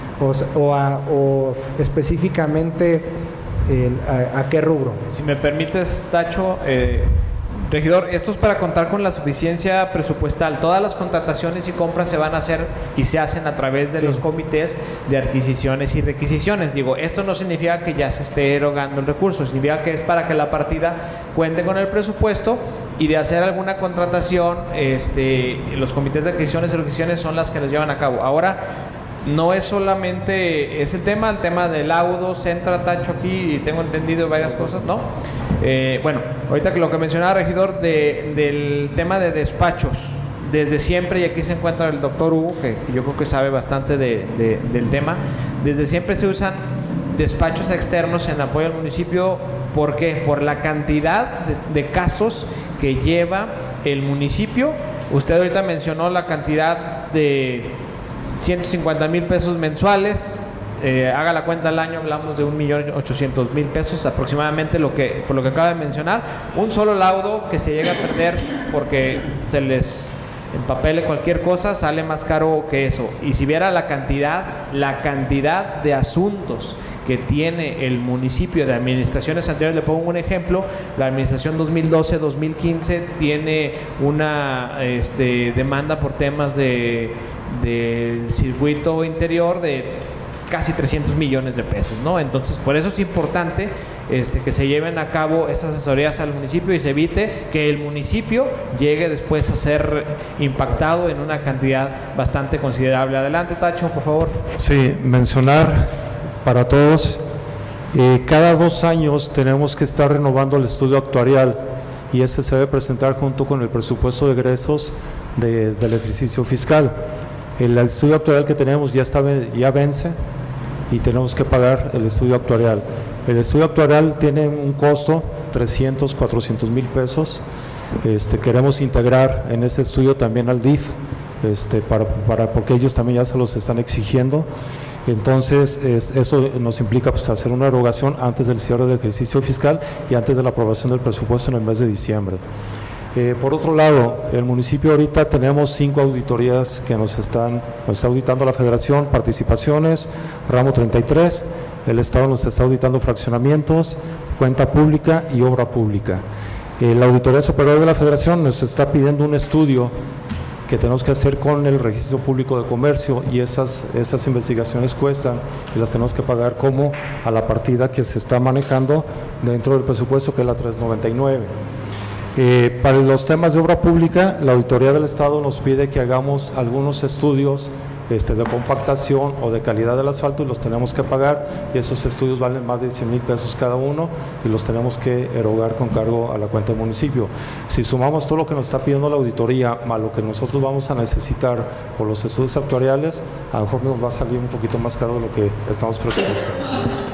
O específicamente, ¿a qué rubro? Si me permites, Tacho, regidor, esto es para contar con la suficiencia presupuestal. Todas las contrataciones y compras se van a hacer y se hacen a través de los comités de adquisiciones y requisiciones. Digo, esto no significa que ya se esté erogando el recurso, significa que es para que la partida cuente con el presupuesto, y de hacer alguna contratación, los comités de adquisiciones y requisiciones son las que los llevan a cabo. Ahora, no es solamente el tema del laudo, entra, Tacho, aquí, y tengo entendido varias cosas, ¿no? Bueno, ahorita que lo que mencionaba, regidor, del tema de despachos, desde siempre, y aquí se encuentra el doctor Hugo, que yo creo que sabe bastante del tema, desde siempre se usan despachos externos en apoyo al municipio. ¿Por qué? Por la cantidad de casos que lleva el municipio. Usted ahorita mencionó la cantidad de 150,000 pesos mensuales. Haga la cuenta al año, hablamos de 1,800,000 pesos aproximadamente, por lo que acaba de mencionar. Un solo laudo que se llega a perder porque se les en papel, cualquier cosa sale más caro que eso. Y si viera la cantidad de asuntos que tiene el municipio de administraciones anteriores, le pongo un ejemplo: la administración 2012-2015 tiene una demanda por temas del circuito interior de casi 300 millones de pesos, ¿no? Entonces, por eso es importante que se lleven a cabo esas asesorías al municipio y se evite que el municipio llegue después a ser impactado en una cantidad bastante considerable. Adelante, Tacho, por favor. Sí, mencionar para todos, cada 2 años tenemos que estar renovando el estudio actuarial y este se debe presentar junto con el presupuesto de egresos del ejercicio fiscal. El estudio actuarial que tenemos ya vence y tenemos que pagar el estudio actuarial. El estudio actuarial tiene un costo 300, 400 mil pesos. Queremos integrar en ese estudio también al DIF, porque ellos también ya se los están exigiendo. Entonces, eso nos implica pues, hacer una erogación antes del cierre del ejercicio fiscal y antes de la aprobación del presupuesto en el mes de diciembre. Por otro lado, el municipio ahorita tenemos 5 auditorías que nos está auditando la Federación: participaciones, ramo 33, el Estado nos está auditando fraccionamientos, cuenta pública y obra pública. La Auditoría Superior de la Federación nos está pidiendo un estudio que tenemos que hacer con el Registro Público de Comercio y esas investigaciones cuestan y las tenemos que pagar como a la partida que se está manejando dentro del presupuesto, que es la 399. Para los temas de obra pública, la Auditoría del Estado nos pide que hagamos algunos estudios de compactación o de calidad del asfalto y los tenemos que pagar, y esos estudios valen más de 100 mil pesos cada uno y los tenemos que erogar con cargo a la cuenta del municipio. Si sumamos todo lo que nos está pidiendo la auditoría más lo que nosotros vamos a necesitar por los estudios actuariales, a lo mejor nos va a salir un poquito más caro de lo que estamos presupuestando.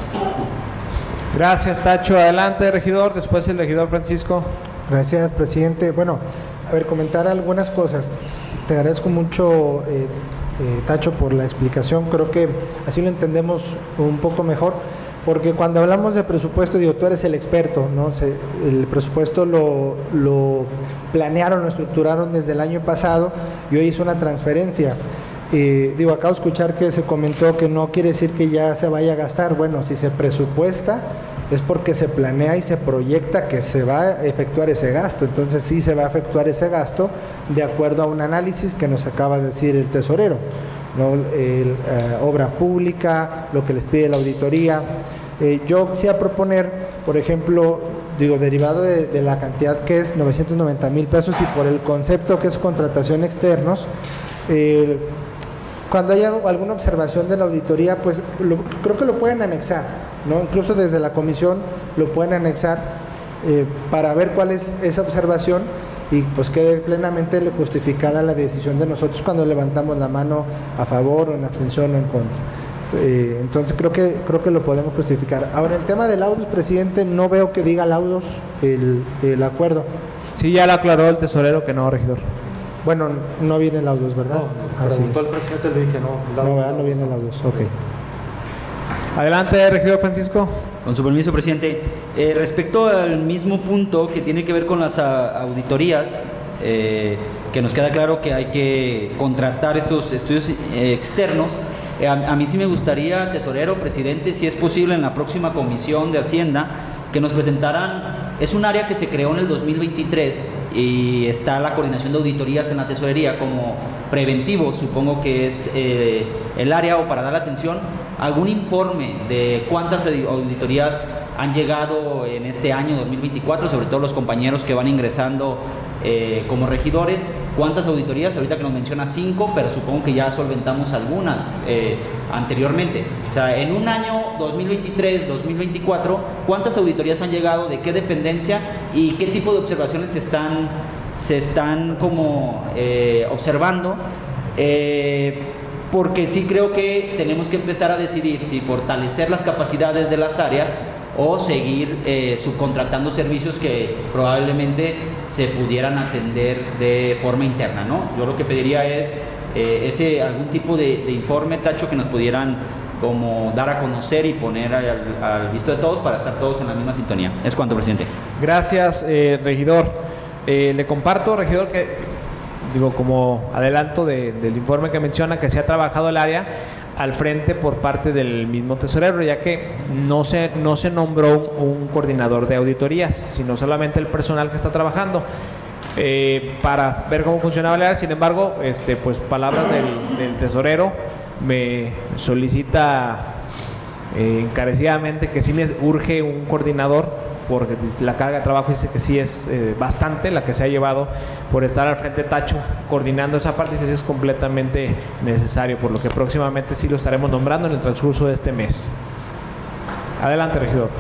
Gracias, Tacho. Adelante, regidor. Después el regidor Francisco. Gracias, presidente. Bueno, a ver, comentar algunas cosas. Te agradezco mucho, Tacho, por la explicación. Creo que así lo entendemos un poco mejor, porque cuando hablamos de presupuesto, digo, tú eres el experto, ¿no? El presupuesto lo planearon, lo estructuraron desde el año pasado y hoy hizo una transferencia. Digo, acabo de escuchar que se comentó que no quiere decir que ya se vaya a gastar. Bueno, si se presupuesta es porque se planea y se proyecta que se va a efectuar ese gasto. Entonces sí se va a efectuar ese gasto de acuerdo a un análisis que nos acaba de decir el tesorero, ¿no? Obra pública, lo que les pide la auditoría. Yo quisiera proponer, por ejemplo, digo, derivado de la cantidad que es 990 mil pesos y por el concepto que es contratación externos, cuando haya alguna observación de la auditoría, pues creo que lo pueden anexar, ¿no? Incluso desde la comisión lo pueden anexar para ver cuál es esa observación y pues quede plenamente justificada la decisión de nosotros cuando levantamos la mano a favor o en abstención o en contra. Entonces creo que lo podemos justificar. Ahora, el tema de laudos, presidente, no veo que diga laudos el acuerdo. Sí, ya lo aclaró el tesorero que no, regidor. Bueno, no viene laudos, ¿verdad? No, preguntó el presidente, le dije no. No viene laudos, ok. Adelante, regidor Francisco. Con su permiso, presidente. Respecto al mismo punto que tiene que ver con las auditorías, que nos queda claro que hay que contratar estos estudios externos. A mí sí me gustaría, tesorero, presidente, si es posible en la próxima comisión de Hacienda, que nos presentaran. Es un área que se creó en el 2023 y está la coordinación de auditorías en la tesorería como preventivo, supongo que es el área, o para dar atención, algún informe de cuántas auditorías han llegado en este año 2024, sobre todo los compañeros que van ingresando como regidores. ¿Cuántas auditorías? Ahorita que nos menciona 5, pero supongo que ya solventamos algunas anteriormente. O sea, en un año 2023, 2024, ¿cuántas auditorías han llegado? ¿De qué dependencia? ¿Y qué tipo de observaciones se están como observando? Porque sí creo que tenemos que empezar a decidir si fortalecer las capacidades de las áreas o seguir subcontratando servicios que probablemente se pudieran atender de forma interna, ¿no? Yo lo que pediría es algún tipo de informe, Tacho, que nos pudieran como dar a conocer y poner al visto de todos para estar todos en la misma sintonía. Es cuanto, presidente. Gracias, regidor. Le comparto, regidor, que digo, como adelanto del informe que menciona que se ha trabajado el área al frente por parte del mismo tesorero, ya que no se nombró un coordinador de auditorías, sino solamente el personal que está trabajando para ver cómo funcionaba el área. Sin embargo, pues palabras del tesorero, me solicita encarecidamente que sí me urge un coordinador, porque la carga de trabajo dice que sí es bastante la que se ha llevado por estar al frente Tacho coordinando esa parte, que sí es completamente necesario, por lo que próximamente sí lo estaremos nombrando en el transcurso de este mes. Adelante, regidor.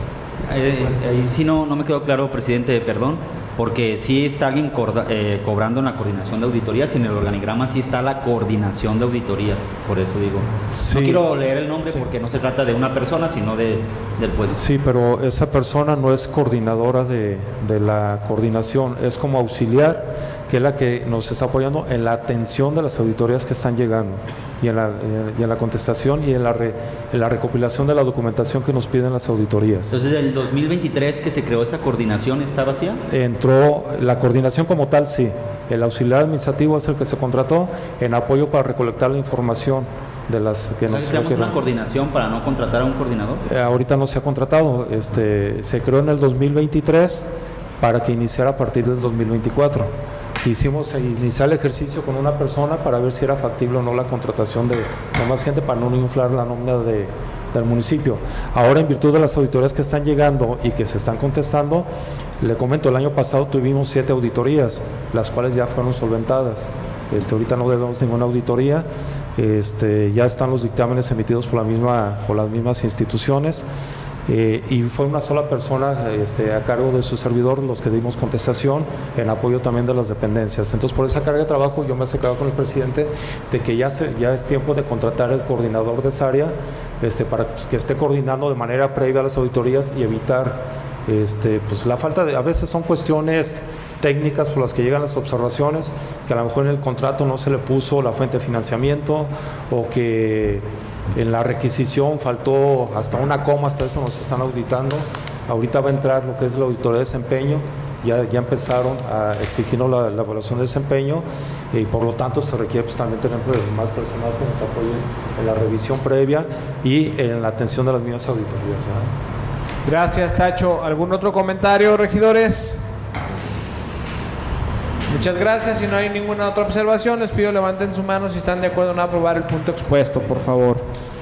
Ahí sí no me quedó claro, presidente, perdón, porque sí está alguien cobrando en la coordinación de auditorías, y en el organigrama sí está la coordinación de auditorías, por eso digo. Sí. No quiero leer el nombre porque no se trata de una persona, sino del puesto. Sí, pero esa persona no es coordinadora de la coordinación, es como auxiliar, que es la que nos está apoyando en la atención de las auditorías que están llegando, y en la contestación y en la recopilación de la documentación que nos piden las auditorías. Entonces, ¿el 2023 que se creó esa coordinación está vacía? Entró la coordinación como tal, sí. El auxiliar administrativo es el que se contrató en apoyo para recolectar la información de las que nos ¿Tenemos una coordinación para no contratar a un coordinador? Ahorita no se ha contratado. Se creó en el 2023 para que iniciara a partir del 2024. Quisimos iniciar el ejercicio con una persona para ver si era factible o no la contratación de más gente, para no inflar la nómina del municipio. Ahora, en virtud de las auditorías que están llegando y que se están contestando, le comento, el año pasado tuvimos 7 auditorías, las cuales ya fueron solventadas. Ahorita no debemos ninguna auditoría. Ya están los dictámenes emitidos por las mismas instituciones. Y fue una sola persona a cargo de su servidor los que dimos contestación en apoyo también de las dependencias. Entonces, por esa carga de trabajo yo me he acercado con el presidente de que ya es tiempo de contratar el coordinador de esa área para que esté coordinando de manera previa a las auditorías y evitar pues la falta de, a veces son cuestiones técnicas por las que llegan las observaciones, que a lo mejor en el contrato no se le puso la fuente de financiamiento, o que en la requisición faltó hasta una coma, hasta eso nos están auditando. Ahorita va a entrar lo que es la auditoría de desempeño, ya empezaron a exigirnos la evaluación de desempeño, y por lo tanto se requiere pues también tener más personal que nos apoye en la revisión previa y en la atención de las mismas auditorías. Gracias, Tacho. ¿Algún otro comentario, regidores? Muchas gracias. Si no hay ninguna otra observación, les pido levanten su mano si están de acuerdo en aprobar el punto expuesto, por favor.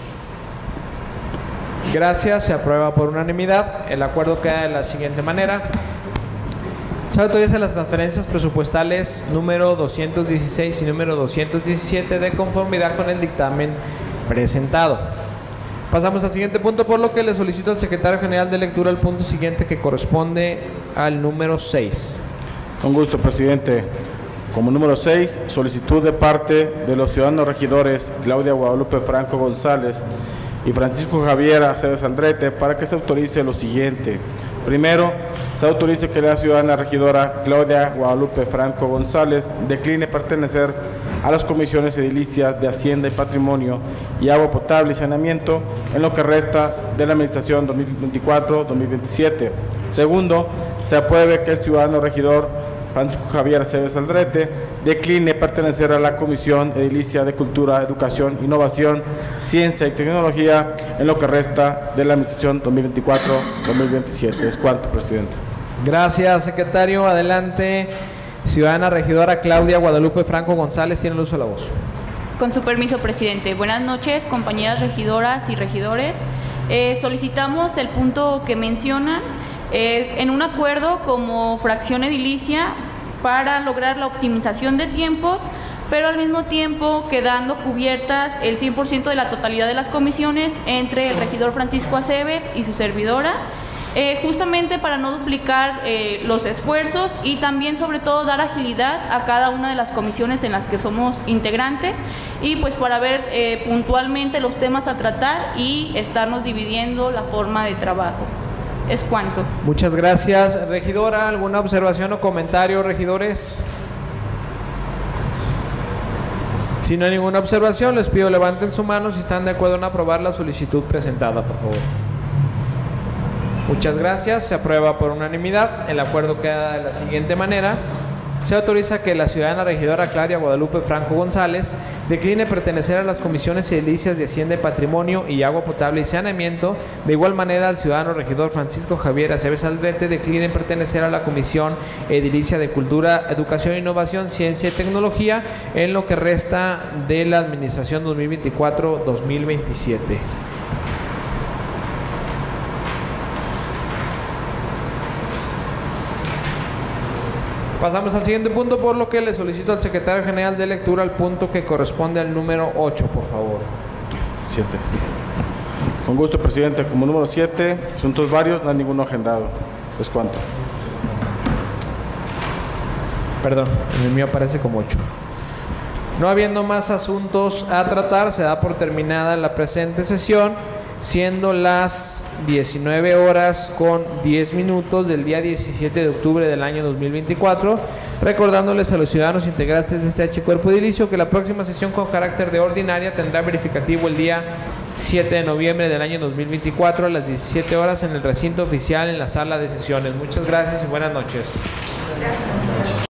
Gracias, se aprueba por unanimidad. El acuerdo queda de la siguiente manera. Se autorizan las transferencias presupuestales número 216 y número 217 de conformidad con el dictamen presentado. Pasamos al siguiente punto, por lo que le solicito al secretario general de lectura el punto siguiente, que corresponde al número 6. Con gusto, presidente. Como número 6, solicitud de parte de los ciudadanos regidores Claudia Guadalupe Franco González y Francisco Javier Aceves Aldrete para que se autorice lo siguiente. Primero, se autorice que la ciudadana regidora Claudia Guadalupe Franco González decline pertenecer a las comisiones edilicias de Hacienda y Patrimonio y Agua Potable y Saneamiento en lo que resta de la administración 2024-2027. Segundo, se apruebe que el ciudadano regidor Francisco Javier Aceves Aldrete decline pertenecer a la Comisión Edilicia de Cultura, Educación, Innovación, Ciencia y Tecnología en lo que resta de la administración 2024-2027. Es cuanto, presidente. Gracias, secretario. Adelante, ciudadana regidora Claudia Guadalupe Franco González, tiene el uso de la voz. Con su permiso, presidente. Buenas noches, compañeras regidoras y regidores. Solicitamos el punto que mencionan en un acuerdo como fracción edilicia para lograr la optimización de tiempos, pero al mismo tiempo quedando cubiertas el 100% de la totalidad de las comisiones entre el regidor Francisco Aceves y su servidora, justamente para no duplicar los esfuerzos y también sobre todo dar agilidad a cada una de las comisiones en las que somos integrantes, y pues para ver puntualmente los temas a tratar y estarnos dividiendo la forma de trabajo. Es cuanto. Muchas gracias, regidora. ¿Alguna observación o comentario, regidores? Si no hay ninguna observación, les pido levanten su mano si están de acuerdo en aprobar la solicitud presentada, por favor. Muchas gracias, se aprueba por unanimidad. El acuerdo queda de la siguiente manera. Se autoriza que la ciudadana regidora Claudia Guadalupe Franco González decline pertenecer a las comisiones edilicias de Hacienda y Patrimonio y Agua Potable y Saneamiento. De igual manera, el ciudadano regidor Francisco Javier Aceves Aldrete decline pertenecer a la Comisión Edilicia de Cultura, Educación, Innovación, Ciencia y Tecnología en lo que resta de la administración 2024-2027. Pasamos al siguiente punto, por lo que le solicito al secretario general de lectura al punto que corresponde al número 8, por favor. 7. Con gusto, presidente. Como número 7, asuntos varios, no hay ninguno agendado. ¿Es cuánto? Perdón, en el mío aparece como 8. No habiendo más asuntos a tratar, se da por terminada la presente sesión, siendo las 19 horas con 10 minutos del día 17 de octubre del año 2024, recordándoles a los ciudadanos integrantes de este H cuerpo edilicio que la próxima sesión con carácter de ordinaria tendrá verificativo el día 7 de noviembre del año 2024 a las 17 horas en el recinto oficial en la sala de sesiones. Muchas gracias y buenas noches. Gracias.